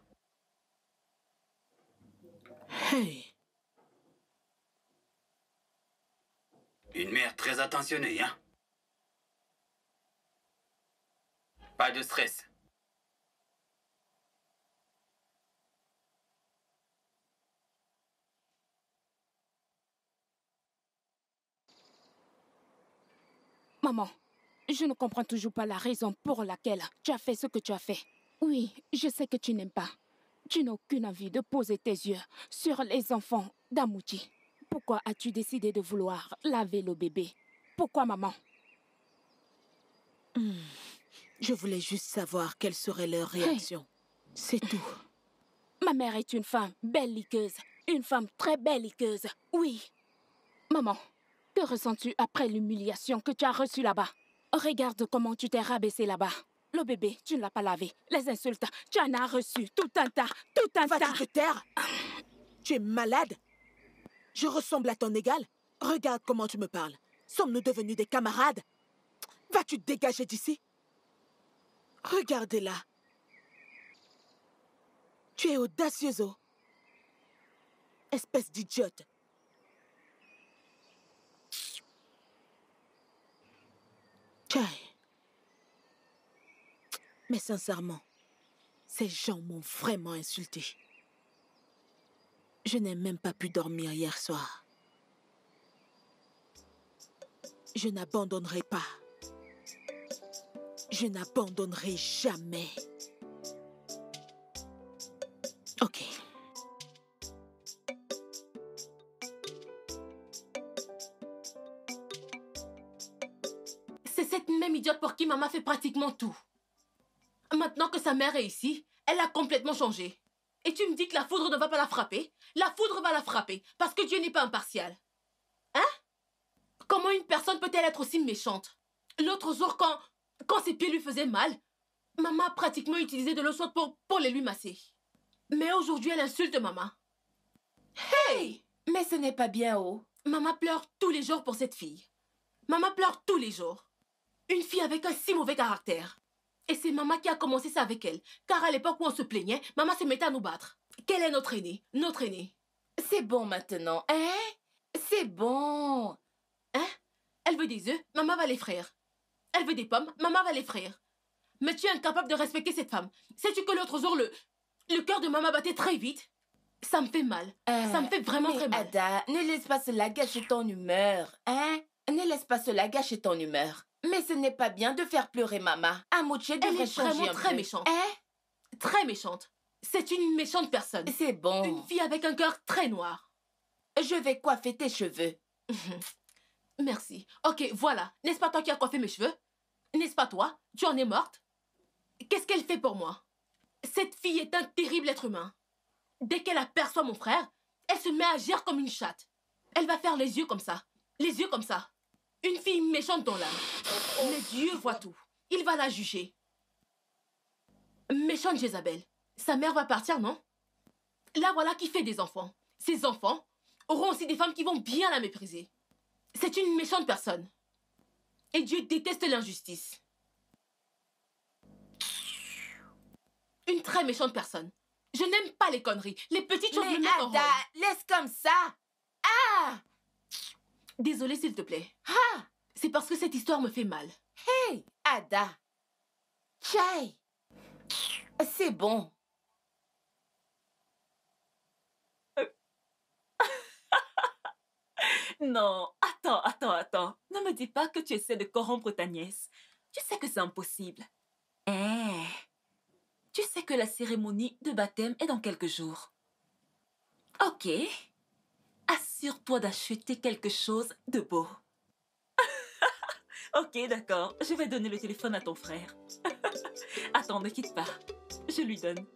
Hey, Une mère très attentionnée, hein? Pas de stress. Maman, je ne comprends toujours pas la raison pour laquelle tu as fait ce que tu as fait. Oui, je sais que tu n'aimes pas. Tu n'as aucune envie de poser tes yeux sur les enfants d'Amouti. Pourquoi as-tu décidé de vouloir laver le bébé? Pourquoi, maman? Hmm. Je voulais juste savoir quelle serait leur réaction. C'est tout. Ma mère est une femme belliqueuse. Une femme très belliqueuse. Oui. Maman, que ressens-tu après l'humiliation que tu as reçue là-bas? Regarde comment tu t'es rabaissé là-bas. Le bébé, tu ne l'as pas lavé. Les insultes, tu en as reçu tout un tas, tout un tas. Vas-tu te taire? Tu es malade? Je ressemble à ton égal? Regarde comment tu me parles. Sommes-nous devenus des camarades? Vas-tu te dégager d'ici? Regardez-la. Tu es audacieuse, oh. Espèce d'idiote. Tchai. Mais sincèrement, ces gens m'ont vraiment insulté. Je n'ai même pas pu dormir hier soir. Je n'abandonnerai pas. Je n'abandonnerai jamais. Ok. C'est cette même idiote pour qui maman fait pratiquement tout. Maintenant que sa mère est ici, elle a complètement changé. Et tu me dis que la foudre ne va pas la frapper? La foudre va la frapper, parce que Dieu n'est pas impartial. Hein? Comment une personne peut-elle être aussi méchante? L'autre jour, quand, quand ses pieds lui faisaient mal, maman a pratiquement utilisé de l'eau chaude pour, pour les lui masser. Mais aujourd'hui, elle insulte maman. Hey! Mais ce n'est pas bien, oh. Maman pleure tous les jours pour cette fille. Maman pleure tous les jours. Une fille avec un si mauvais caractère. Et c'est maman qui a commencé ça avec elle. Car à l'époque où on se plaignait, maman se mettait à nous battre. Quelle est notre aînée? Notre aînée. C'est bon maintenant, hein? C'est bon. Hein? Elle veut des œufs, maman va les frire. Elle veut des pommes, maman va les frire. Mais tu es incapable de respecter cette femme. Sais-tu que l'autre jour, le, le cœur de maman battait très vite? Ça me fait mal. Euh, ça me fait vraiment mais très mal. Ada, ne laisse pas cela gâcher ton humeur, hein? Ne laisse pas cela gâcher ton humeur. Mais ce n'est pas bien de faire pleurer maman. Amouché devrait Elle est changer vraiment un très peu. méchante. Hein? Très méchante. C'est une méchante personne. C'est bon. Une fille avec un cœur très noir. Je vais coiffer tes cheveux. Merci. Ok, voilà. N'est-ce pas toi qui as coiffé mes cheveux? N'est-ce pas toi? Tu en es morte? Qu'est-ce qu'elle fait pour moi? Cette fille est un terrible être humain. Dès qu'elle aperçoit mon frère, elle se met à agir comme une chatte. Elle va faire les yeux comme ça. Les yeux comme ça. Une fille méchante dans l'âme. Mais Dieu voit tout. Il va la juger. Méchante Jézabel. Sa mère va partir, non? Là, voilà qui fait des enfants. Ces enfants auront aussi des femmes qui vont bien la mépriser. C'est une méchante personne. Et Dieu déteste l'injustice. Une très méchante personne. Je n'aime pas les conneries. Les petites choses Mais me mettent en Ada, rôle. laisse comme ça. Ah! Désolée, s'il te plaît. Ah! C'est parce que cette histoire me fait mal. Hey, Ada. Chai. C'est bon. Non, attends, attends, attends. Ne me dis pas que tu essaies de corrompre ta nièce. Tu sais que c'est impossible. Eh, tu sais que la cérémonie de baptême est dans quelques jours. Ok. Assure-toi d'acheter quelque chose de beau. Ok, d'accord. Je vais donner le téléphone à ton frère. Attends, ne quitte pas. Je lui donne.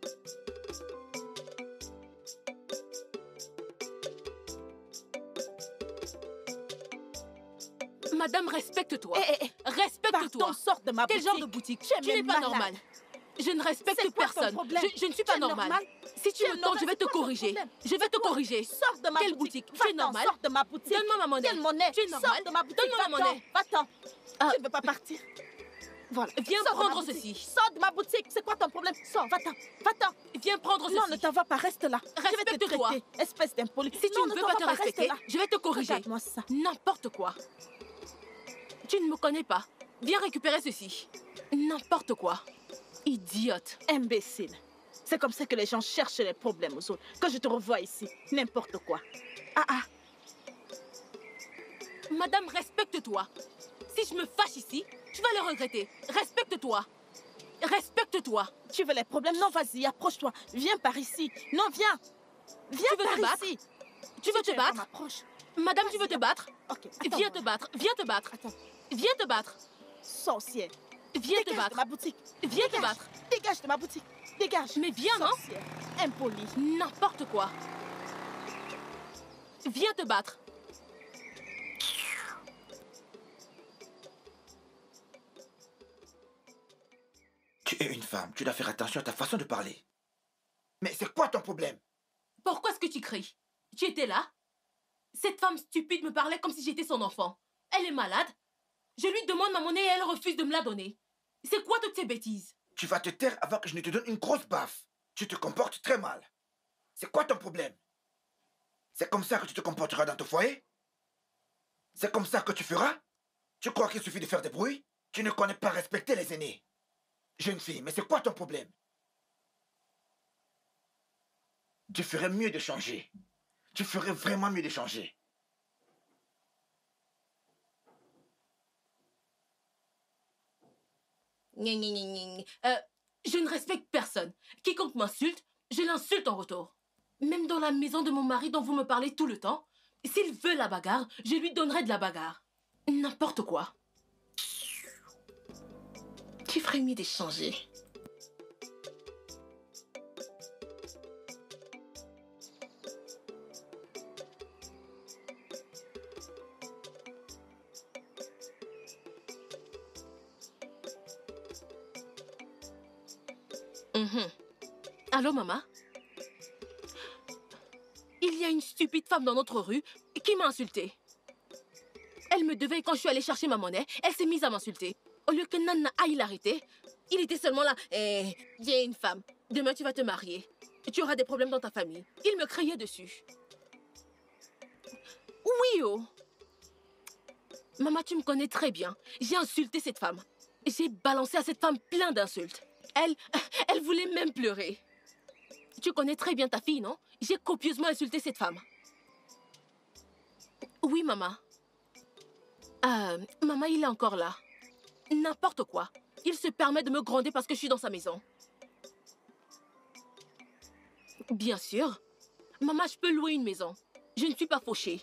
Madame, respecte-toi. Eh, eh, eh. Respecte-toi. Pardon, sors de ma Quel boutique. genre de boutique? Tu es Tu n'es même pas malade. normal. Je ne respecte C'est quoi ton personne. problème? Je, je ne suis Tu pas es normale. normal? Si tu Tu es me tentes, normal, je vais c'est te quoi ton corriger. problème? Je vais te Quoi? corriger. Sors de ma Quelle boutique. boutique? Tu es Va-t'en, normal? sors de ma boutique. Donne-moi ma monnaie. Quelle monnaie? Tu es normal? Sors de ma boutique. Donne-moi ma Va-t'en, monnaie. Va-t'en. Ah. Tu ne veux pas partir. Voilà. Viens Sors de ma prendre boutique. ceci. Sors de ma boutique. C'est quoi ton problème? Sors, va-t'en. Va-t'en. Viens prendre Non, ceci. ne t'en va pas. Reste là. Je vais te Respecte-toi. traiter. Espèce d'impoli. Si tu Non, ne veux t'en pas vas te reste respecter, là. je vais te corriger. Regarde-moi ça. N'importe quoi. Tu ne me connais pas. Viens récupérer ceci. N'importe quoi. Idiote. Imbécile. C'est comme ça que les gens cherchent les problèmes aux autres. Quand je te revois ici, n'importe quoi. Ah ah. Madame, respecte-toi. Si je me fâche ici, tu vas le regretter. Respecte-toi. Respecte-toi. Tu veux les problèmes? Non, vas-y, approche-toi. Viens par ici. Non, viens. Viens Tu veux par te battre? ici. Tu veux Si te veux pas battre? m'approche. Madame, tu veux te battre? Ok. Viens te battre. Viens te battre. Attends. Viens te battre. Sorcière. Viens te Dégage de battre. ma boutique. Viens te Dégage. battre. Dégage de ma boutique. Dégage. Mais viens, non? Sorcière. Impoli. N'importe quoi. Viens te battre. Tu es une femme, tu dois faire attention à ta façon de parler. Mais c'est quoi ton problème? Pourquoi est-ce que tu cries? Tu étais là? Cette femme stupide me parlait comme si j'étais son enfant. Elle est malade. Je lui demande ma monnaie et elle refuse de me la donner. C'est quoi toutes ces bêtises? Tu vas te taire avant que je ne te donne une grosse baffe. Tu te comportes très mal. C'est quoi ton problème? C'est comme ça que tu te comporteras dans ton foyer? C'est comme ça que tu feras? Tu crois qu'il suffit de faire des bruits? Tu ne connais pas respecter les aînés. Jeune fille, mais c'est quoi ton problème? Tu ferais mieux de changer. Tu ferais vraiment mieux de changer. Gna, gna, gna, gna. Euh, je ne respecte personne. Quiconque m'insulte, je l'insulte en retour. Même dans la maison de mon mari dont vous me parlez tout le temps, s'il veut la bagarre, je lui donnerai de la bagarre. N'importe quoi. Tu ferais mieux d'échanger. Mhm. Allô, maman? y a une stupide femme dans notre rue qui m'a insultée. Elle me devait quand je suis allée chercher ma monnaie, elle s'est mise à m'insulter. Au lieu que Nana aille l'arrêter, il était seulement là. Eh, il y a une femme. Demain, tu vas te marier. Tu auras des problèmes dans ta famille. Il me criait dessus. Oui, oh. Maman, tu me connais très bien. J'ai insulté cette femme. J'ai balancé à cette femme plein d'insultes. Elle, elle voulait même pleurer. Tu connais très bien ta fille, non? J'ai copieusement insulté cette femme. Oui, maman. Euh, maman, il est encore là. N'importe quoi. Il se permet de me gronder parce que je suis dans sa maison. Bien sûr. Maman, je peux louer une maison. Je ne suis pas fauchée.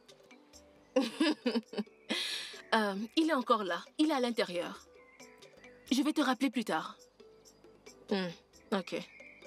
euh, il est encore là. Il est à l'intérieur. Je vais te rappeler plus tard. Hmm, ok.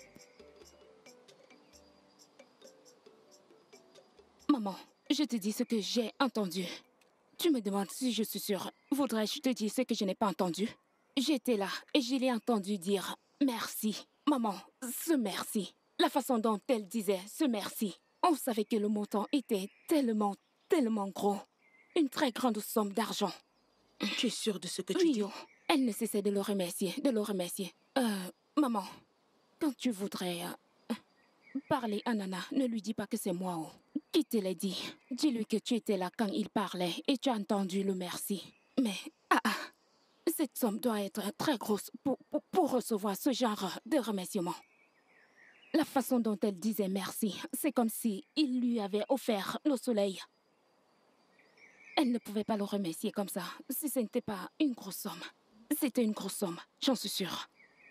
Maman, je te dis ce que j'ai entendu. Tu me demandes si je suis sûre. Voudrais-je te dire ce que je n'ai pas entendu? J'étais là et je l'ai entendu dire merci. Maman, ce merci. La façon dont elle disait ce merci. On savait que le montant était tellement, tellement gros. Une très grande somme d'argent. Tu es sûre de ce que tu oui, dis? Oh, elle ne cessait de le remercier, de le remercier. Euh, maman, quand tu voudrais euh, parler à Nana, ne lui dis pas que c'est moi. Oh. Qui te l'a dit? Dis-lui que tu étais là quand il parlait et tu as entendu le merci. Mais, ah ah, cette somme doit être très grosse pour, pour, pour recevoir ce genre de remerciement. La façon dont elle disait merci, c'est comme si il lui avait offert le soleil. Elle ne pouvait pas le remercier comme ça, si ce n'était pas une grosse somme. C'était une grosse somme, j'en suis sûre.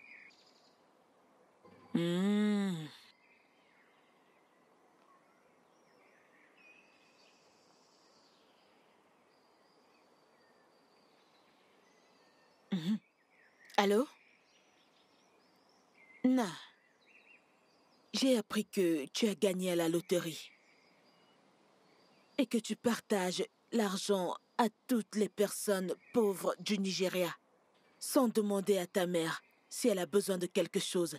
Mmh. Mmh. Allô? Na, j'ai appris que tu as gagné à la loterie et que tu partages l'argent à toutes les personnes pauvres du Nigeria sans demander à ta mère si elle a besoin de quelque chose.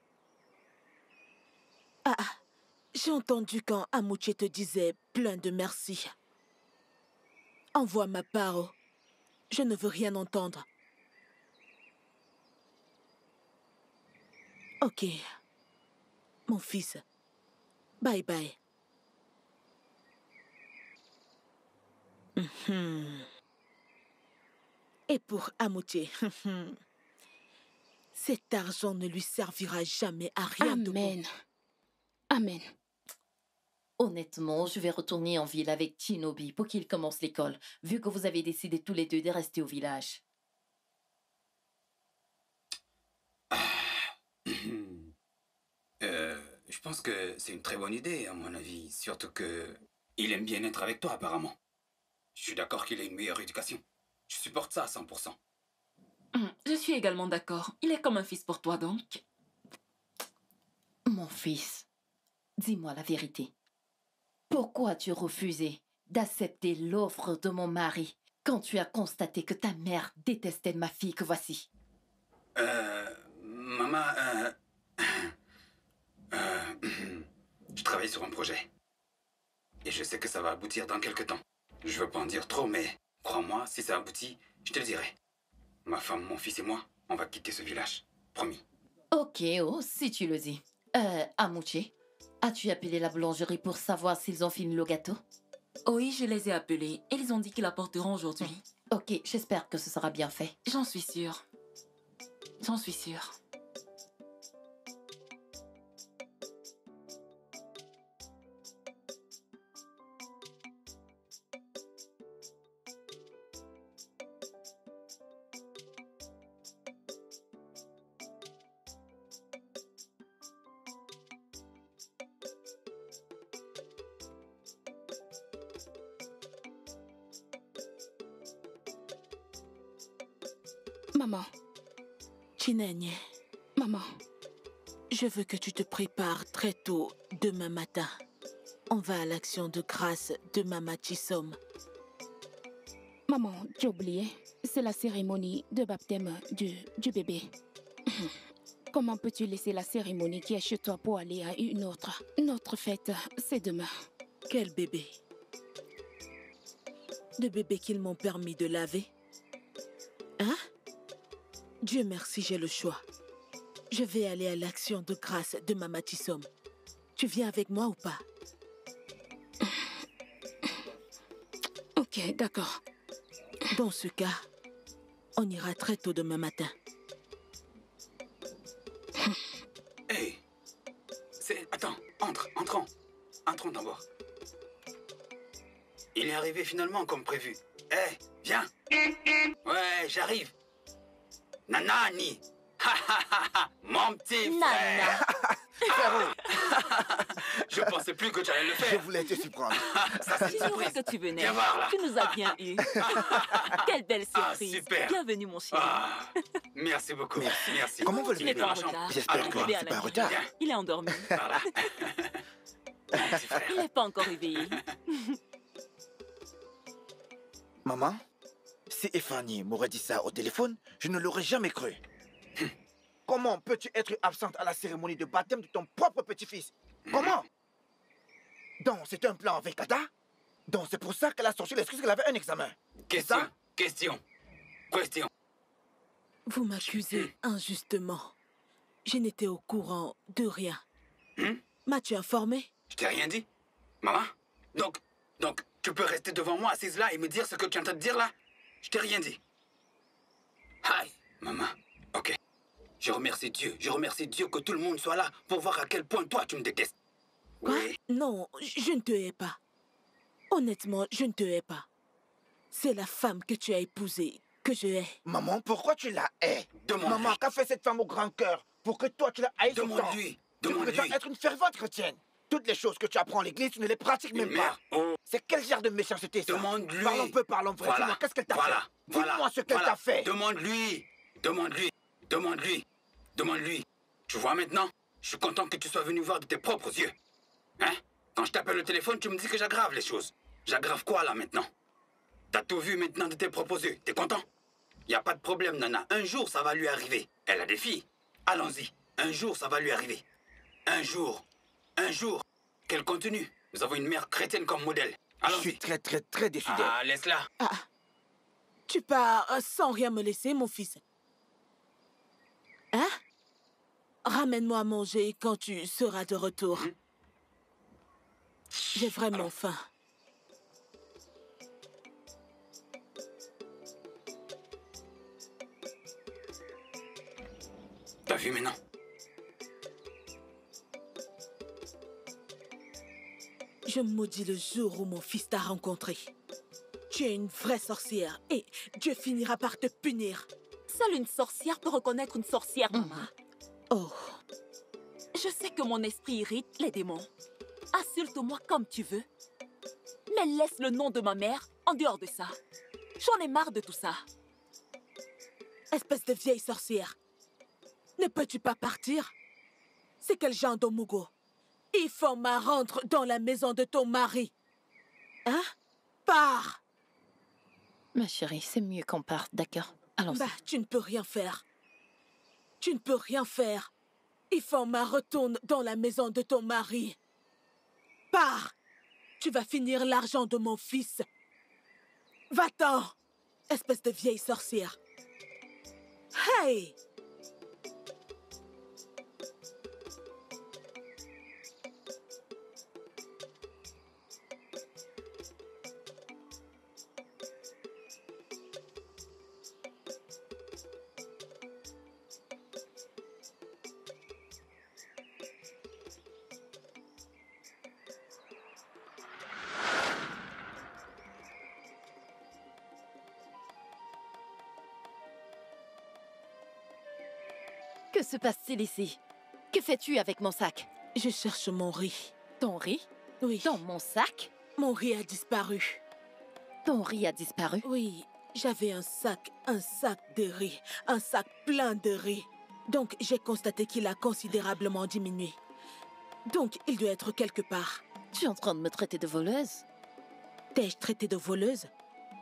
Ah, j'ai entendu quand Amouché te disait plein de merci. Envoie ma part. Je ne veux rien entendre. Ok. Mon fils. Bye bye. Mm-hmm. Et pour Amouché, cet argent ne lui servira jamais à rien de bon. Amen. Amen. Honnêtement, je vais retourner en ville avec Chinobi pour qu'il commence l'école, vu que vous avez décidé tous les deux de rester au village. Euh, je pense que c'est une très bonne idée, à mon avis. Surtout que il aime bien être avec toi, apparemment. Je suis d'accord qu'il a une meilleure éducation. Je supporte ça à cent pour cent. Je suis également d'accord. Il est comme un fils pour toi, donc. Mon fils, dis-moi la vérité. Pourquoi as-tu refusé d'accepter l'offre de mon mari quand tu as constaté que ta mère détestait ma fille que voici? Euh... Maman, euh... euh... je travaille sur un projet. Et je sais que ça va aboutir dans quelques temps. Je veux pas en dire trop, mais crois-moi, si ça aboutit, je te le dirai. Ma femme, mon fils et moi, on va quitter ce village. Promis. Ok, oh, si tu le dis. Euh, Amouché, as-tu appelé la boulangerie pour savoir s'ils ont fini le gâteau? Oui, je les ai appelés. Et ils ont dit qu'ils l'apporteront aujourd'hui. Ok, j'espère que ce sera bien fait. J'en suis sûre. J'en suis sûre. Maman. Chinenye. Maman. Je veux que tu te prépares très tôt demain matin. On va à l'action de grâce de Mama Chisom. Maman, tu as oublié. C'est la cérémonie de baptême du, du bébé. Comment peux-tu laisser la cérémonie qui est chez toi pour aller à une autre? Notre fête, c'est demain. Quel bébé? Le bébé qu'ils m'ont permis de laver? Hein? Dieu merci, j'ai le choix. Je vais aller à l'action de grâce de Mama Tissom. Tu viens avec moi ou pas? Ok, d'accord. Dans ce cas, on ira très tôt demain matin. Hey, c'est... Attends, entre, entrons. Entrons d'abord. Il est arrivé finalement comme prévu. Hey, viens. Ouais, j'arrive. Nanani. Mon petit frère. Je pensais plus que tu allais le faire. Je voulais te surprendre. Ça, c'est une J'ignorais surprise. que tu venais. Viens voir, là. Tu nous as bien eu. Quelle belle Ah, surprise. super. Bienvenue, mon chéri. Ah, merci beaucoup. Merci. merci. Comment va Tu le n'es bébé? pas en la chambre. retard. J'espère Allons que voir. Il est à c'est la pas en maison. retard. Viens. Il est endormi. Voilà. Mon petit frère. Il n'est pas encore réveillé. Maman, si Effanie m'aurait dit ça au téléphone, je ne l'aurais jamais cru. Comment peux-tu être absente à la cérémonie de baptême de ton propre petit-fils? Comment? Donc, c'est un plan avec Ada? Donc, c'est pour ça qu'elle a sorti l'excuse qu'elle avait un examen. Question. ça? Question. Question. Vous m'accusez injustement. Je n'étais au courant de rien. Hmm? M'as-tu informé? Je t'ai rien dit. Maman? Donc, donc, tu peux rester devant moi assise là et me dire ce que tu es en train de dire là? Je t'ai rien dit. Aïe, maman. Ok. Je remercie Dieu. Je remercie Dieu que tout le monde soit là pour voir à quel point toi tu me détestes. Quoi? Oui. Non, je ne te hais pas. Honnêtement, je ne te hais pas. C'est la femme que tu as épousée que je hais. Maman, pourquoi tu la hais? Demande-lui. Maman, qu'a fait cette femme au grand cœur pour que toi tu la haïs autant? Demande-lui. Tu prétends Demande-lui. être une fervente chrétienne. Toutes les choses que tu apprends à l'église, tu ne les pratiques Une même pas. mère. Oh, C'est quel genre de méchanceté ça? demande-lui. Parlons peu, parlons vrai. Voilà. Dis-moi, qu'est-ce qu'elle t'a Voilà. fait? Voilà. Dis-moi ce qu'elle Voilà. t'a fait. Demande-lui. Demande-lui. Demande-lui. Demande-lui. Tu vois maintenant? Je suis content que tu sois venu voir de tes propres yeux. Hein? Quand je t'appelle au téléphone, tu me dis que j'aggrave les choses. J'aggrave quoi là maintenant? T'as tout vu maintenant de tes propres yeux. T'es content? Y a pas de problème, Nana. Un jour, ça va lui arriver. Elle a des filles. Allons-y. Un jour, ça va lui arriver. Un jour. Un jour. Qu'elle continue. Nous avons une mère chrétienne comme modèle. Je Allons-y. suis très, très, très déçu d'elle. Ah, laisse-la. Ah, tu pars euh, sans rien me laisser, mon fils. Hein? Ramène-moi à manger quand tu seras de retour. Mhm. J'ai vraiment faim. T'as vu maintenant? Je maudis le jour où mon fils t'a rencontré. Tu es une vraie sorcière et Dieu finira par te punir. Seule une sorcière peut reconnaître une sorcière, maman. Oh, Je sais que mon esprit irrite les démons. Insulte-moi comme tu veux. Mais laisse le nom de ma mère en dehors de ça. J'en ai marre de tout ça. espèce de vieille sorcière. Ne peux-tu pas partir? C'est quel genre d'Omugo? Il faut ma rentre dans la maison de ton mari. Hein? Pars! Ma chérie, c'est mieux qu'on parte, d'accord? Allons-y. Bah, tu ne peux rien faire. Tu ne peux rien faire. Il faut ma retourne dans la maison de ton mari. Pars! Tu vas finir l'argent de mon fils. Va-t'en, espèce de vieille sorcière. Hey! Que se passe-t-il ici? Que fais-tu avec mon sac? Je cherche mon riz. Ton riz? Oui. Dans mon sac? Mon riz a disparu. Ton riz a disparu? Oui, j'avais un sac, un sac de riz, un sac plein de riz. Donc, j'ai constaté qu'il a considérablement diminué. Donc, il doit être quelque part. Tu es en train de me traiter de voleuse? T'ai-je traité de voleuse?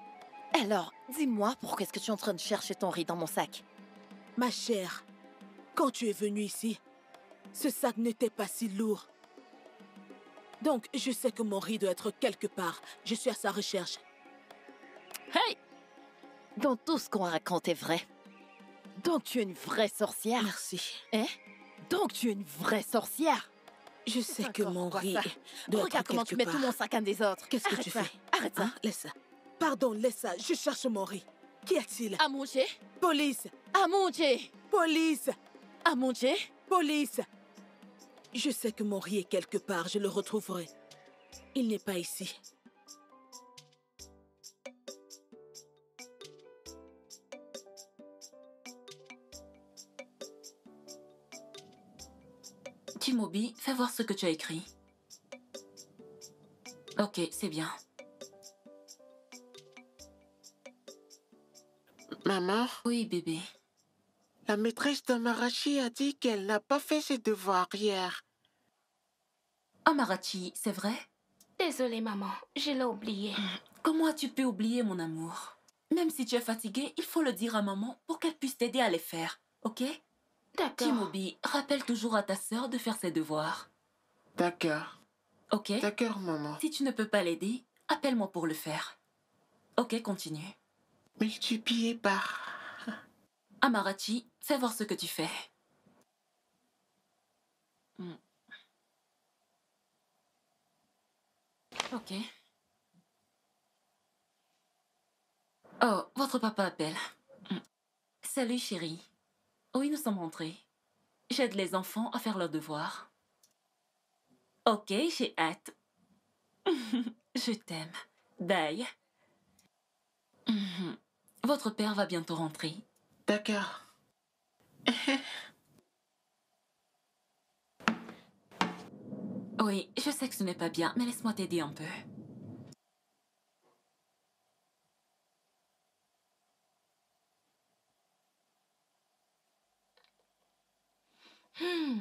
Alors, dis-moi, pourquoi est-ce que tu es en train de chercher ton riz dans mon sac? Ma chère, Quand tu es venu ici, ce sac n'était pas si lourd. Donc, je sais que mon riz doit être quelque part. Je suis à sa recherche. Hey! Donc tout ce qu'on raconte est vrai. Donc tu es une vraie sorcière. Merci. Hein? Donc tu es une vraie sorcière. Je sais que D'accord, mon quoi riz ça? doit Regarde être comment quelque tu mets part. tout mon sac en désordre. Qu'est-ce que Arrête tu ça. fais? Arrête ça. Hein? Laisse ça. Pardon, laisse ça. Je cherche mon riz. Qu'y a-t-il? À manger. Police! À manger. Police! À manger. Police! Je sais que mon riz est quelque part. Je le retrouverai. Il n'est pas ici. Timobi, fais voir ce que tu as écrit. Ok, c'est bien. Maman? Oui, bébé. La maîtresse d'Amarachi a dit qu'elle n'a pas fait ses devoirs hier. Amarachi, c'est vrai? Désolée, maman. Je l'ai oublié. Comment as-tu pu oublier, mon amour? Même si tu es fatiguée, il faut le dire à maman pour qu'elle puisse t'aider à les faire, ok? D'accord. Timobi, rappelle toujours à ta sœur de faire ses devoirs. D'accord. Ok? D'accord, maman. Si tu ne peux pas l'aider, appelle-moi pour le faire. Ok, continue. Multiplié par... Amarachi, fais voir ce que tu fais. Hmm. Ok. Oh, votre papa appelle. Hmm. Salut, chérie. Oui, nous sommes rentrés. J'aide les enfants à faire leurs devoirs. Ok, j'ai hâte. Je t'aime. Bye. Mhm. Votre père va bientôt rentrer. D'accord. Oui, je sais que ce n'est pas bien, mais laisse-moi t'aider un peu. Hmm.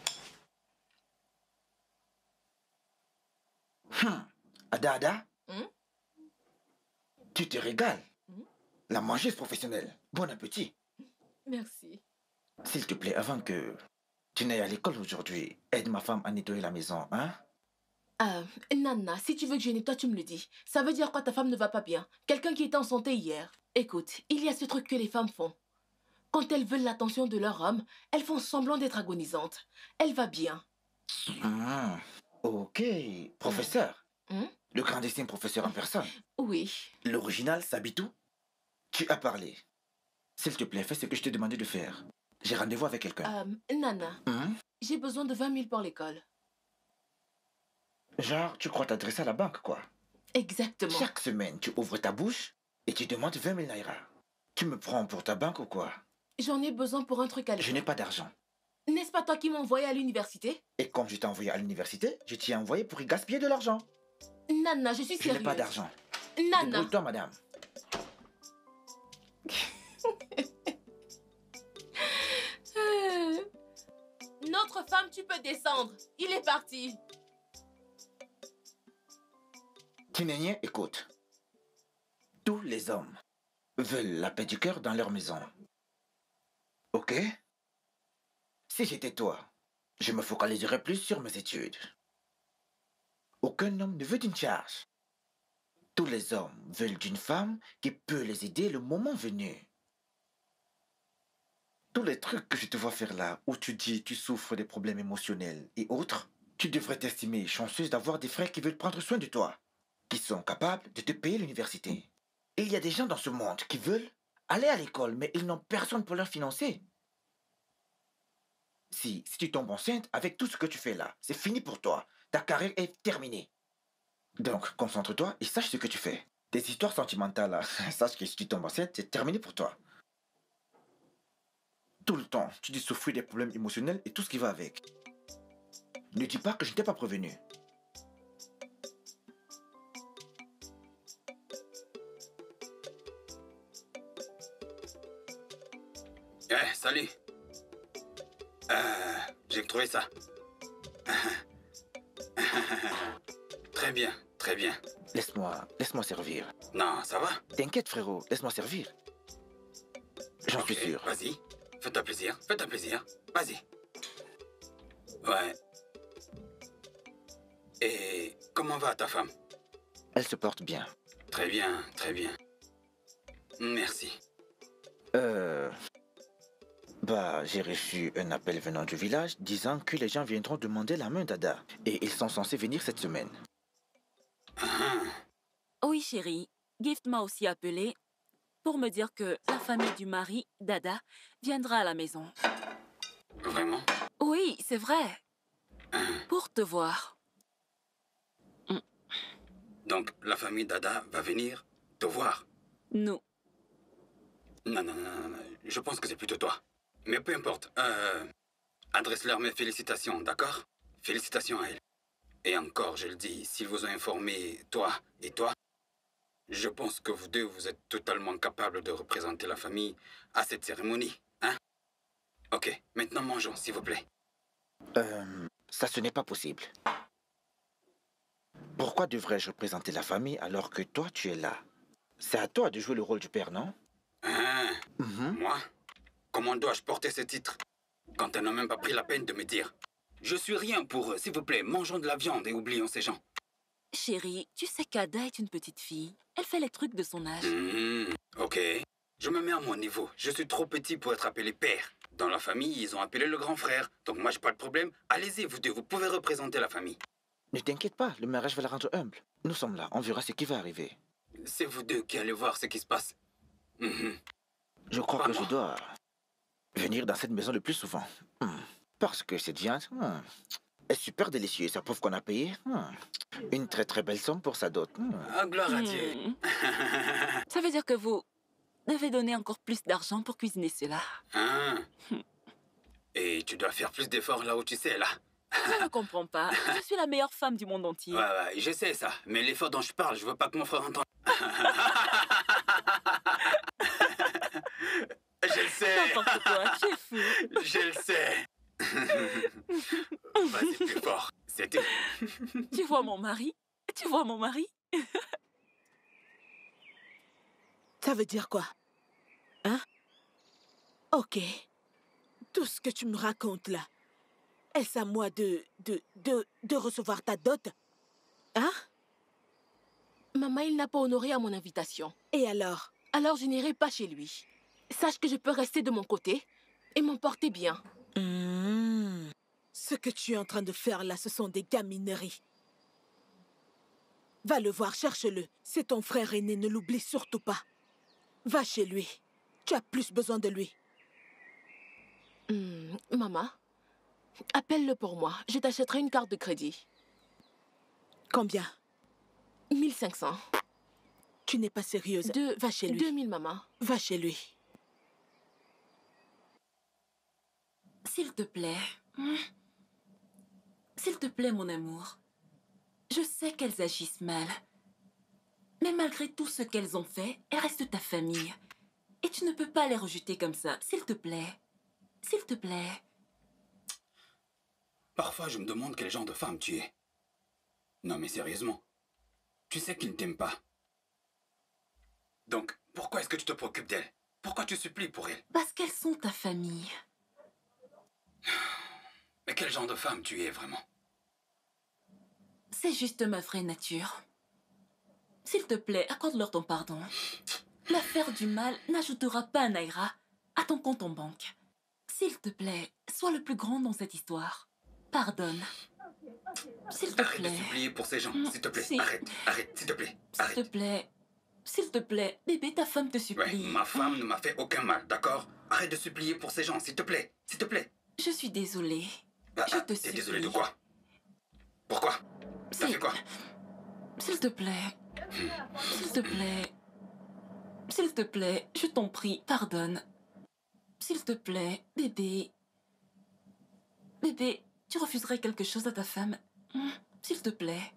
Hum. Ada, Ada, Hmm? tu te régales. Hmm? La mangeuse professionnelle. Bon appétit. Merci. S'il te plaît, avant que tu n'ailles à l'école aujourd'hui, aide ma femme à nettoyer la maison, hein? Euh, Nana, si tu veux que je nettoie, tu me le dis. Ça veut dire quoi, ta femme ne va pas bien? Quelqu'un qui était en santé hier. Écoute, il y a ce truc que les femmes font. Quand elles veulent l'attention de leur homme, elles font semblant d'être agonisantes. Elle va bien. Ah, ok. Professeur. Hmm? Le grandissime professeur en personne. Oui. L'original Sabitou. Tu as parlé. S'il te plaît, fais ce que je t'ai demandé de faire. J'ai rendez-vous avec quelqu'un. Euh, Nana, Hmm? j'ai besoin de vingt mille pour l'école. Genre, tu crois t'adresser à la banque, quoi. Exactement. Chaque semaine, tu ouvres ta bouche et tu demandes vingt mille naira. Tu me prends pour ta banque ou quoi? J'en ai besoin pour un truc à Je l'école. n'ai pas d'argent. N'est-ce pas toi qui m'as envoyé à l'université? Et comme je t'ai envoyé à l'université, je t'y ai envoyé pour y gaspiller de l'argent. Nana, je suis Je sérieuse. n'ai pas d'argent. Nana. Débrouille-toi, madame. Euh, Notre femme, tu peux descendre. Il est parti. Tinénien, écoute. Tous les hommes veulent la paix du cœur dans leur maison. Ok? Si j'étais toi, je me focaliserais plus sur mes études. Aucun homme ne veut d'une charge. Tous les hommes veulent d'une femme qui peut les aider le moment venu. Tous les trucs que je te vois faire là, où tu dis tu souffres des problèmes émotionnels et autres, tu devrais t'estimer chanceuse d'avoir des frères qui veulent prendre soin de toi, qui sont capables de te payer l'université. Et il y a des gens dans ce monde qui veulent aller à l'école, mais ils n'ont personne pour leur financer. Si, si tu tombes enceinte, avec tout ce que tu fais là, c'est fini pour toi. Ta carrière est terminée. Donc, concentre-toi et sache ce que tu fais. Tes histoires sentimentales là, sache que si tu tombes enceinte, c'est terminé pour toi. Tout le temps, tu dis souffrir des problèmes émotionnels et tout ce qui va avec. Ne dis pas que je ne t'ai pas prévenu. Eh, salut. Euh, j'ai trouvé ça. Très bien, très bien. Laisse-moi, laisse-moi servir. Non, ça va? T'inquiète frérot, laisse-moi servir. J'en Ok, suis sûr. Vas-y. fais-toi plaisir, fais-toi plaisir. Vas-y. Ouais. Et comment va ta femme? Elle se porte bien. Très bien, très bien. Merci. Euh... Bah, j'ai reçu un appel venant du village disant que les gens viendront demander la main d'Ada. Et ils sont censés venir cette semaine. Ah. Oui, chérie. Gift m'a aussi appelé pour me dire que la famille du mari d'Ada viendra à la maison. Vraiment? Oui, c'est vrai. Pour te voir. Donc, la famille d'Ada va venir te voir? Nous. Non, non, non, non, non. Je pense que c'est plutôt toi. Mais peu importe. Euh, adresse-leur mes félicitations, d'accord? Félicitations à elle. Et encore, je le dis, s'ils vous ont informé, toi et toi, je pense que vous deux, vous êtes totalement capables de représenter la famille à cette cérémonie, hein? Ok, maintenant mangeons, s'il vous plaît. Euh... Ça, ce n'est pas possible. Pourquoi devrais-je représenter la famille alors que toi, tu es là? C'est à toi de jouer le rôle du père, non? Hein? Mm-hmm. Moi? Comment dois-je porter ce titre quand elle n'a même pas pris la peine de me dire? Je suis rien pour eux, s'il vous plaît, mangeons de la viande et oublions ces gens. Chérie, tu sais qu'Ada est une petite fille. Elle fait les trucs de son âge. Mmh, ok. Je me mets à mon niveau. Je suis trop petit pour être appelé père. Dans la famille, ils ont appelé le grand frère. Donc moi, j'ai pas de problème. Allez-y, vous deux, vous pouvez représenter la famille. Ne t'inquiète pas, le mariage va la rendre humble. Nous sommes là, on verra ce qui va arriver. C'est vous deux qui allez voir ce qui se passe. Mmh. Je crois Pas que moi. je dois venir dans cette maison le plus souvent. Hmm. Parce que cette viande hmm, est super délicieuse. Ça prouve qu'on a payé hmm, une très très belle somme pour sa dot. Hmm. Ah, gloire à Dieu. Hmm. Ça veut dire que vous devez donner encore plus d'argent pour cuisiner cela. Ah. Et tu dois faire plus d'efforts là où tu sais, là. Je ne comprends pas. Je suis la meilleure femme du monde entier. Ouais, ouais, je sais ça. Mais l'effort dont je parle, je veux pas que mon frère entende. Je le sais. N'importe quoi, tu es fou. Je le sais. Vas-y, plus fort. C'est tout. Tu vois mon mari? Tu vois mon mari? Ça veut dire quoi? Hein? Ok. Tout ce que tu me racontes là, est-ce à moi de, de, de, de recevoir ta dot? Hein? Maman, il n'a pas honoré à mon invitation. Et alors? Alors je n'irai pas chez lui. Sache que je peux rester de mon côté et m'en porter bien. Mmh. Ce que tu es en train de faire là, ce sont des gamineries. Va le voir, cherche-le. C'est ton frère aîné, ne l'oublie surtout pas. Va chez lui. Tu as plus besoin de lui. Mmh, maman, appelle-le pour moi. Je t'achèterai une carte de crédit. Combien? mille cinq cents. Tu n'es pas sérieuse. Deux, Va chez lui. deux mille, maman. Va chez lui. S'il te plaît. Hmm. S'il te plaît, mon amour. Je sais qu'elles agissent mal. Mais malgré tout ce qu'elles ont fait, elles restent ta famille. Et tu ne peux pas les rejeter comme ça. S'il te plaît. S'il te plaît. Parfois, je me demande quel genre de femme tu es. Non, mais sérieusement. Tu sais qu'ils ne t'aiment pas. Donc, pourquoi est-ce que tu te préoccupes d'elle? Pourquoi tu supplies pour elle? Parce qu'elles sont ta famille. Mais quel genre de femme tu es vraiment? C'est juste ma vraie nature. S'il te plaît, accorde-leur ton pardon. L'affaire du mal n'ajoutera pas un naira à ton compte en banque. S'il te plaît, sois le plus grand dans cette histoire. Pardonne. S'il te Arrête plaît. de supplier pour ces gens, s'il te plaît. Si. Arrête, arrête, s'il te plaît. S'il Arrête. te plaît. S'il te plaît. Bébé, ta femme te Ouais, supplie. ma femme ne m'a fait aucun mal, d'accord? Arrête de supplier pour ces gens, s'il te plaît. S'il te plaît. Je suis désolée. Bah, Je te t'es supplie. désolé de quoi? Pourquoi? T'as Si. fait quoi? S'il te plaît. S'il te plaît. S'il te plaît, je t'en prie, pardonne. S'il te plaît, bébé. Bébé, tu refuserais quelque chose à ta femme? Hmm, s'il te plaît.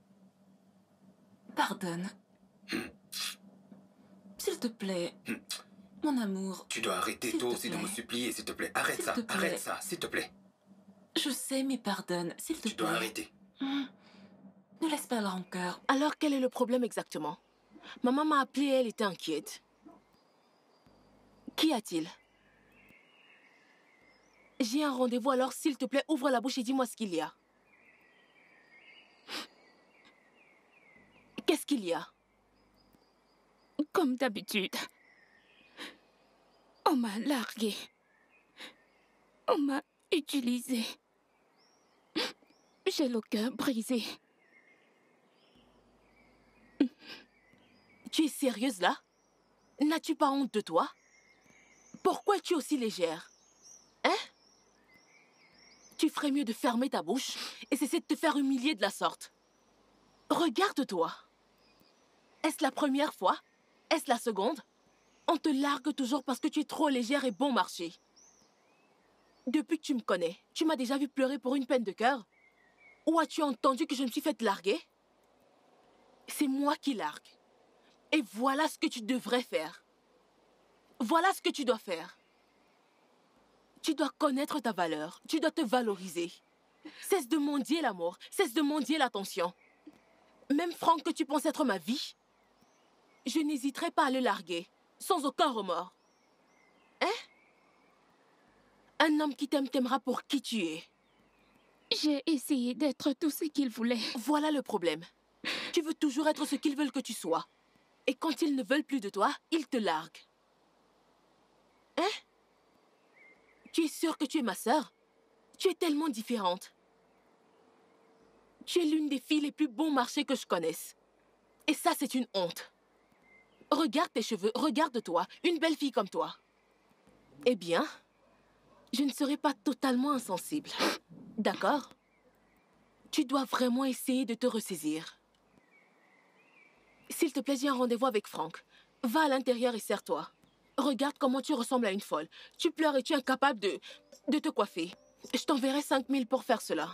Pardonne. S'il te plaît. Mon amour. Tu dois arrêter S'il toi te aussi de plaît. me supplier, s'il te plaît. Arrête S'il ça, te plaît. arrête ça, s'il te plaît. Je sais, mais pardonne, s'il te Tu plaît. dois arrêter. Hmm, ne laisse pas la rancœur. Alors, quel est le problème exactement? Maman m'a appelée et elle était inquiète. Qu'y a-t-il? J'ai un rendez-vous, alors s'il te plaît, ouvre la bouche et dis-moi ce qu'il y a. Qu'est-ce qu'il y a? Comme d'habitude, on m'a largué. On m'a utilisé. J'ai le cœur brisé. Tu es sérieuse là? N'as-tu pas honte de toi? Pourquoi es-tu aussi légère? Hein? Tu ferais mieux de fermer ta bouche et cesser de te faire humilier de la sorte. Regarde-toi. Est-ce la première fois? Est-ce la seconde? On te largue toujours parce que tu es trop légère et bon marché. Depuis que tu me connais, tu m'as déjà vu pleurer pour une peine de cœur? Ou as-tu entendu que je me suis fait larguer? C'est moi qui largue. Et voilà ce que tu devrais faire. Voilà ce que tu dois faire. Tu dois connaître ta valeur. Tu dois te valoriser. Cesse de mendier l'amour. Cesse de mendier l'attention. Même Franck, que tu penses être ma vie, je n'hésiterai pas à le larguer, sans aucun remords. Hein? Un homme qui t'aime t'aimera pour qui tu es. J'ai essayé d'être tout ce qu'il voulait. Voilà le problème. Tu veux toujours être ce qu'ils veulent que tu sois. Et quand ils ne veulent plus de toi, ils te larguent. Hein? Tu es sûre que tu es ma sœur? Tu es tellement différente. Tu es l'une des filles les plus bon marché que je connaisse. Et ça, c'est une honte. Regarde tes cheveux, regarde-toi, une belle fille comme toi. Eh bien, je ne serai pas totalement insensible. D'accord? Tu dois vraiment essayer de te ressaisir. S'il te plaît, j'ai un rendez-vous avec Franck. Va à l'intérieur et serre-toi. Regarde comment tu ressembles à une folle. Tu pleures et tu es incapable de, de te coiffer. Je t'enverrai cinq mille pour faire cela.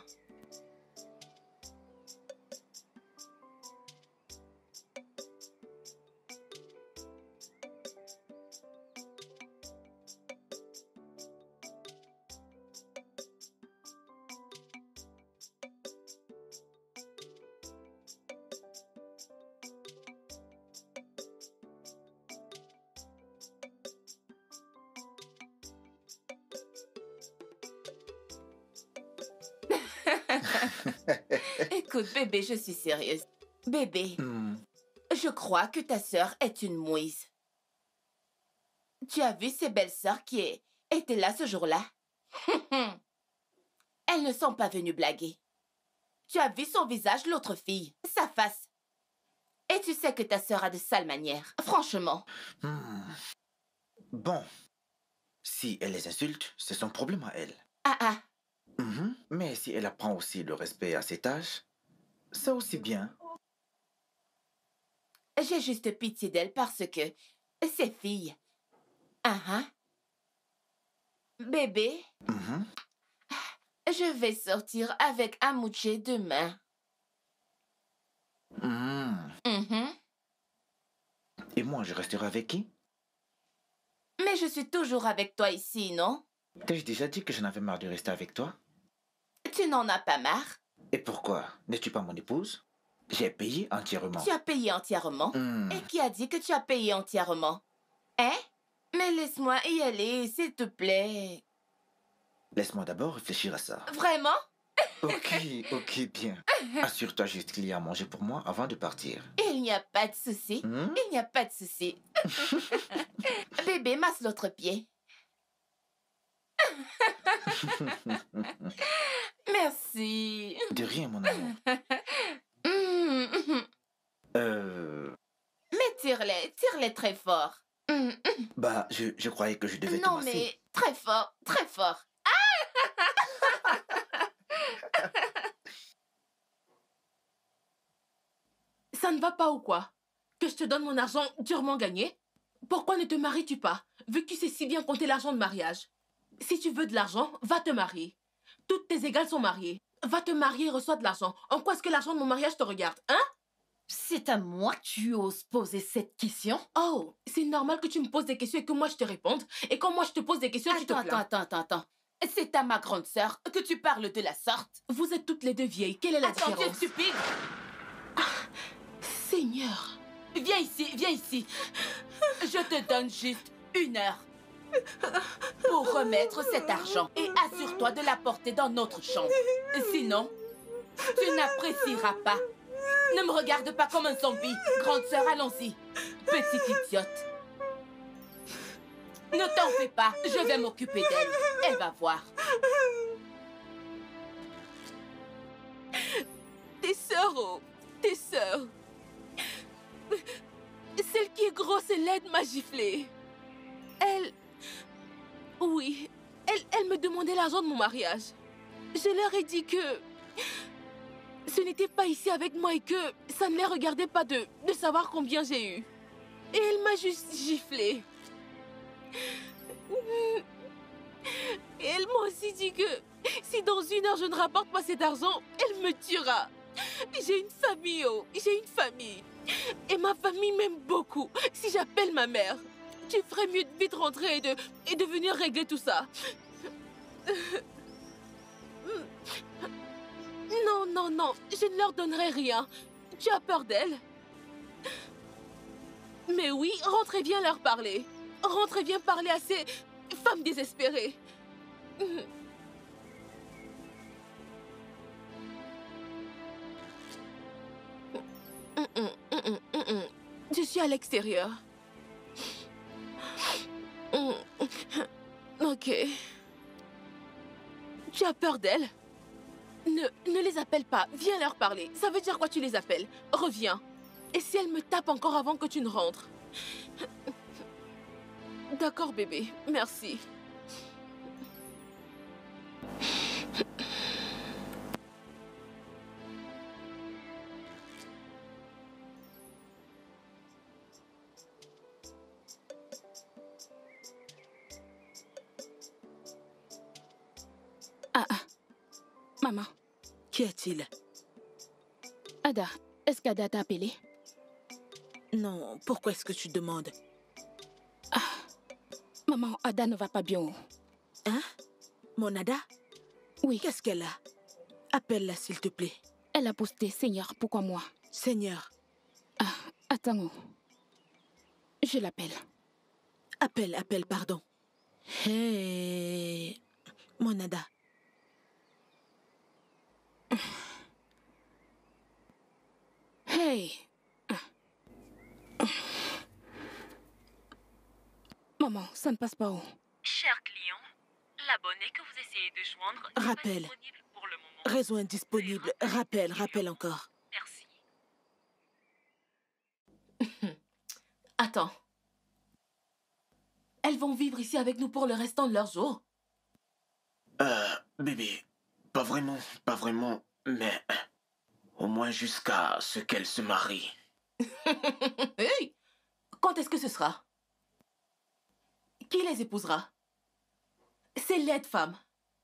Écoute, bébé, je suis sérieuse. Bébé, Hmm. je crois que ta sœur est une mouise. Tu as vu ces belles sœurs qui est- étaient là ce jour-là? Elles ne sont pas venues blaguer. Tu as vu son visage, l'autre fille, sa face. Et tu sais que ta sœur a de sales manières. Franchement. Hmm. Bon. Si elle les insulte, c'est son problème à elle. Ah ah. Mhm. Mais si elle apprend aussi le respect à cet âge, ça aussi bien. J'ai juste pitié d'elle parce que ces filles. Ah ah. Bébé, Mhm. je vais sortir avec Amouché demain. Mhm. Mhm. Et moi, je resterai avec qui? Mais je suis toujours avec toi ici, non? T'ai-je déjà dit que je n'avais marre de rester avec toi? Tu n'en as pas marre? Et pourquoi? N'es-tu pas mon épouse? J'ai payé entièrement. Tu as payé entièrement? Hmm. Et qui a dit que tu as payé entièrement? Hein? Mais laisse-moi y aller, s'il te plaît. Laisse-moi d'abord réfléchir à ça. Vraiment? Ok, ok, bien. Assure-toi juste qu'il y a à manger pour moi avant de partir. Il n'y a pas de souci. Hmm? Il n'y a pas de souci. Bébé, masse l'autre pied. Merci. De rien, mon amour. Mm. Euh... Mais tire-les, tire-les très fort. Mm. Bah, je, je croyais que je devais te Non, masser. mais très fort, très fort. Ça ne va pas ou quoi? Que je te donne mon argent durement gagné? Pourquoi ne te maries-tu pas, vu que tu sais si bien compter l'argent de mariage? Si tu veux de l'argent, va te marier. Toutes tes égales sont mariées. Va te marier et reçois de l'argent. En quoi est-ce que l'argent de mon mariage te regarde, hein? C'est à moi que tu oses poser cette question? Oh, c'est normal que tu me poses des questions et que moi je te réponde. Et quand moi je te pose des questions, tu te Attends, plains. attends, attends, attends, attends. C'est à ma grande sœur que tu parles de la sorte? Vous êtes toutes les deux vieilles. Quelle est la Attends, tu es différence? stupide! Seigneur. Viens ici, viens ici. Je te donne juste une heure. pour remettre cet argent et assure-toi de l'apporter dans notre chambre. Sinon, tu n'apprécieras pas. Ne me regarde pas comme un zombie. Grande sœur, allons-y. Petite idiote. Ne t'en fais pas, je vais m'occuper d'elle. Elle va voir. Tes sœurs, oh, tes sœurs. Celle qui est grosse et laide m'a giflé. Elle... Oui, elle, elle me demandait l'argent de mon mariage. Je leur ai dit que... ce n'était pas ici avec moi et que ça ne les regardait pas de, de savoir combien j'ai eu. Et elle m'a juste giflé. Et elle m'a aussi dit que si dans une heure je ne rapporte pas cet argent, elle me tuera. J'ai une famille, oh, j'ai une famille. Et ma famille m'aime beaucoup. Si j'appelle ma mère, tu ferais mieux de vite rentrer et de, et de venir régler tout ça. Non, non, non, je ne leur donnerai rien. Tu as peur d'elles? Mais oui, rentrez bien leur parler. Rentrez bien parler à ces femmes désespérées. Je suis à l'extérieur. Ok. Tu as peur d'elles? Ne, ne les appelle pas. Viens leur parler. Ça veut dire quoi tu les appelles? Reviens. Et si elles me tapent encore avant que tu ne rentres? D'accord, bébé. Merci. Ah, ah. Maman. Qu'y a-t-il? Ada, est-ce qu'Ada t'a appelé? Non, pourquoi est-ce que tu demandes? Ah, maman, Ada ne va pas bien. Hein? Mon Ada? Oui. Qu'est-ce qu'elle a? Appelle-la, s'il te plaît. Elle a posté Seigneur, pourquoi moi? Seigneur. Ah, attends. Je l'appelle. Appelle, appelle, pardon. Hey, mon Ada. Hey. Maman, ça ne passe pas où? Cher client, l'abonné que vous essayez de joindre n'est Rappel. pas disponible pour le moment. Réseau indisponible. Rappelle, rappelle encore. Merci. Attends. Elles vont vivre ici avec nous pour le restant de leurs jours? Euh, bébé, pas vraiment, pas vraiment, mais au moins jusqu'à ce qu'elle se marie. Hey! Quand est-ce que ce sera? Qui les épousera? Ces laides femmes.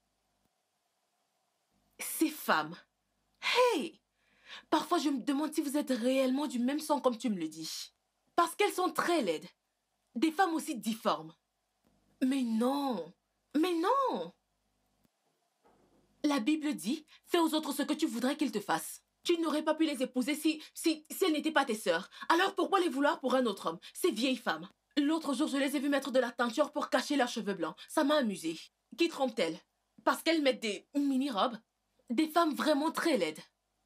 Ces femmes. Hey! Parfois, je me demande si vous êtes réellement du même sang comme tu me le dis. Parce qu'elles sont très laides. Des femmes aussi difformes. Mais non! Mais non! La Bible dit, fais aux autres ce que tu voudrais qu'ils te fassent. Tu n'aurais pas pu les épouser si, si, si elles n'étaient pas tes sœurs. Alors pourquoi les vouloir pour un autre homme? Ces vieilles femmes. L'autre jour, je les ai vues mettre de la teinture pour cacher leurs cheveux blancs. Ça m'a amusée. Qui trompent-elles? Parce qu'elles mettent des mini-robes? Des femmes vraiment très laides.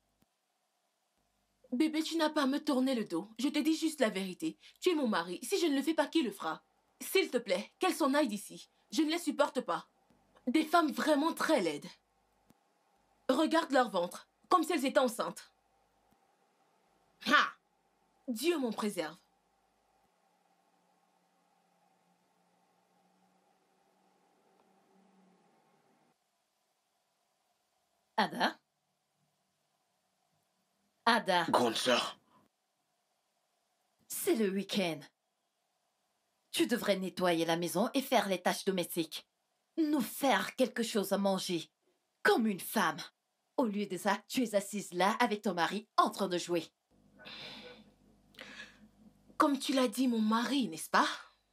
Bébé, tu n'as pas à me tourner le dos. Je te dis juste la vérité. Tu es mon mari. Si je ne le fais pas, qui le fera? S'il te plaît, qu'elles s'en aillent d'ici. Je ne les supporte pas. Des femmes vraiment très laides. Regarde leur ventre, comme si elles étaient enceintes. Ha! Dieu m'en préserve. Ada? Ada? Grande sœur. C'est le week-end. Tu devrais nettoyer la maison et faire les tâches domestiques. Nous faire quelque chose à manger. Comme une femme. Au lieu de ça, tu es assise là avec ton mari en train de jouer. Comme tu l'as dit, mon mari, n'est-ce pas?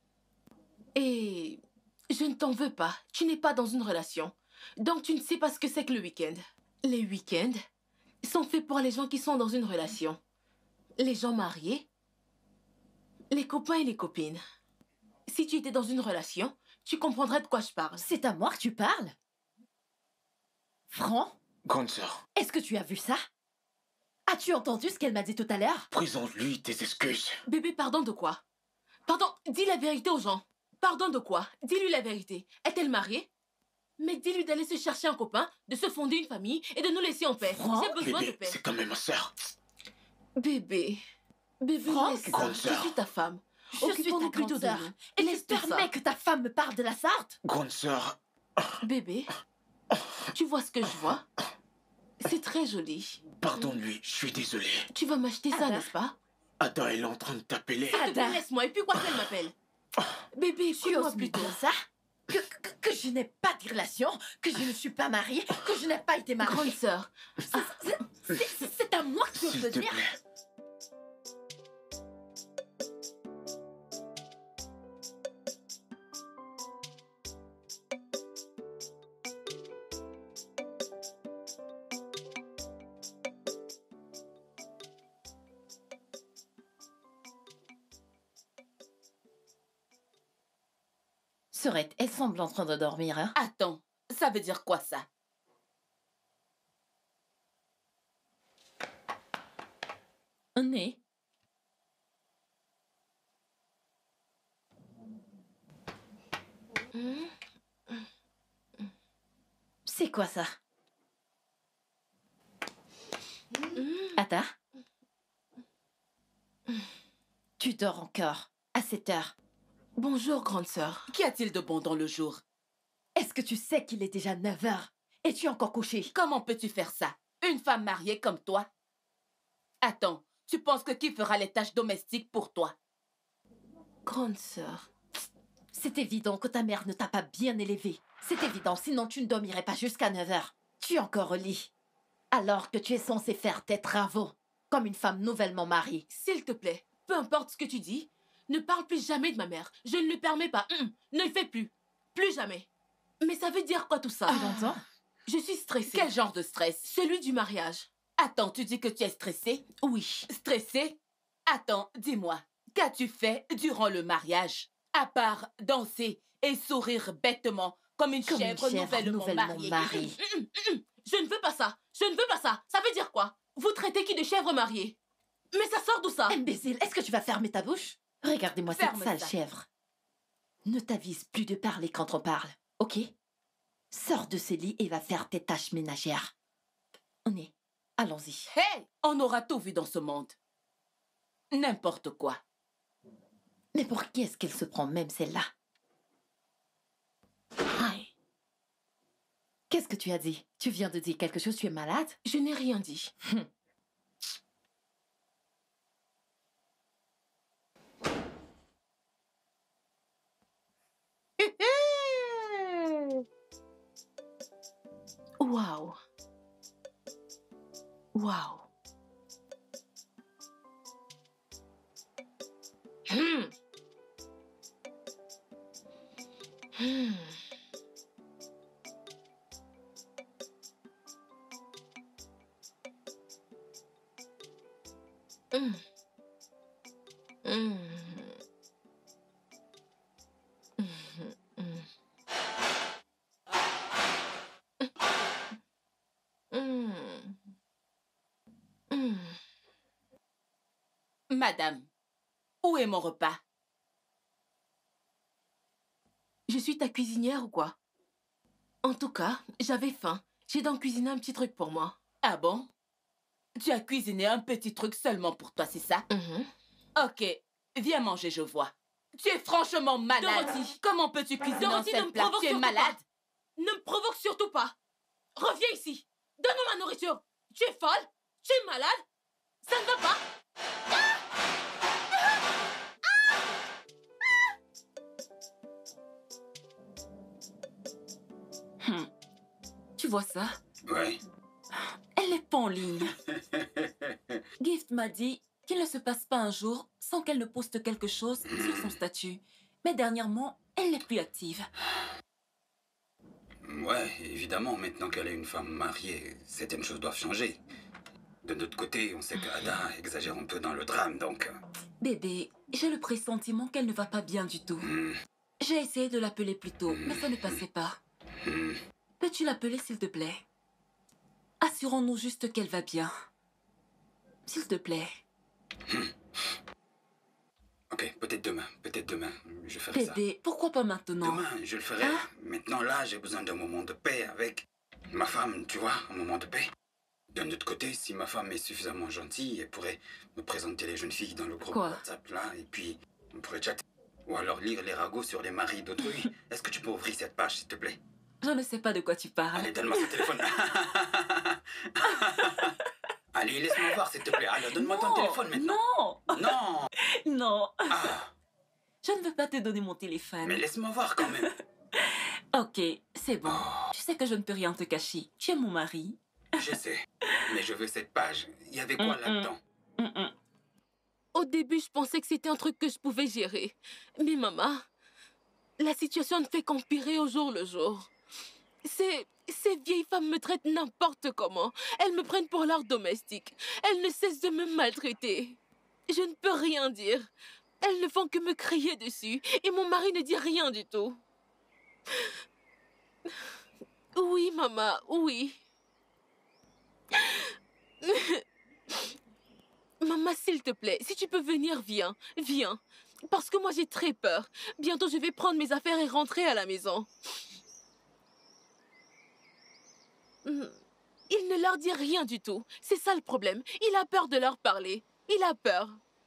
Et je ne t'en veux pas. Tu n'es pas dans une relation. Donc tu ne sais pas ce que c'est que le week-end. Les week-ends sont faits pour les gens qui sont dans une relation. Les gens mariés, les copains et les copines. Si tu étais dans une relation, tu comprendrais de quoi je parle. C'est à moi que tu parles? Franc? Grande sœur, Est-ce que tu as vu ça? As-tu entendu ce qu'elle m'a dit tout à l'heure? présente-lui tes excuses. Bébé, pardon de quoi? Pardon, dis la vérité aux gens. Pardon de quoi? Dis-lui la vérité. Est-elle mariée? Mais dis-lui d'aller se chercher un copain, de se fonder une famille et de nous laisser en paix. Franck, J'ai besoin Bébé, de paix. c'est quand même ma sœur. Bébé. Bébé, Franck, laisse ça. grande Je sœur. suis ta femme. Je suis ta Occupons-nous plutôt grande de sœur. nous. Et Laisse tu tout ça. permets que ta femme me parle de la sorte? Grande sœur, Bébé, tu vois ce que je vois? C'est très joli. pardonne-lui, je suis désolé. Tu vas m'acheter ça, Ada. n'est-ce pas? Ada, elle est en train de t'appeler. S'il te Ada. plaît, laisse-moi. Et puis quoi qu'elle m'appelle? Bébé, Tu écoute-moi oses me plutôt. dire ça? Que, que, que je n'ai pas de relation, que je ne suis pas mariée, que je n'ai pas été mariée. Grande sœur. C'est- C'est c'est à moi que tu oses S'il le te dire? plaît. Sorette, elle semble en train de dormir, hein? Attends, ça veut dire quoi ça? Né. C'est quoi ça? Ada? Tu dors encore à cette heure. Bonjour, grande sœur. Qu'y a-t-il de bon dans le jour? Est-ce que tu sais qu'il est déjà neuf heures? Et tu es encore couché? Comment peux-tu faire ça? Une femme mariée comme toi? Attends, tu penses que qui fera les tâches domestiques pour toi? Grande sœur. C'est évident que ta mère ne t'a pas bien élevée. C'est évident, sinon tu ne dormirais pas jusqu'à neuf heures. Tu es encore au lit. Alors que tu es censé faire tes travaux, comme une femme nouvellement mariée. S'il te plaît, peu importe ce que tu dis, ne parle plus jamais de ma mère. Je ne le permets pas. Hum, ne le fais plus. Plus jamais. Mais ça veut dire quoi tout ça? Tu l'entends? Je suis stressée. Quel genre de stress? Celui du mariage. Attends, tu dis que tu es stressée? Oui. Stressée? Attends, dis-moi, qu'as-tu fait durant le mariage? À part danser et sourire bêtement comme une, Comme une chèvre, chèvre nouvellement, nouvellement mariée. mariée. Hum, hum, hum. Je ne veux pas ça. Je ne veux pas ça. Ça veut dire quoi? Vous traitez qui de chèvre mariée? Mais ça sort d'où ça? Imbécile, est-ce que tu vas fermer ta bouche? Regardez-moi cette Ferme sale ça. chèvre. Ne t'avise plus de parler quand on parle, ok? Sors de ce lit et va faire tes tâches ménagères. On est. Allons-y. Hey! On aura tout vu dans ce monde. N'importe quoi. Mais pour qui est-ce qu'elle se prend même celle-là? Aïe. Qu'est-ce que tu as dit? Tu viens de dire quelque chose, tu es malade? Je n'ai rien dit. Waouh. Waouh. Hmm. Hmm. Hmm. Hmm. Hmm. Hmm. Madame, où est mon repas? Je suis ta cuisinière ou quoi? En tout cas, j'avais faim. J'ai donc cuisiné un petit truc pour moi. Ah bon? Tu as cuisiné un petit truc seulement pour toi, c'est ça? Mhm. Ok, viens manger, je vois. Tu es franchement malade. Dorothy. Comment peux-tu cuisiner un Dorothy, ne seul me plat? provoque Tu es surtout malade? pas. Ne me provoque surtout pas. Reviens ici. Donne-moi ma nourriture. Tu es folle? Tu es malade? Ça ne va pas? Hmm. Tu vois ça? Ouais. Elle n'est pas en ligne. Gift m'a dit qu'il ne se passe pas un jour sans qu'elle ne poste quelque chose sur son statut. Mais dernièrement, elle n'est plus active. Ouais, évidemment, maintenant qu'elle est une femme mariée, certaines choses doivent changer. De notre côté, on sait qu'Ada exagère un peu dans le drame, donc... Bébé, j'ai le pressentiment qu'elle ne va pas bien du tout. Hmm. J'ai essayé de l'appeler plus tôt, mais ça ne passait pas. Peux-tu l'appeler, s'il te plaît? Assurons-nous juste qu'elle va bien. S'il te plaît. Ok, peut-être demain, peut-être demain, je ferai ça. Bébé, pourquoi pas maintenant? Demain, je le ferai. Hein? Maintenant, là, j'ai besoin d'un moment de paix avec ma femme, tu vois, un moment de paix. D'un autre côté, si ma femme est suffisamment gentille, elle pourrait me présenter les jeunes filles dans le groupe Quoi? WhatsApp, là, et puis on pourrait chatter. Ou alors lire les ragots sur les maris d'autrui. Est-ce que tu peux ouvrir cette page, s'il te plaît? Je ne sais pas de quoi tu parles. Allez, donne-moi ton téléphone. Allez, laisse-moi voir, s'il te plaît. Alors, donne-moi ton téléphone maintenant. Non. Non. Non. Ah. Je ne veux pas te donner mon téléphone. Mais laisse-moi voir quand même. Ok, c'est bon. Tu sais que je ne peux rien te cacher. Tu es mon mari. Je sais. Mais je veux cette page. Il y avait quoi Mm-mm. là-dedans? Mm-mm. Au début, je pensais que c'était un truc que je pouvais gérer. Mais maman, la situation ne fait qu'empirer au jour le jour. Ces, ces vieilles femmes me traitent n'importe comment. Elles me prennent pour leur domestique. Elles ne cessent de me maltraiter. Je ne peux rien dire. Elles ne font que me crier dessus. Et mon mari ne dit rien du tout. Oui, maman, oui. Maman, s'il te plaît, si tu peux venir, viens, viens. Parce que moi, j'ai très peur. Bientôt, je vais prendre mes affaires et rentrer à la maison. Il ne leur dit rien du tout. C'est ça le problème. Il a peur de leur parler. Il a peur.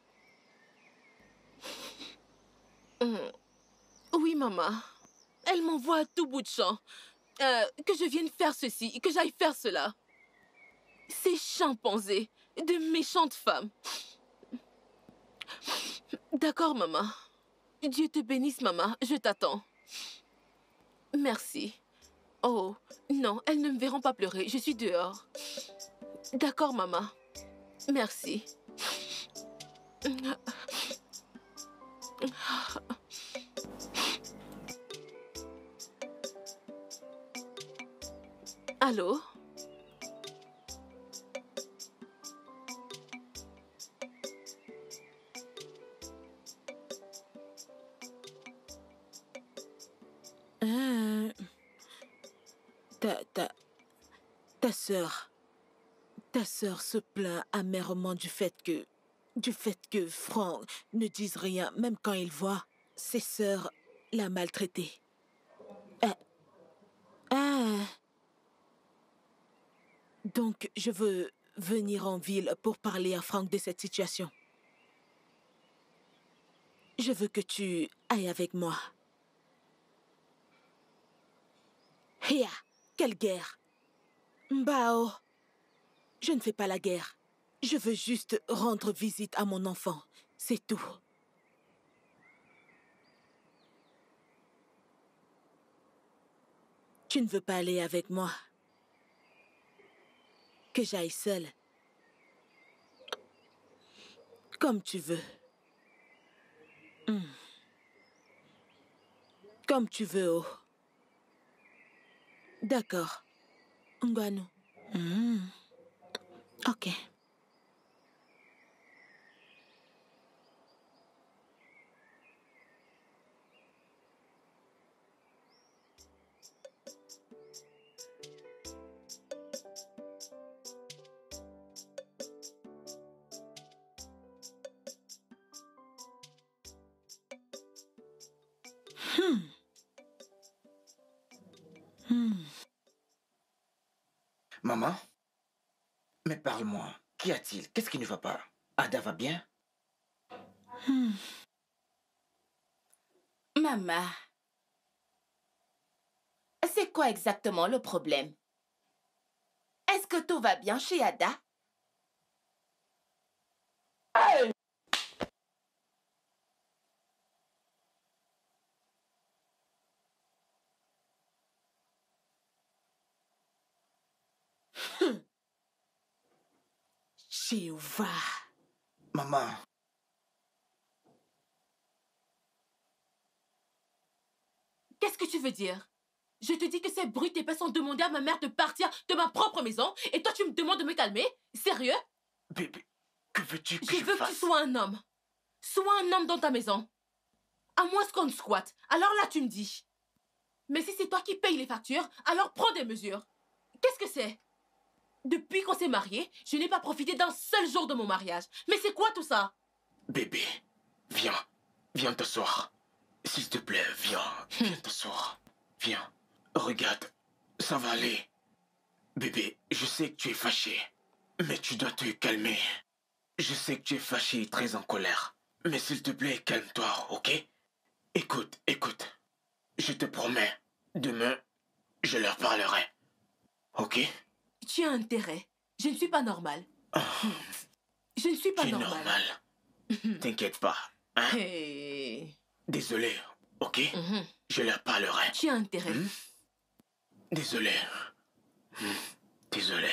Oui, maman. Elle m'envoie à tout bout de champ. Euh, que je vienne faire ceci, que j'aille faire cela. Ces chimpanzés, de méchantes femmes. D'accord, maman. Dieu te bénisse, maman. Je t'attends. Merci. Oh, non, elles ne me verront pas pleurer. Je suis dehors. D'accord, maman. Merci. Allô? Euh, ta, ta, ta sœur, ta sœur se plaint amèrement du fait que, du fait que Franck ne dise rien, même quand il voit ses sœurs la maltraiter. Ah. Ah. Donc, je veux venir en ville pour parler à Franck de cette situation. Je veux que tu ailles avec moi. Hia, quelle guerre? Mbao, je ne fais pas la guerre. Je veux juste rendre visite à mon enfant. C'est tout. Tu ne veux pas aller avec moi? Que j'aille seule? Comme tu veux. Hmm. Comme tu veux, oh. D'accord. Ngwanu. Hmm. Ok. Hmm. Hmm. Maman? Mais parle-moi. Qu'y a-t-il? Qu'est-ce qui ne va pas? Ada va bien? Hmm. Maman, c'est quoi exactement le problème? Est-ce que tout va bien chez Ada? Hey! Jéhovah. Maman. Qu'est-ce que tu veux dire? Je te dis que ces brutes épais ont demandé à ma mère de partir de ma propre maison et toi tu me demandes de me calmer? Sérieux? Bébé, que veux-tu que je je veux fasse? que tu sois un homme. Sois un homme dans ta maison. À moins qu'on squatte. Alors là, tu me dis. Mais si c'est toi qui payes les factures, alors prends des mesures. Qu'est-ce que c'est? Depuis qu'on s'est mariés, je n'ai pas profité d'un seul jour de mon mariage. Mais c'est quoi tout ça? Bébé, viens. Viens t'asseoir. S'il te plaît, viens. Viens t'asseoir. Viens. Regarde, ça va aller. Bébé, je sais que tu es fâché. Mais tu dois te calmer. Je sais que tu es fâché et très en colère. Mais s'il te plaît, calme-toi, ok? Écoute, écoute. Je te promets, demain, je leur parlerai. Ok? Tu as intérêt. Je ne suis pas normale. Oh, Je ne suis pas tu es normale. normal. T'inquiète pas. Hein? Hey. Désolé, ok? Mhm. Je leur parlerai. Tu as intérêt. Hmm? Désolé. Hmm. Désolé.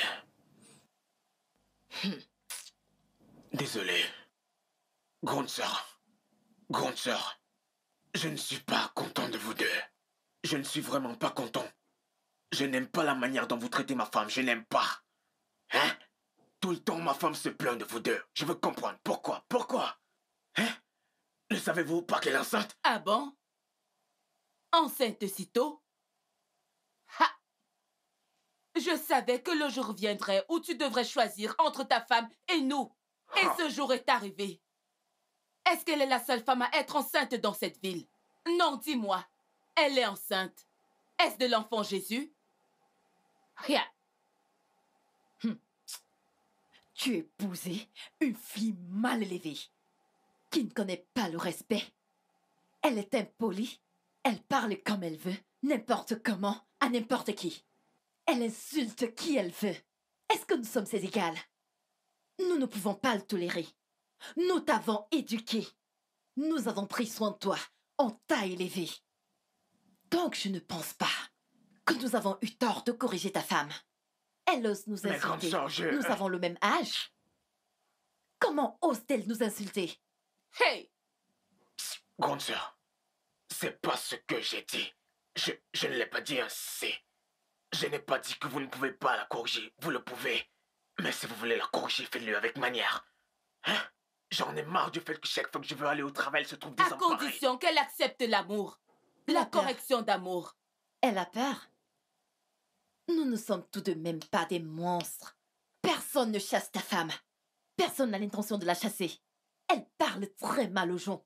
Hmm. Désolé. Grande sœur. Grande sœur. Je ne suis pas content de vous deux. Je ne suis vraiment pas content. Je n'aime pas la manière dont vous traitez ma femme. Je n'aime pas. Hein? Tout le temps, ma femme se plaint de vous deux. Je veux comprendre. Pourquoi? Pourquoi? Hein? Ne savez-vous pas qu'elle est enceinte? Ah bon? Enceinte si tôt? Ha! Je savais que le jour viendrait où tu devrais choisir entre ta femme et nous. Et Ah. ce jour est arrivé. Est-ce qu'elle est la seule femme à être enceinte dans cette ville? Non, dis-moi. Elle est enceinte. Est-ce de l'enfant Jésus? Rien. Hum. Tu épousais une fille mal élevée, qui ne connaît pas le respect. Elle est impolie. Elle parle comme elle veut, n'importe comment, à n'importe qui. Elle insulte qui elle veut. Est-ce que nous sommes ses égales? Nous ne pouvons pas le tolérer. Nous t'avons éduqué. Nous avons pris soin de toi. On t'a élevé. Donc je ne pense pas que nous avons eu tort de corriger ta femme. Elle ose nous Mais grande insulter. sœur, je- Nous avons le même âge. Comment ose-t-elle nous insulter? Hey! Grande sœur, c'est pas ce que j'ai dit. Je, je ne l'ai pas dit ainsi. Je n'ai pas dit que vous ne pouvez pas la corriger. Vous le pouvez. Mais si vous voulez la corriger, faites-le avec manière. Hein? J'en ai marre du fait que chaque fois que je veux aller au travail, elle se trouve À désemparée. condition qu'elle accepte l'amour. La peur. correction d'amour. Elle a peur. Nous ne sommes tout de même pas des monstres. Personne ne chasse ta femme. Personne n'a l'intention de la chasser. Elle parle très mal aux gens.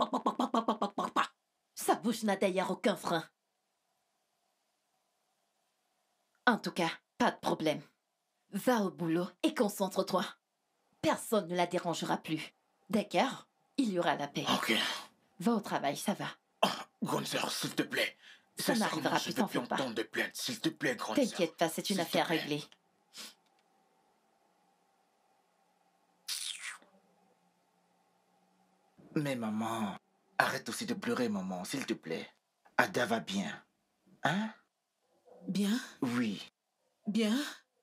Sa bouche n'a d'ailleurs aucun frein. En tout cas, pas de problème. Va au boulot et concentre-toi. Personne ne la dérangera plus. D'accord? Il y aura la paix. Ok. Va au travail, ça va. Grande sœur, s'il te plaît. Ça Sincèrement, n'arrivera je plus, veux t'en plus fais pas. entendre de plainte. S'il te plaît, grande sœur. T'inquiète pas, c'est une S'il te affaire plaît. réglée. Mais maman, arrête aussi de pleurer, maman, s'il te plaît. Ada va bien. Hein? Bien, Oui. bien.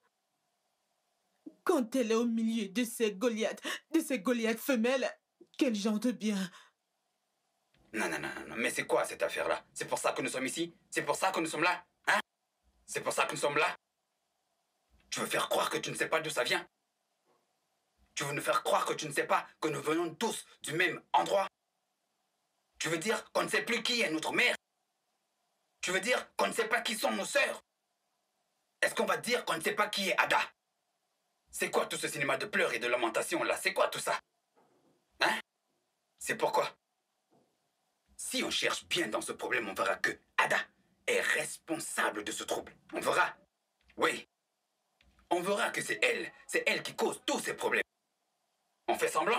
Quand elle est au milieu de ces Goliaths, de ces Goliaths femelles, qu'elle chante bien. Non, non, non, non, non, mais c'est quoi cette affaire-là? C'est pour ça que nous sommes ici? C'est pour ça que nous sommes là? Hein? C'est pour ça que nous sommes là? Tu veux faire croire que tu ne sais pas d'où ça vient? Tu veux nous faire croire que tu ne sais pas que nous venons tous du même endroit? Tu veux dire qu'on ne sait plus qui est notre mère? Tu veux dire qu'on ne sait pas qui sont nos sœurs? Est-ce qu'on va dire qu'on ne sait pas qui est Ada? C'est quoi tout ce cinéma de pleurs et de lamentations là? C'est quoi tout ça? Hein? C'est pourquoi? Si on cherche bien dans ce problème, on verra que Ada est responsable de ce trouble. On verra. Oui. On verra que c'est elle. C'est elle qui cause tous ces problèmes. On fait semblant?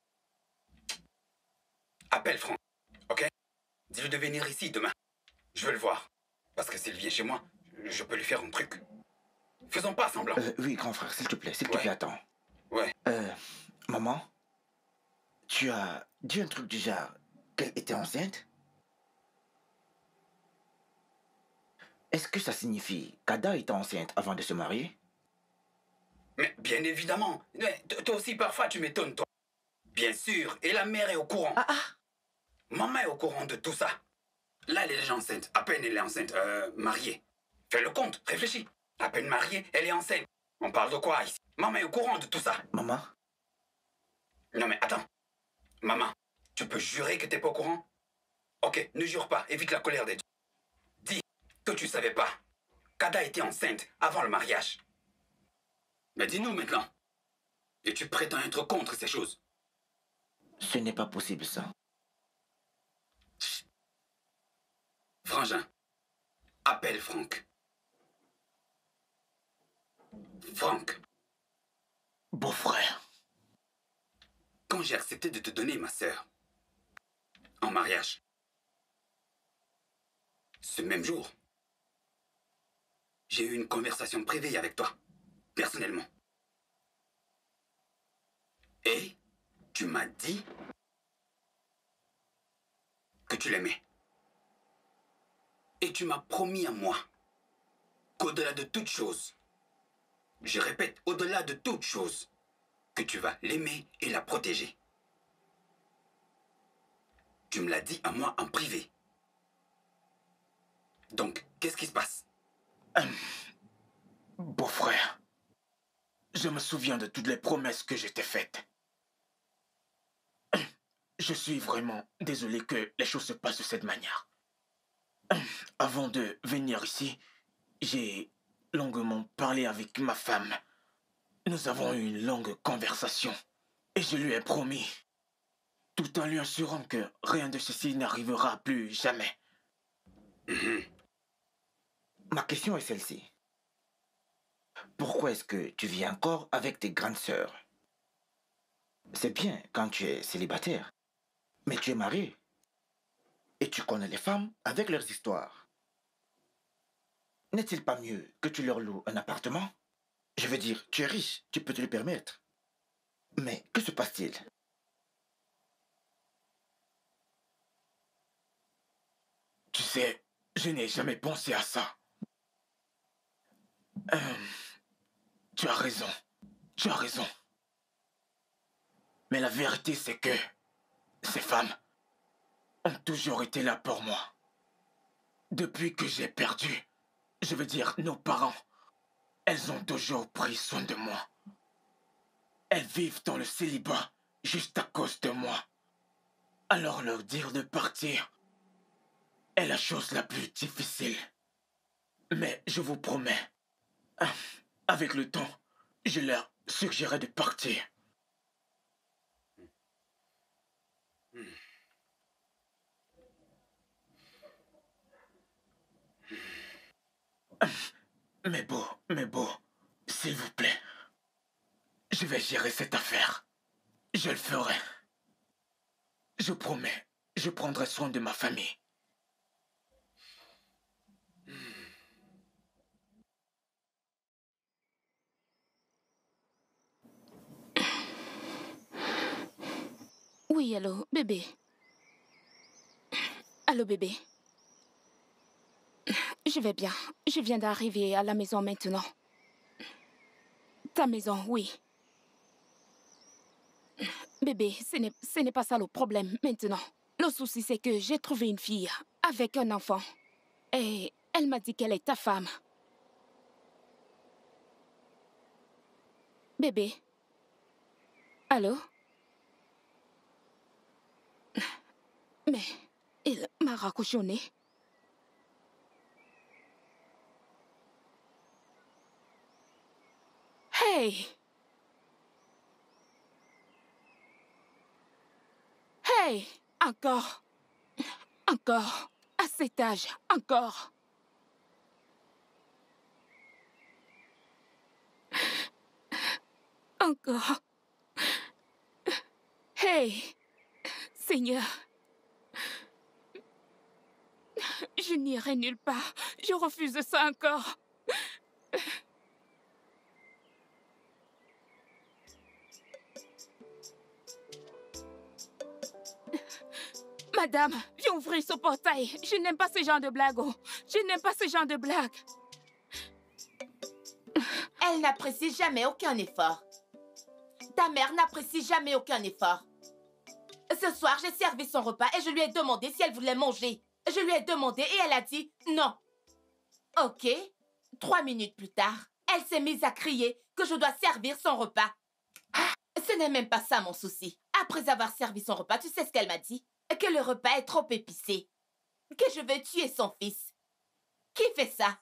Appelle Franck, ok? Dis-lui de venir ici demain. Je veux le voir. Parce que s'il vient chez moi, je peux lui faire un truc. Faisons pas semblant. Euh, oui, grand frère, s'il te plaît, s'il te Ouais. plaît, attends. Ouais. Euh, maman, tu as dit un truc du genre qu'elle était enceinte? Est-ce que ça signifie qu'Ada était enceinte avant de se marier? Mais bien évidemment. Mais t- toi aussi, parfois, tu m'étonnes, toi. Bien sûr. Et la mère est au courant. Ah ah! Maman est au courant de tout ça. Là, elle est déjà enceinte. À peine elle est enceinte. Euh, mariée. Fais le compte. Réfléchis. À peine mariée, elle est enceinte. On parle de quoi ici? Maman est au courant de tout ça. Maman? Non mais attends. Maman, tu peux jurer que t'es pas au courant? Ok, ne jure pas, évite la colère des dieux. Dis que tu savais pas qu'Ada était enceinte avant le mariage. Mais dis-nous maintenant. Et tu prétends être contre ces choses. Ce n'est pas possible, ça. Chut. Frangin, appelle Franck. Franck. Beau-frère. Quand j'ai accepté de te donner ma sœur en mariage, ce même jour, j'ai eu une conversation privée avec toi, personnellement. Et tu m'as dit que tu l'aimais. Et tu m'as promis à moi qu'au-delà de toute chose, je répète, au-delà de toute chose, que tu vas l'aimer et la protéger. Tu me l'as dit à moi en privé. Donc, qu'est-ce qui se passe? Hum, Beau-frère, je me souviens de toutes les promesses que je t'ai faites. Hum, Je suis vraiment désolé que les choses se passent de cette manière. Hum, Avant de venir ici, j'ai longuement parlé avec ma femme. Nous avons eu une longue conversation et je lui ai promis, tout en lui assurant que rien de ceci n'arrivera plus jamais. Mhm. Ma question est celle-ci. Pourquoi est-ce que tu vis encore avec tes grandes sœurs? C'est bien quand tu es célibataire, mais tu es marié. Et tu connais les femmes avec leurs histoires. N'est-il pas mieux que tu leur loues un appartement? Je veux dire, tu es riche, tu peux te le permettre. Mais que se passe-t-il? Tu sais, je n'ai jamais pensé à ça. Euh, tu as raison, tu as raison. Mais la vérité, c'est que ces femmes ont toujours été là pour moi. Depuis que j'ai perdu, je veux dire nos parents, elles ont toujours pris soin de moi. Elles vivent dans le célibat juste à cause de moi. Alors leur dire de partir est la chose la plus difficile. Mais je vous promets, avec le temps, je leur suggérerai de partir. Mais beau, mais beau, s'il vous plaît, je vais gérer cette affaire. Je le ferai. Je promets, je prendrai soin de ma famille. Oui, allô, bébé. Allô, bébé. Je vais bien. Je viens d'arriver à la maison maintenant. Ta maison, oui. Bébé, ce n'est, ce n'est pas ça le problème maintenant. Le souci, c'est que j'ai trouvé une fille avec un enfant. Et elle m'a dit qu'elle est ta femme. Bébé. Allô? Mais il m'a raccroché au nez. Hey! Hey! Encore! Encore! À cet âge, encore! Encore! Hey! Seigneur! Je n'irai nulle part. Je refuse ça encore. Madame, viens ouvrir ce portail. Je n'aime pas ce genre de blagues. Oh. Je n'aime pas ce genre de blagues. Elle n'apprécie jamais aucun effort. Ta mère n'apprécie jamais aucun effort. Ce soir, j'ai servi son repas et je lui ai demandé si elle voulait manger. Je lui ai demandé et elle a dit non. Ok. Trois minutes plus tard, elle s'est mise à crier que je dois servir son repas. Ce n'est même pas ça mon souci. Après avoir servi son repas, tu sais ce qu'elle m'a dit? que le repas est trop épicé, que je veux tuer son fils. Qui fait ça?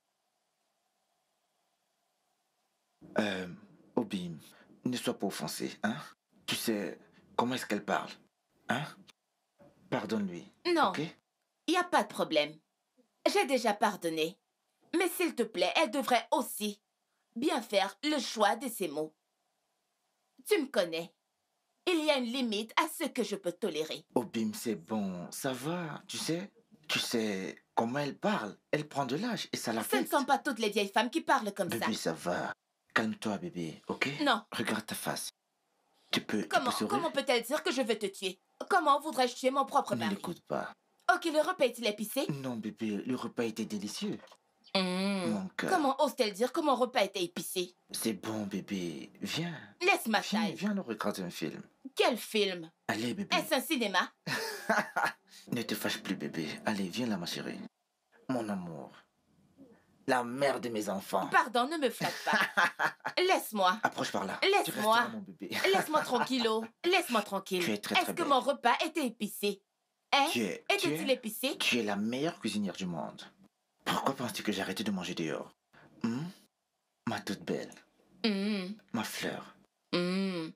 Euh, Obim, ne sois pas offensé, hein? Tu sais comment est-ce qu'elle parle, hein? Pardonne-lui. Non, ok? il n'y a pas de problème. J'ai déjà pardonné. Mais s'il te plaît, elle devrait aussi bien faire le choix de ses mots. Tu me connais. Il y a une limite à ce que je peux tolérer. Obim, c'est bon, ça va, tu sais? Tu sais comment elle parle? Elle prend de l'âge et ça Ce ne l'affecte. sont pas toutes les vieilles femmes qui parlent comme Bébé, ça. ça va. Calme-toi, bébé, ok? Non. Regarde ta face. Tu peux, tu Comment, peux sourire? comment peut-elle dire que je veux te tuer? Comment voudrais-je tuer mon propre Ne mari? l'écoute pas. Ok, le repas est-il épicé? Non, bébé, le repas était délicieux. Mmh. Mon cœur. Comment ose-t-elle dire que mon repas était épicé? C'est bon, bébé. Viens. Laisse ma Viens, taille. viens, nous regarder un film. Quel film? Allez, bébé. Est-ce un cinéma? Ne te fâche plus, bébé. Allez, viens là, ma chérie. Mon amour. La mère de mes enfants. Pardon, ne me flatte pas. Laisse-moi. Approche par là. Tu Laisse-moi. resteras mon bébé. Laisse-moi tranquillo. Laisse-moi tranquille. Tu es très, très Est-ce que belle. mon repas était épicé? Hein? Tu es, tu Était-il es, épicé? tu es la meilleure cuisinière du monde. Pourquoi penses-tu que j'ai arrêté de manger dehors? Hmm? Ma toute belle. Mmh. Ma fleur. Mmh.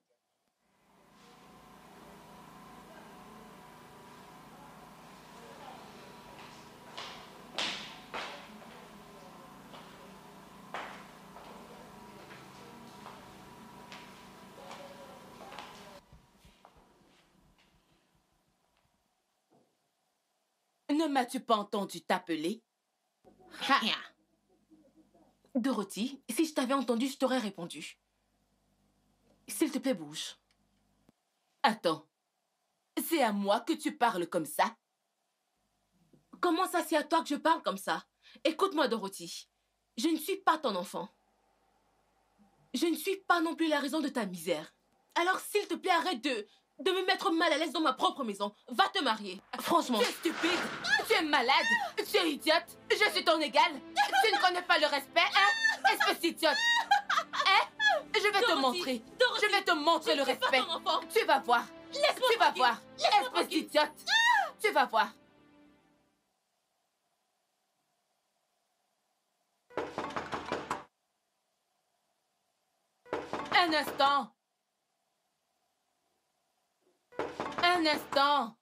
Ne m'as-tu pas entendu t'appeler? Rien. Dorothy, si je t'avais entendu, je t'aurais répondu. S'il te plaît, bouge. Attends. C'est à moi que tu parles comme ça? Comment ça, c'est à toi que je parle comme ça? Écoute-moi, Dorothy. Je ne suis pas ton enfant. Je ne suis pas non plus la raison de ta misère. Alors, s'il te plaît, arrête de, de me mettre mal à l'aise dans ma propre maison. Va te marier. Franchement. Tu es stupide. Tu es malade. Tu es idiote. Je suis ton égal. Tu ne connais pas le respect, hein? Espèce d'idiote. Hein? Je vais Dorothy, te montrer. Dorothy, Je vais te montrer je le ne suis pas respect. ton enfant. Tu vas voir. Laisse-moi Tu vas tranquille. voir. Laisse-moi Espèce tranquille. d'idiote. Tu vas voir. Un instant. Un instant.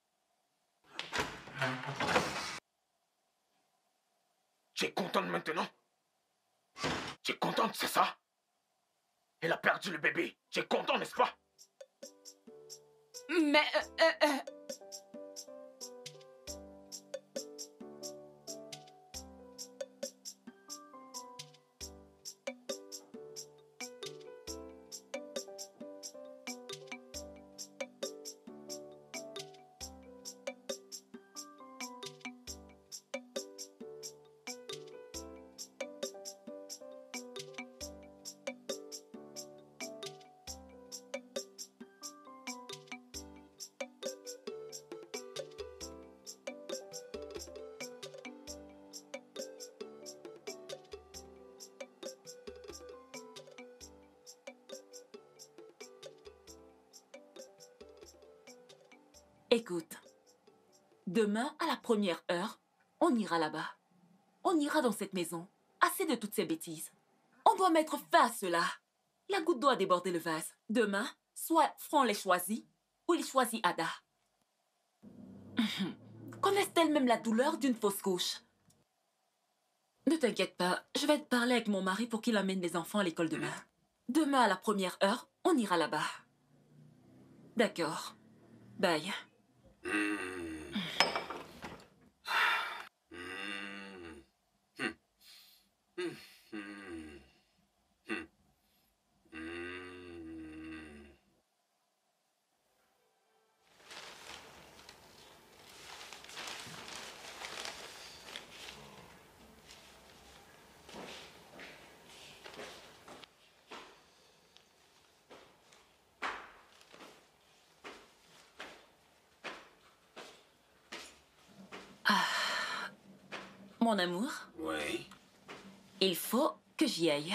Tu es contente maintenant? Tu es contente, c'est ça? Elle a perdu le bébé. Tu es content, n'est-ce pas? Mais... euh, euh, euh, Écoute, demain à la première heure, on ira là-bas. On ira dans cette maison. Assez de toutes ces bêtises. On doit mettre fin à cela. La goutte d'eau a débordé le vase. Demain, soit Franck les choisit, ou il choisit Ada. Connaissent-elles même la douleur d'une fausse couche? Ne t'inquiète pas, je vais te parler avec mon mari pour qu'il amène les enfants à l'école demain. Demain à la première heure, on ira là-bas. D'accord. Bye. Mon amour, Oui. il faut que j'y aille.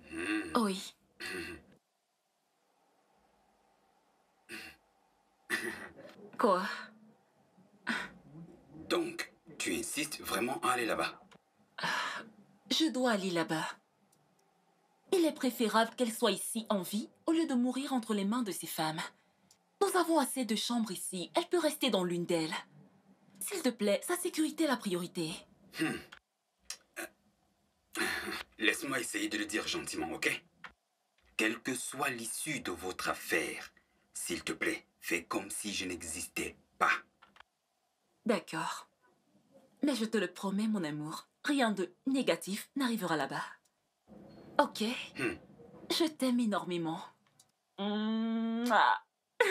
Oui. Quoi? Donc, tu insistes vraiment à aller là-bas? Je dois aller là-bas. Il est préférable qu'elle soit ici en vie au lieu de mourir entre les mains de ces femmes. Nous avons assez de chambres ici. Elle peut rester dans l'une d'elles. S'il te plaît, sa sécurité est la priorité. Hmm. Laisse-moi essayer de le dire gentiment, ok? Quelle que soit l'issue de votre affaire, s'il te plaît, fais comme si je n'existais pas. D'accord. Mais je te le promets, mon amour, rien de négatif n'arrivera là-bas. Ok? Hmm. Je t'aime énormément. Mouah.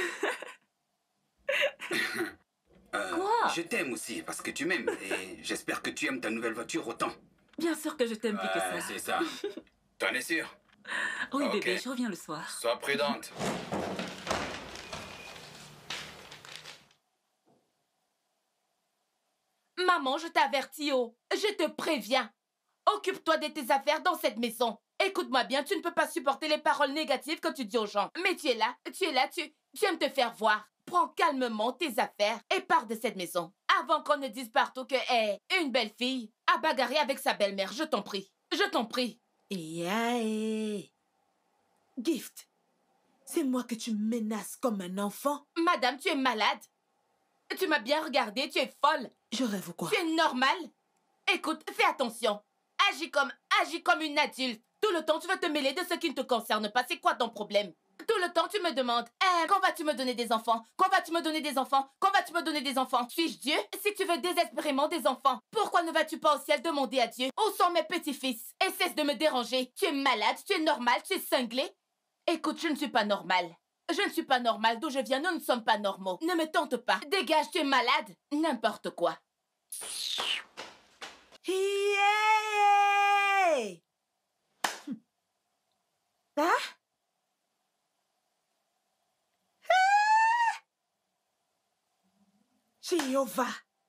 Euh, Quoi? Je t'aime aussi parce que tu m'aimes et j'espère que tu aimes ta nouvelle voiture autant. Bien sûr que je t'aime plus que Ouais, ça. c'est ça. T'en es sûr? Oui, Ok. bébé, je reviens le soir. Sois prudente. Maman, je t'avertis, oh. Je te préviens. Occupe-toi de tes affaires dans cette maison. Écoute-moi bien, tu ne peux pas supporter les paroles négatives que tu dis aux gens. Mais tu es là, tu es là, tu, tu aimes te faire voir. Prends calmement tes affaires et pars de cette maison. Avant qu'on ne dise partout que est une belle fille a bagarré avec sa belle-mère, je t'en prie. Je t'en prie. Yaé. Gift, c'est moi que tu menaces comme un enfant? Madame, tu es malade. Tu m'as bien regardé, tu es folle. Je rêve ou quoi? Tu es normale. Écoute, fais attention. Agis comme, agis comme une adulte. Tout le temps, tu vas te mêler de ce qui ne te concerne pas. C'est quoi ton problème? Tout le temps, tu me demandes, eh, quand vas-tu me donner des enfants? Quand vas-tu me donner des enfants? Quand vas-tu me donner des enfants? Suis-je Dieu? Si tu veux désespérément des enfants, pourquoi ne vas-tu pas au ciel demander à Dieu? Où sont mes petits-fils? Et cesse de me déranger. Tu es malade, tu es normal, tu es cinglé. Écoute, je ne suis pas normale. Je ne suis pas normale. D'où je viens, nous ne sommes pas normaux. Ne me tente pas. Dégage, tu es malade. N'importe quoi. Yeah! Hein? Ah! Jéhovah!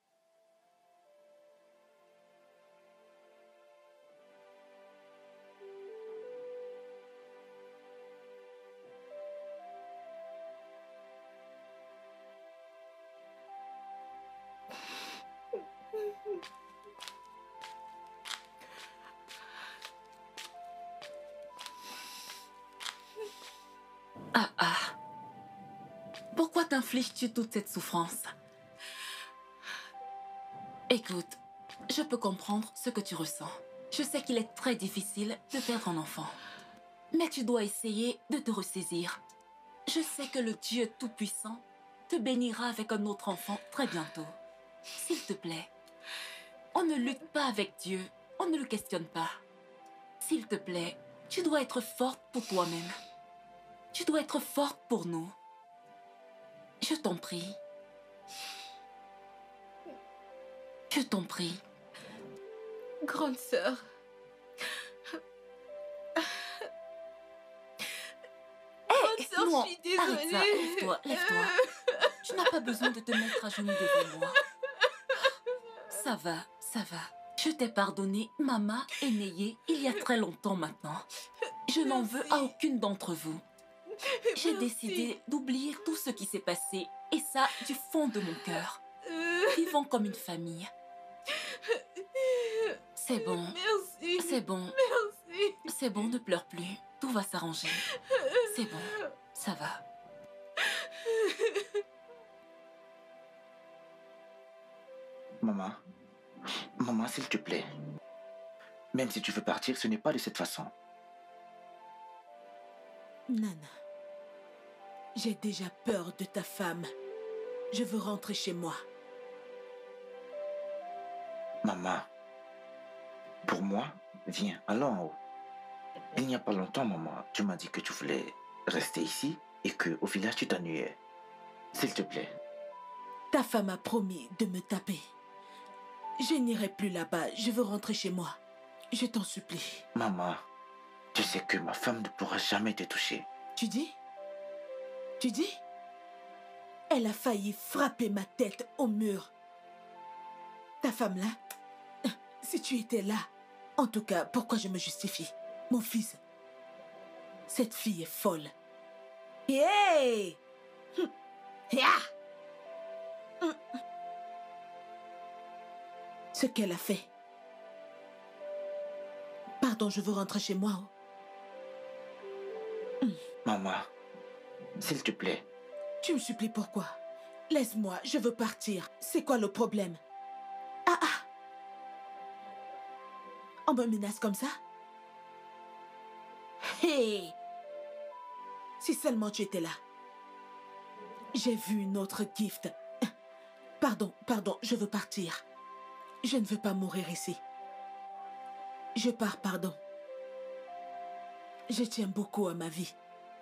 Ah ah. Pourquoi t'infliges-tu toute cette souffrance? Écoute, je peux comprendre ce que tu ressens. Je sais qu'il est très difficile de perdre un enfant. Mais tu dois essayer de te ressaisir. Je sais que le Dieu Tout-Puissant te bénira avec un autre enfant très bientôt. S'il te plaît, on ne lutte pas avec Dieu, on ne le questionne pas. S'il te plaît, tu dois être forte pour toi-même. Tu dois être forte pour nous. Je t'en prie. Je t'en prie. Grande sœur. Hé, sœur, non, je suis désolée. arrête ça, lève-toi, lève-toi. Tu n'as pas besoin de te mettre à genoux devant moi. Ça va, ça va. Je t'ai pardonné, Mama et Neye, il y a très longtemps maintenant. Je n'en veux à aucune d'entre vous. J'ai décidé d'oublier tout ce qui s'est passé, et ça du fond de mon cœur. Vivons comme une famille. C'est bon. Merci. C'est bon. Merci. C'est bon, ne pleure plus. Tout va s'arranger. C'est bon. Ça va. Maman, maman, s'il te plaît. Même si tu veux partir, ce n'est pas de cette façon. Nana, j'ai déjà peur de ta femme. Je veux rentrer chez moi. Maman, pour moi, viens, allons en haut. Il n'y a pas longtemps, maman, tu m'as dit que tu voulais rester ici et qu'au village, tu t'ennuyais. S'il te plaît. Ta femme a promis de me taper. Je n'irai plus là-bas. Je veux rentrer chez moi. Je t'en supplie. Maman, tu sais que ma femme ne pourra jamais te toucher. Tu dis? Tu dis? Elle a failli frapper ma tête au mur. Ta femme là? Si tu étais là, en tout cas, pourquoi je me justifie? Mon fils, cette fille est folle. Hey! Ya! ce qu'elle a fait. Pardon, je veux rentrer chez moi. Maman, s'il te plaît. Tu me supplies pourquoi? Laisse-moi, je veux partir. C'est quoi le problème? Ah ah! On me menace comme ça? Hey! Si seulement tu étais là. J'ai vu une autre gift. Pardon, pardon, je veux partir. Je ne veux pas mourir ici. Je pars, pardon. Je tiens beaucoup à ma vie.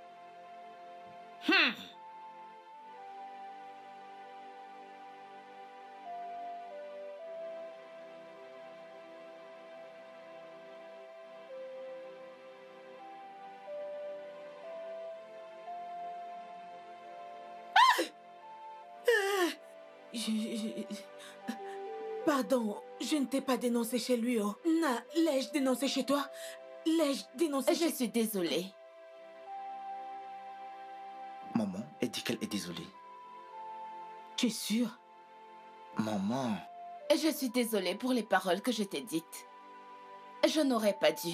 Hmm. Je, je- Pardon, je ne t'ai pas dénoncé chez lui, oh. Na, l'ai-je dénoncé chez toi? L'ai-je dénoncé Je chez... suis désolée. Maman, elle dit qu'elle est désolée. Tu es sûre? Maman. Je suis désolée pour les paroles que je t'ai dites. Je n'aurais pas dû.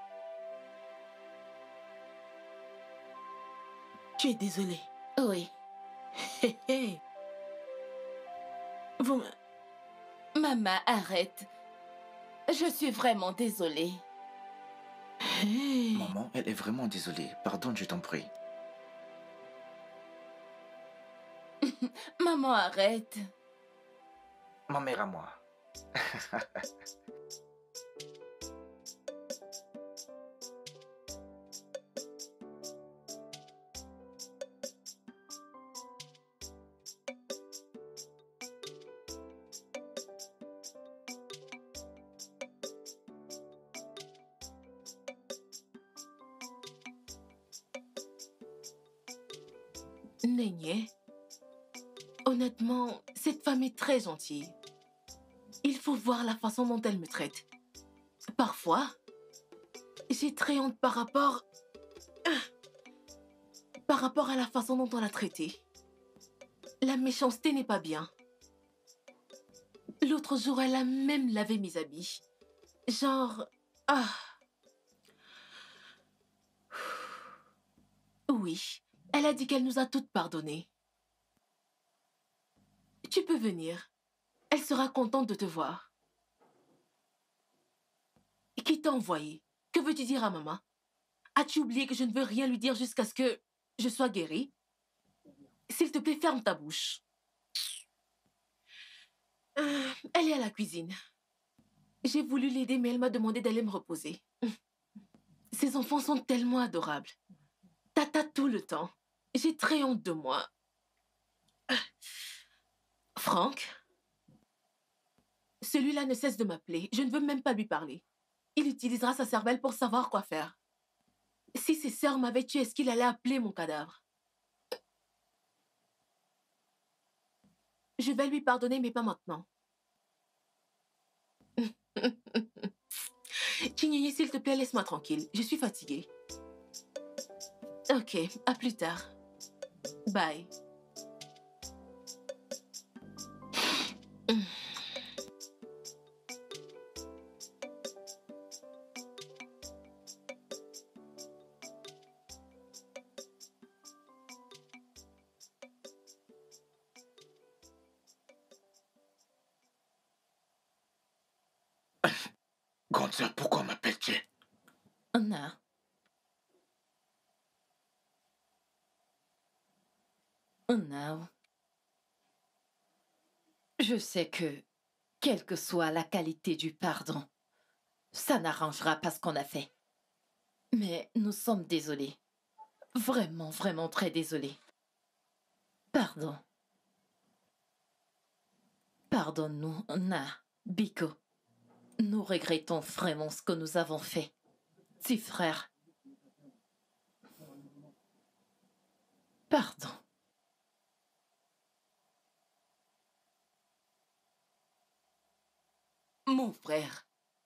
Tu es désolée? Oui. Hé hé. Vous me... Maman, arrête. Je suis vraiment désolée. Hey. Maman, elle est vraiment désolée. Pardonne, je t'en prie. Maman, arrête. Ma mère à moi. Nénié, honnêtement, cette femme est très gentille. Il faut voir la façon dont elle me traite. Parfois, j'ai très honte par rapport... par rapport à la façon dont on l'a traitée. La méchanceté n'est pas bien. L'autre jour, elle a même lavé mes habits. Genre... Ah... Oui, elle a dit qu'elle nous a toutes pardonnées. Tu peux venir. Elle sera contente de te voir. Qui t'a envoyé? Que veux-tu dire à maman? As-tu oublié que je ne veux rien lui dire jusqu'à ce que je sois guérie? S'il te plaît, ferme ta bouche. Euh, elle est à la cuisine. J'ai voulu l'aider, mais elle m'a demandé d'aller me reposer. Ces enfants sont tellement adorables. Tata tout le temps. J'ai très honte de moi. Franck? Celui-là ne cesse de m'appeler. Je ne veux même pas lui parler. Il utilisera sa cervelle pour savoir quoi faire. Si ses sœurs m'avaient tué, est-ce qu'il allait appeler mon cadavre? Je vais lui pardonner, mais pas maintenant. Chignini, s'il te plaît, laisse-moi tranquille. Je suis fatiguée. Ok, à plus tard. Bye. Grande sœur, pourquoi m'appelles-tu? Non. Non. Je sais que, quelle que soit la qualité du pardon, ça n'arrangera pas ce qu'on a fait. Mais nous sommes désolés. Vraiment, vraiment très désolés. Pardon. Pardonne-nous, Na, Biko. Nous regrettons vraiment ce que nous avons fait. Si, frère. Pardon. Mon frère.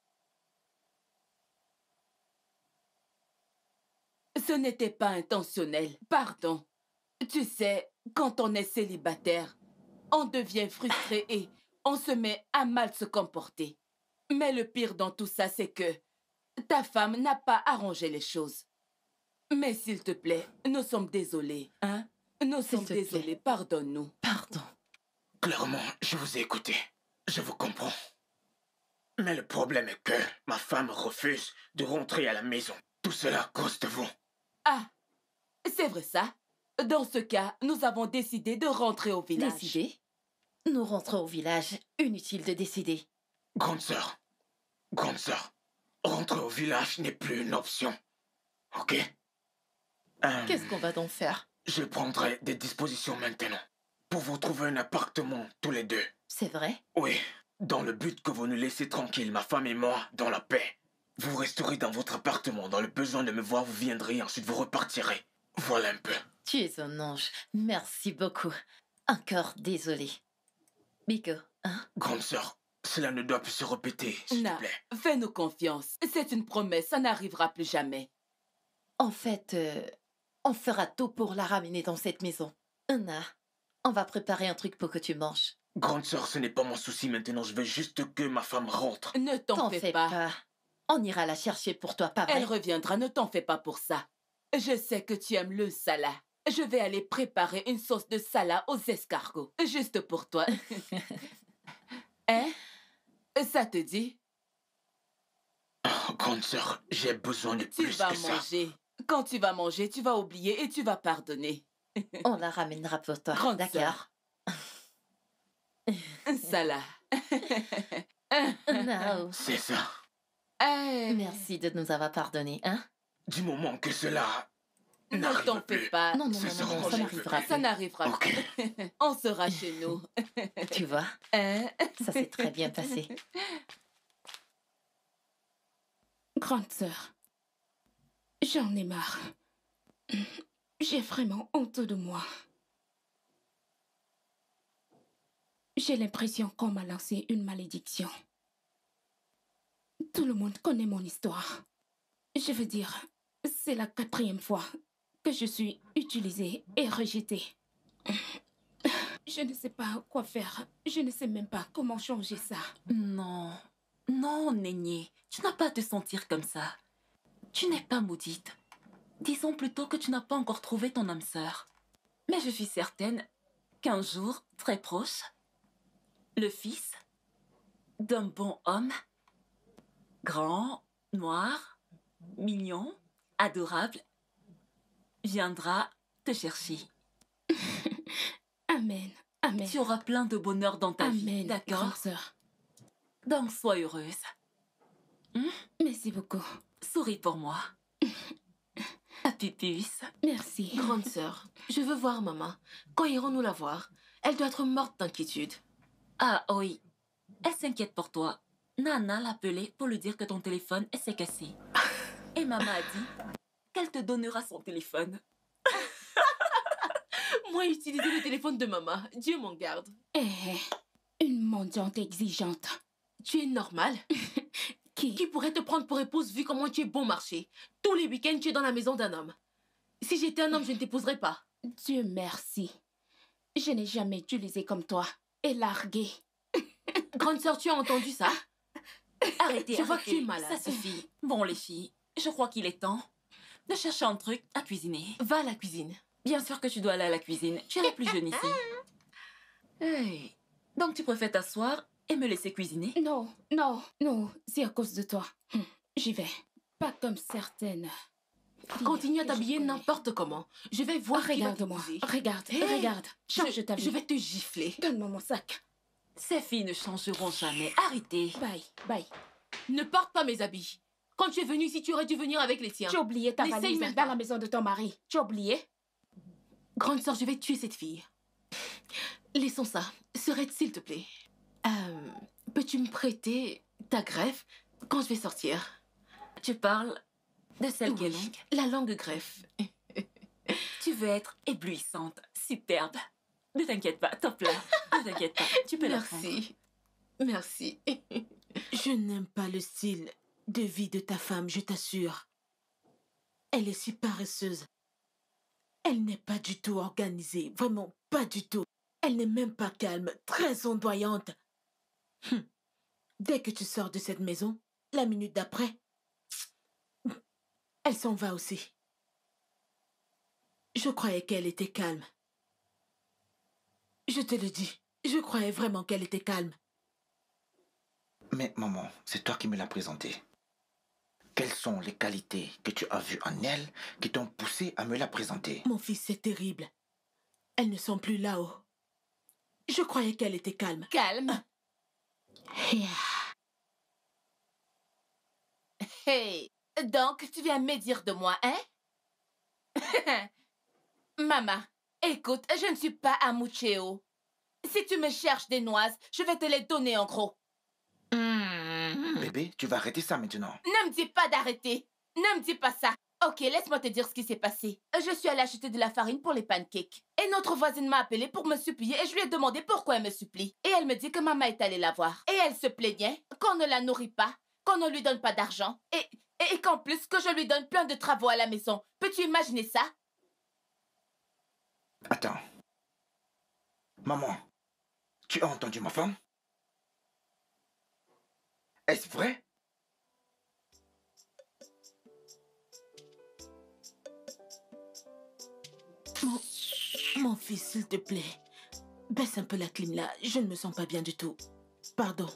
Ce n'était pas intentionnel. Pardon. Tu sais, quand on est célibataire, on devient frustré et on se met à mal se comporter. Mais le pire dans tout ça, c'est que ta femme n'a pas arrangé les choses. Mais s'il te plaît, nous sommes désolés, hein? Nous sommes désolés, pardonne-nous. Pardon. Clairement, je vous ai écouté. Je vous comprends. Mais le problème est que ma femme refuse de rentrer à la maison. Tout cela à cause de vous. Ah, c'est vrai ça? Dans ce cas, nous avons décidé de rentrer au village. Décider? Nous rentrons au village. Inutile de décider. Grande sœur, grande sœur, rentrer au village n'est plus une option. Ok? Euh, Qu'est-ce qu'on va donc faire? Je prendrai des dispositions maintenant pour vous trouver un appartement tous les deux. C'est vrai? Oui, dans le but que vous nous laissez tranquille, ma femme et moi, dans la paix. Vous resterez dans votre appartement. Dans le besoin de me voir, vous viendrez, ensuite vous repartirez. Voilà un peu. Tu es un ange. Merci beaucoup. Encore désolé. Biko, hein? Grande sœur, cela ne doit plus se répéter, s'il Na, te plaît. fais-nous confiance. C'est une promesse, ça n'arrivera plus jamais. En fait, euh, on fera tout pour la ramener dans cette maison. Anna, on va préparer un truc pour que tu manges. Grande sœur, ce n'est pas mon souci maintenant. Je veux juste que ma femme rentre. Ne t'en T'en fais, fais pas. pas. On ira la chercher pour toi, pas vrai? Elle reviendra, ne t'en fais pas pour ça. Je sais que tu aimes le salat. Je vais aller préparer une sauce de salat aux escargots. Juste pour toi. Hein? Ça te dit? Oh, grande sœur, j'ai besoin de Tu plus vas que ça. manger. Quand tu vas manger, tu vas oublier et tu vas pardonner. On la ramènera pour toi, Grande d'accord? Salat. Non. C'est ça. Merci de nous avoir pardonné, hein? Du moment que cela Ne n'arrive t'en fais plus. pas. Non, non, Ce non, non, sera non, mon ça jeu. n'arrivera Ça plus. n'arrivera Ok. plus. On sera chez nous. Tu vois? Hein? Ça s'est très bien passé. Grande sœur, j'en ai marre. J'ai vraiment honte de moi. J'ai l'impression qu'on m'a lancé une malédiction. Tout le monde connaît mon histoire. Je veux dire, c'est la quatrième fois que je suis utilisée et rejetée. Je ne sais pas quoi faire. Je ne sais même pas comment changer ça. Non, non, Nénié, tu n'as pas à te sentir comme ça. Tu n'es pas maudite. Disons plutôt que tu n'as pas encore trouvé ton âme sœur. Mais je suis certaine qu'un jour, très proche, le fils d'un bon homme, grand, noir, mignon, adorable, viendra te chercher. Amen. Amen. Tu auras plein de bonheur dans ta vie, Amen, d'accord? grande sœur. Donc sois heureuse. Hmm? Merci beaucoup. Souris pour moi. À Pupus. Merci. Grande sœur, je veux voir maman. Quand irons-nous la voir? Elle doit être morte d'inquiétude. Ah oui, elle s'inquiète pour toi. Nana l'a appelée pour lui dire que ton téléphone s'est cassé. Et maman a dit qu'elle te donnera son téléphone. Moi, utiliser le téléphone de maman, Dieu m'en garde. Eh, une mendiante exigeante. Tu es normale? Qui? Qui pourrait te prendre pour épouse vu comment tu es bon marché? Tous les week-ends, tu es dans la maison d'un homme. Si j'étais un homme, je ne t'épouserais pas. Dieu merci. Je n'ai jamais utilisé comme toi et largué. Grande sœur, tu as entendu ça? Arrêtez, Je vois que arrêtez, tu es malade. ça suffit. Bon les filles, je crois qu'il est temps de chercher un truc à cuisiner. Va à la cuisine. Bien sûr que tu dois aller à la cuisine. Tu es la plus jeune ici. Hey. Donc tu préfères t'asseoir et me laisser cuisiner? Non, non, non, c'est à cause de toi. Hum, J'y vais. Pas comme certaines. Continue à que je t'habiller connais. n'importe comment. Je vais voir qui va Regarde-moi, t'épouser. regarde, Hey, regarde. Change je, ta vie. je vais te gifler. Donne-moi mon sac. Ces filles ne changeront jamais. Arrêtez. Bye, bye. Ne porte pas mes habits. Quand tu es venu ici, tu aurais dû venir avec les tiens. Tu as oublié ta N'essaye valise même dans pas. la maison de ton mari. Tu as oublié? Grande sœur, je vais tuer cette fille. Laissons ça. Serait, s'il te plaît. Euh, peux-tu me prêter ta greffe quand je vais sortir? Tu parles de celle qui est Oui, longue. la langue greffe. Tu veux être éblouissante, superbe. Ne t'inquiète pas, top là. Ne t'inquiète pas, tu peux la prendre. Merci. Merci. Je n'aime pas le style de vie de ta femme, je t'assure. Elle est si paresseuse. Elle n'est pas du tout organisée, vraiment pas du tout. Elle n'est même pas calme, très ondoyante. Hum. Dès que tu sors de cette maison, la minute d'après, elle s'en va aussi. Je croyais qu'elle était calme. Je te le dis, je croyais vraiment qu'elle était calme. Mais maman, c'est toi qui me l'as présentée. Quelles sont les qualités que tu as vues en elle qui t'ont poussé à me la présenter? Mon fils, c'est terrible. Elles ne sont plus là-haut. Je croyais qu'elle était calme. Calme? Yeah. Hey, donc tu viens me dire de moi, hein? Maman, écoute, je ne suis pas à Mucheo. Si tu me cherches des noises, je vais te les donner en gros. Mmh. Bébé, tu vas arrêter ça maintenant. Ne me dis pas d'arrêter. Ne me dis pas ça. Ok, laisse-moi te dire ce qui s'est passé. Je suis allée acheter de la farine pour les pancakes. Et notre voisine m'a appelée pour me supplier et je lui ai demandé pourquoi elle me supplie. Et elle me dit que maman est allée la voir. Et elle se plaignait qu'on ne la nourrit pas, qu'on ne lui donne pas d'argent. Et, et, et qu'en plus que je lui donne plein de travaux à la maison. Peux-tu imaginer ça? Attends. Maman, tu as entendu ma femme? Est-ce vrai? Mon, mon fils, s'il te plaît, baisse un peu la clim là. Je ne me sens pas bien du tout. Pardon.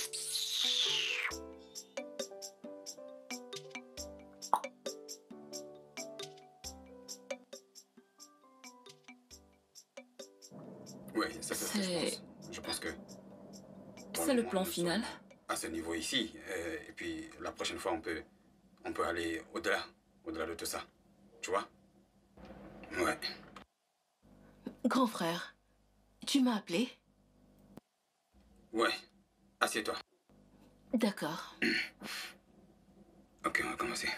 Oui, ça c'est ce que je pense. Je pense que... C'est le plan final. À ce niveau ici, euh, et puis la prochaine fois on peut, on peut aller au-delà, au-delà de tout ça. Tu vois? Ouais. Grand frère, tu m'as appelé? Ouais. Assieds-toi. D'accord. Ok, on va commencer.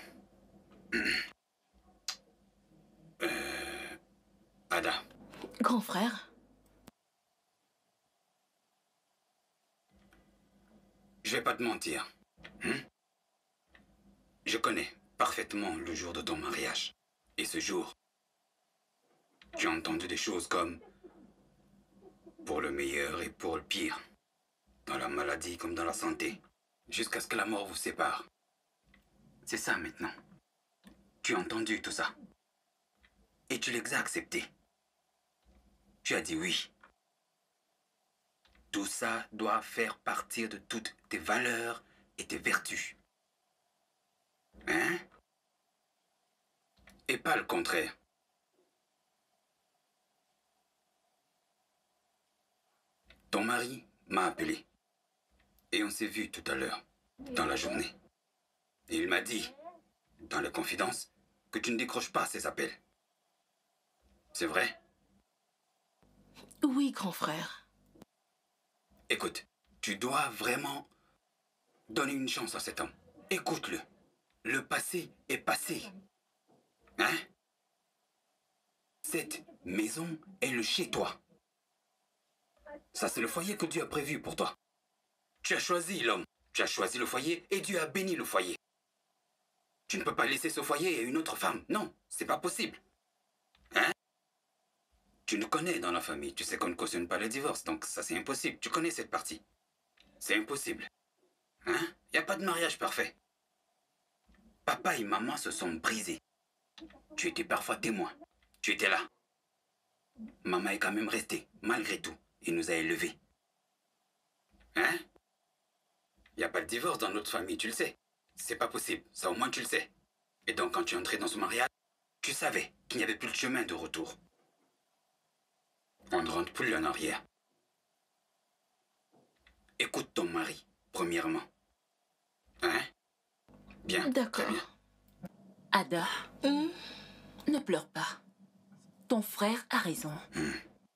Euh... Ada. Grand frère? Je vais pas te mentir. Hein? Je connais parfaitement le jour de ton mariage. Et ce jour, tu as entendu des choses comme pour le meilleur et pour le pire. Dans la maladie comme dans la santé. Jusqu'à ce que la mort vous sépare. C'est ça maintenant. Tu as entendu tout ça. Et tu les as acceptés. Tu as dit oui. Tout ça doit faire partie de toutes tes valeurs et tes vertus. Hein? Et pas le contraire. Ton mari m'a appelé. Et on s'est vu tout à l'heure, dans la journée. Et il m'a dit, dans les confidences, que tu ne décroches pas ses appels. C'est vrai? Oui, grand frère. Écoute, tu dois vraiment donner une chance à cet homme. Écoute-le. Le passé est passé. Hein? Cette maison est le chez-toi. Ça, c'est le foyer que Dieu a prévu pour toi. Tu as choisi l'homme. Tu as choisi le foyer et Dieu a béni le foyer. Tu ne peux pas laisser ce foyer à une autre femme. Non, c'est pas possible. Hein? Tu nous connais dans la famille. Tu sais qu'on ne cautionne pas le divorce. Donc ça, c'est impossible. Tu connais cette partie. C'est impossible. Hein? Il n'y a pas de mariage parfait. Papa et maman se sont brisés. Tu étais parfois témoin. Tu étais là. Maman est quand même restée, malgré tout, et nous a élevés. Hein? Il n'y a pas de divorce dans notre famille, tu le sais. C'est pas possible, ça au moins tu le sais. Et donc quand tu es entré dans ce mariage, tu savais qu'il n'y avait plus de chemin de retour. On ne rentre plus en arrière. Écoute ton mari, premièrement. Hein? Bien. D'accord. Très bien. Ada, Hum, ne pleure pas. Ton frère a raison. Hmm.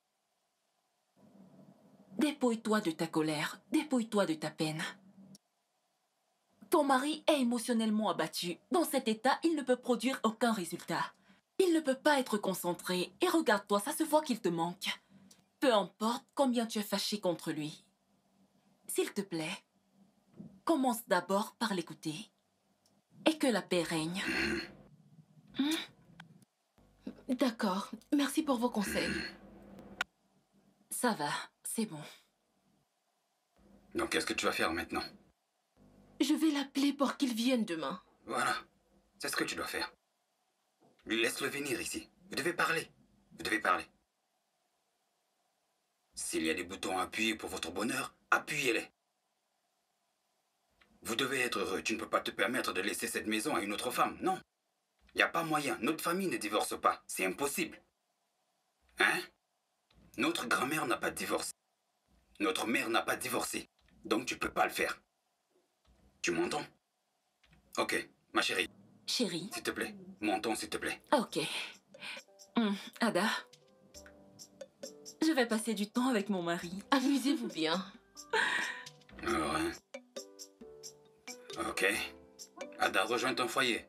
Dépouille-toi de ta colère, dépouille-toi de ta peine. Ton mari est émotionnellement abattu. Dans cet état, il ne peut produire aucun résultat. Il ne peut pas être concentré. Et regarde-toi, ça se voit qu'il te manque. Peu importe combien tu es fâché contre lui. S'il te plaît, commence d'abord par l'écouter. Et que la paix règne. hum. D'accord. Merci pour vos conseils. Ça va, c'est bon. Donc qu'est-ce que tu vas faire maintenant? Je vais l'appeler pour qu'il vienne demain. Voilà. C'est ce que tu dois faire. Laisse-le venir ici. Vous devez parler. Vous devez parler. S'il y a des boutons à appuyer pour votre bonheur, appuyez-les. Vous devez être heureux. Tu ne peux pas te permettre de laisser cette maison à une autre femme, non. Il n'y a pas moyen. Notre famille ne divorce pas. C'est impossible. Hein? Notre grand-mère n'a pas divorcé. Notre mère n'a pas divorcé. Donc tu peux pas le faire. Tu m'entends? Ok, ma chérie. Chérie. S'il te plaît. Montons, s'il te plaît. Ok. Hum, Ada. Je vais passer du temps avec mon mari. Amusez-vous bien. Alors, hein? Ok. Ada, rejoins ton foyer.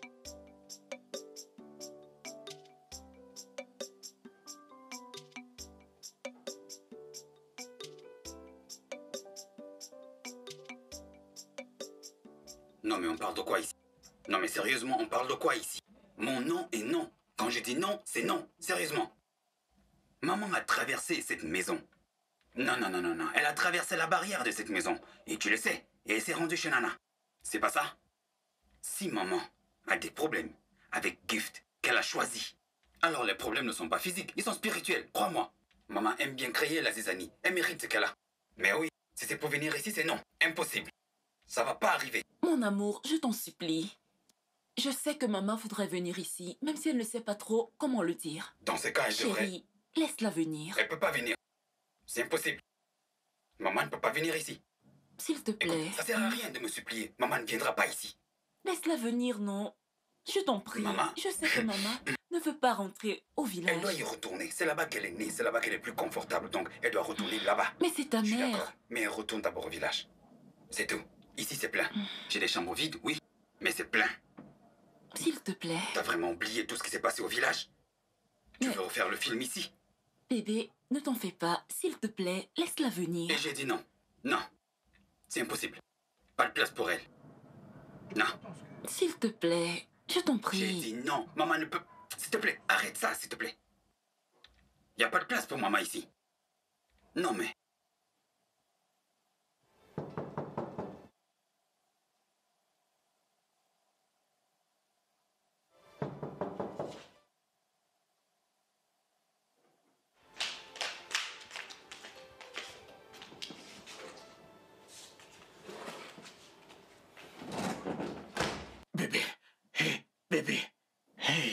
Non, mais on parle de quoi ici? Non, mais sérieusement, on parle de quoi ici? Mon nom est non. Quand je dis non, c'est non. Sérieusement. Maman a traversé cette maison. Non, non, non, non, non. Elle a traversé la barrière de cette maison. Et tu le sais. Et elle s'est rendue chez Nana. C'est pas ça? Si maman a des problèmes avec Gift qu'elle a choisi, alors les problèmes ne sont pas physiques, ils sont spirituels, crois-moi. Maman aime bien créer la zizanie. Elle mérite ce qu'elle a. Mais oui, si c'est pour venir ici, c'est non. Impossible. Ça va pas arriver. Mon amour, je t'en supplie. Je sais que maman voudrait venir ici, même si elle ne sait pas trop comment le dire. Dans ce cas, elle devrait... Chérie, laisse-la venir. Elle peut pas venir. C'est impossible. Maman ne peut pas venir ici. S'il te plaît. Écoute, ça sert à rien de me supplier. Maman ne viendra pas ici. Laisse-la venir, non. Je t'en prie. Maman. Je sais que maman ne veut pas rentrer au village. Elle doit y retourner. C'est là-bas qu'elle est née. C'est là-bas qu'elle est plus confortable. Donc, elle doit retourner là-bas. Mais c'est ta Je suis mère. d'accord. Mais elle retourne d'abord au village. C'est tout. Ici, c'est plein. J'ai des chambres vides, oui. Mais c'est plein. S'il te plaît. T'as vraiment oublié tout ce qui s'est passé au village? Tu Mais... veux refaire le film ici? Bébé, ne t'en fais pas. S'il te plaît, laisse-la venir. Et j'ai dit non. Non. C'est impossible. Pas de place pour elle. Non. S'il te plaît, je t'en prie. J'ai dit non. Maman ne peut... S'il te plaît, arrête ça, s'il te plaît. Y a pas de place pour maman ici. Non, mais... Bébé, hé, bébé, hé.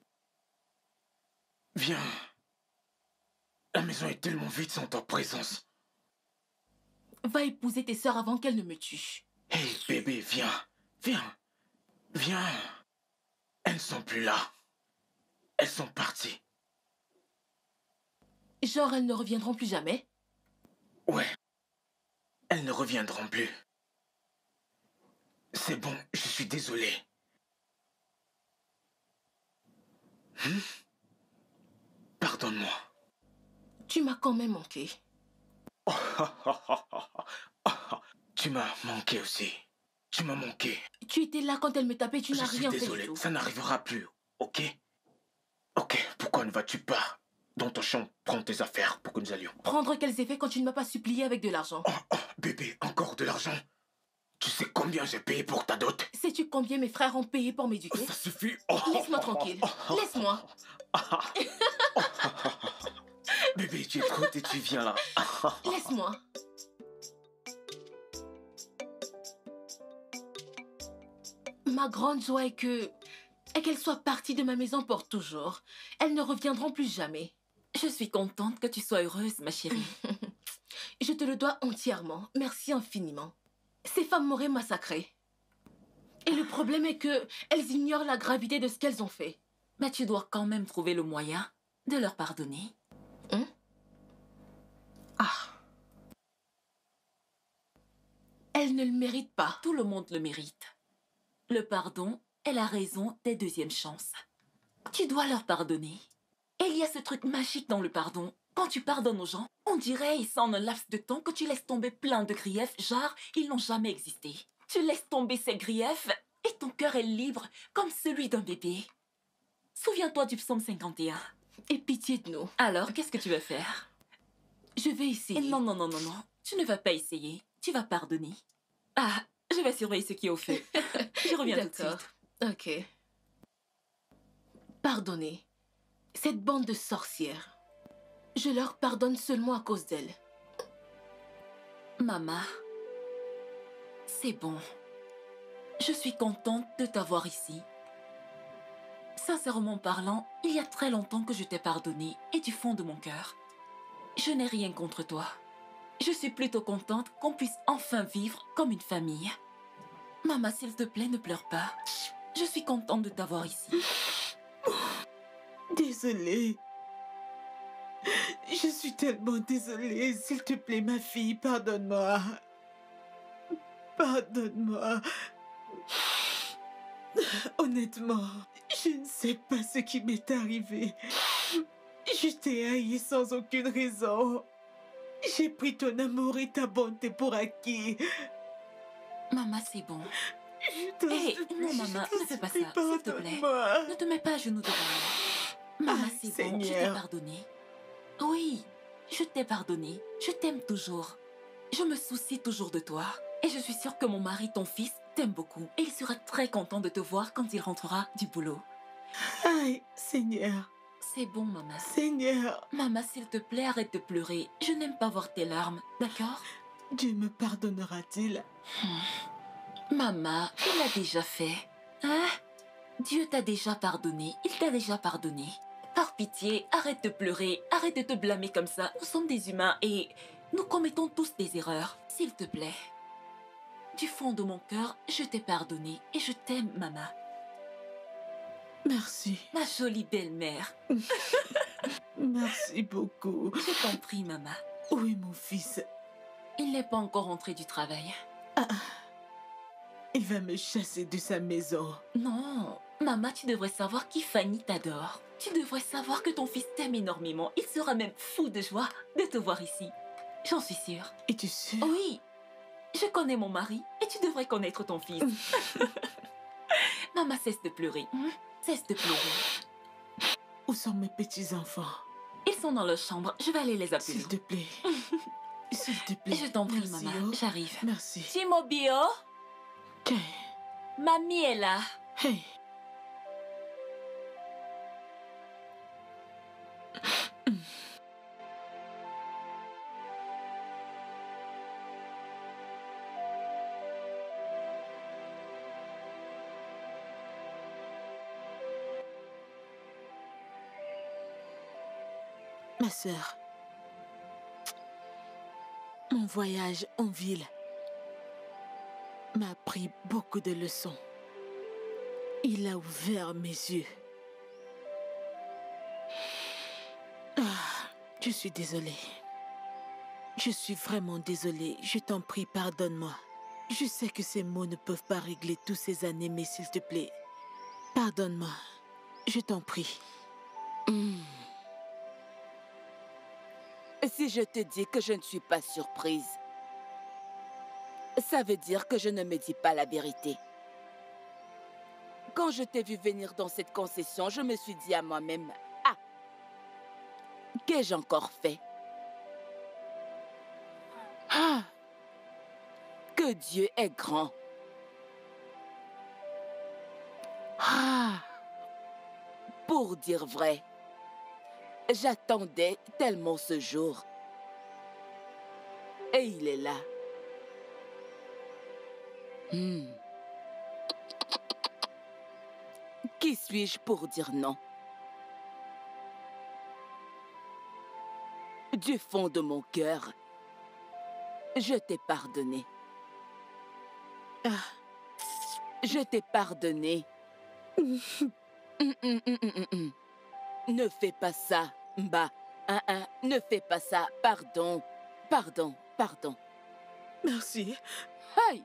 Viens. La maison est tellement vide sans ta présence. Va épouser tes sœurs avant qu'elles ne me tuent. Hé, bébé, viens, viens, viens. Elles ne sont plus là. Elles sont parties. Genre, elles ne reviendront plus jamais? Ouais. Elles ne reviendront plus. C'est bon, je suis désolé. Hmm? Pardonne-moi. Tu m'as quand même manqué. Tu m'as manqué aussi. Tu m'as manqué. Tu étais là quand elle me tapait, tu n'as rien fait du désolé, tout. ça n'arrivera plus, ok? Ok, pourquoi ne vas-tu pas dans ton champ prendre tes affaires pour que nous allions? Prendre quels effets quand tu ne m'as pas supplié avec de l'argent? Oh, oh, bébé, encore de l'argent? Tu sais combien j'ai payé pour ta dot? Sais-tu combien mes frères ont payé pour m'éduquer? Ça suffit. Oh, Laisse-moi tranquille. Laisse-moi. Bébé, tu es trop têtu, viens là. Laisse-moi. Ma grande joie est que... est qu'elles soient parties de ma maison pour toujours. Elles ne reviendront plus jamais. Je suis contente que tu sois heureuse, ma chérie. Je te le dois entièrement. Merci infiniment. Ces femmes m'auraient massacrée. Et le problème est que elles ignorent la gravité de ce qu'elles ont fait. Mais tu dois quand même trouver le moyen de leur pardonner. Hein? Ah. Elles ne le méritent pas. Tout le monde le mérite. Le pardon est la raison des deuxièmes chances. Tu dois leur pardonner. Et il y a ce truc magique dans le pardon. Quand tu pardonnes aux gens, on dirait, et ça en un laps de temps, que tu laisses tomber plein de griefs, genre, ils n'ont jamais existé. Tu laisses tomber ces griefs et ton cœur est libre comme celui d'un bébé. Souviens-toi du psaume cinquante et un. Et pitié de nous. Alors, qu'est-ce que tu vas faire? Je vais essayer. Non, non, non, non, non. Tu ne vas pas essayer. tu vas pardonner. Ah, je vais surveiller ce qui est au fait. Je reviens tout de suite. D'accord. Ok. Pardonnez. Cette bande de sorcières. Je leur pardonne seulement à cause d'elles. Maman, c'est bon. Je suis contente de t'avoir ici. Sincèrement parlant, il y a très longtemps que je t'ai pardonné et du fond de mon cœur. Je n'ai rien contre toi. Je suis plutôt contente qu'on puisse enfin vivre comme une famille. Maman, s'il te plaît, ne pleure pas. Je suis contente de t'avoir ici. Désolée. Je suis tellement désolée. S'il te plaît, ma fille, pardonne-moi. Pardonne-moi. Honnêtement, je ne sais pas ce qui m'est arrivé. Je t'ai haï sans aucune raison. J'ai pris ton amour et ta bonté pour acquis. Maman, c'est bon. Je t'en Hé, supplie, non, maman, je t'en ne fais pas ça, supplie, s'il te plaît. pardonne-moi. Ne te mets pas à genoux devant moi. Maman, Ah, c'est bon, je t'ai Seigneur. pardonné. Oui, je t'ai pardonné. Je t'aime toujours. Je me soucie toujours de toi. Et je suis sûre que mon mari, ton fils, t'aime beaucoup. Et il sera très content de te voir quand il rentrera du boulot. Aïe, Seigneur. C'est bon, maman. Seigneur. Maman, s'il te plaît, arrête de pleurer. Je n'aime pas voir tes larmes, d'accord? Dieu me pardonnera-t-il? Hmm. Maman, il l'a déjà fait. Hein? Dieu t'a déjà pardonné. Il t'a déjà pardonné. Par pitié, arrête de pleurer. Arrête de te blâmer comme ça. Nous sommes des humains et nous commettons tous des erreurs. S'il te plaît. Du fond de mon cœur, je t'ai pardonné et je t'aime, maman. Merci. Ma jolie belle-mère. Merci beaucoup. Je t'en prie, maman. Où est mon fils? Il n'est pas encore rentré du travail. Ah, il va me chasser de sa maison. Non, maman, tu devrais savoir qui Fanny t'adore. Tu devrais savoir que ton fils t'aime énormément. Il sera même fou de joie de te voir ici. J'en suis sûre. Es-tu sûre? Oui. Je connais mon mari et tu devrais connaître ton fils. Maman, cesse de pleurer. Hein? Cesse de pleurer. Où sont mes petits-enfants? Ils sont dans leur chambre. Je vais aller les appeler. S'il te plaît. S'il te plaît. Je t'en prie, Merci, maman. oh. J'arrive. Merci. Timobio, Tiens. mamie est là. Hey. Ma sœur, mon voyage en ville m'a appris beaucoup de leçons. Il a ouvert mes yeux. Ah, je suis désolée. Je suis vraiment désolée. Je t'en prie, pardonne-moi. Je sais que ces mots ne peuvent pas régler toutes ces années, mais s'il te plaît, pardonne-moi. Je t'en prie. Mm. Si je te dis que je ne suis pas surprise, ça veut dire que je ne me dis pas la vérité. Quand je t'ai vu venir dans cette concession, je me suis dit à moi-même, ah, qu'ai-je encore fait? Ah, que Dieu est grand. Ah, pour dire vrai, j'attendais tellement ce jour. Et il est là. Hmm. Qui suis-je pour dire non? Du fond de mon cœur, je t'ai pardonné. Ah, je t'ai pardonné. Hum, hum, hum, hum, hum, hum. Ne fais pas ça, Mba. Hein, hein, ne fais pas ça. Pardon. Pardon, pardon. Merci. Hey!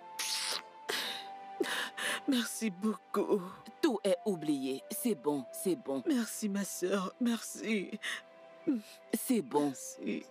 Merci beaucoup. Tout est oublié. C'est bon, c'est bon. Merci, ma sœur. Merci. C'est bon. Merci.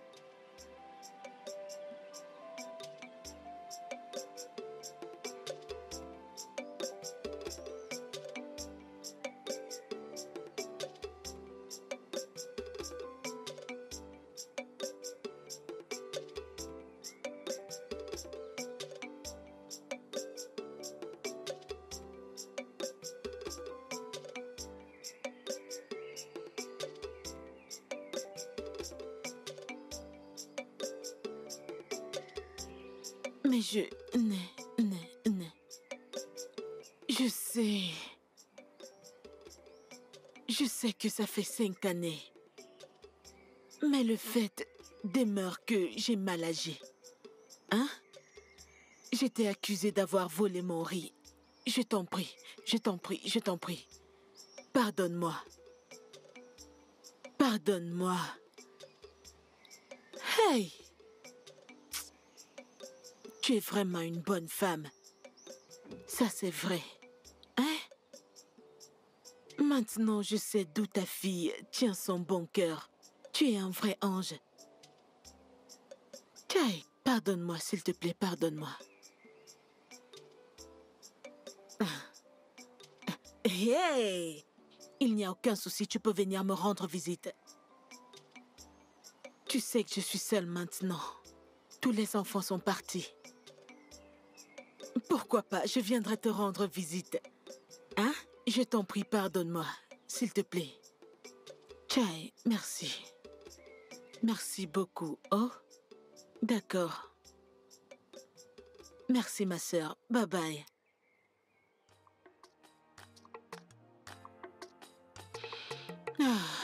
Mais je... Ne, ne, ne. Je sais... Je sais que ça fait cinq années. Mais le fait demeure que j'ai mal agi. Hein? J'étais accusée d'avoir volé mon riz. Je t'en prie, je t'en prie, je t'en prie. Pardonne-moi. Pardonne-moi. Hey! Tu es vraiment une bonne femme. Ça, c'est vrai. Hein? Maintenant, je sais d'où ta fille tient son bon cœur. Tu es un vrai ange. Kai, pardonne-moi, s'il te plaît, pardonne-moi. Hey! Il n'y a aucun souci, tu peux venir me rendre visite. Tu sais que je suis seule maintenant. Tous les enfants sont partis. Pourquoi pas, je viendrai te rendre visite. Hein? Je t'en prie, pardonne-moi, s'il te plaît. Chai, merci. Merci beaucoup. Oh, d'accord. Merci, ma sœur. Bye bye. Ah.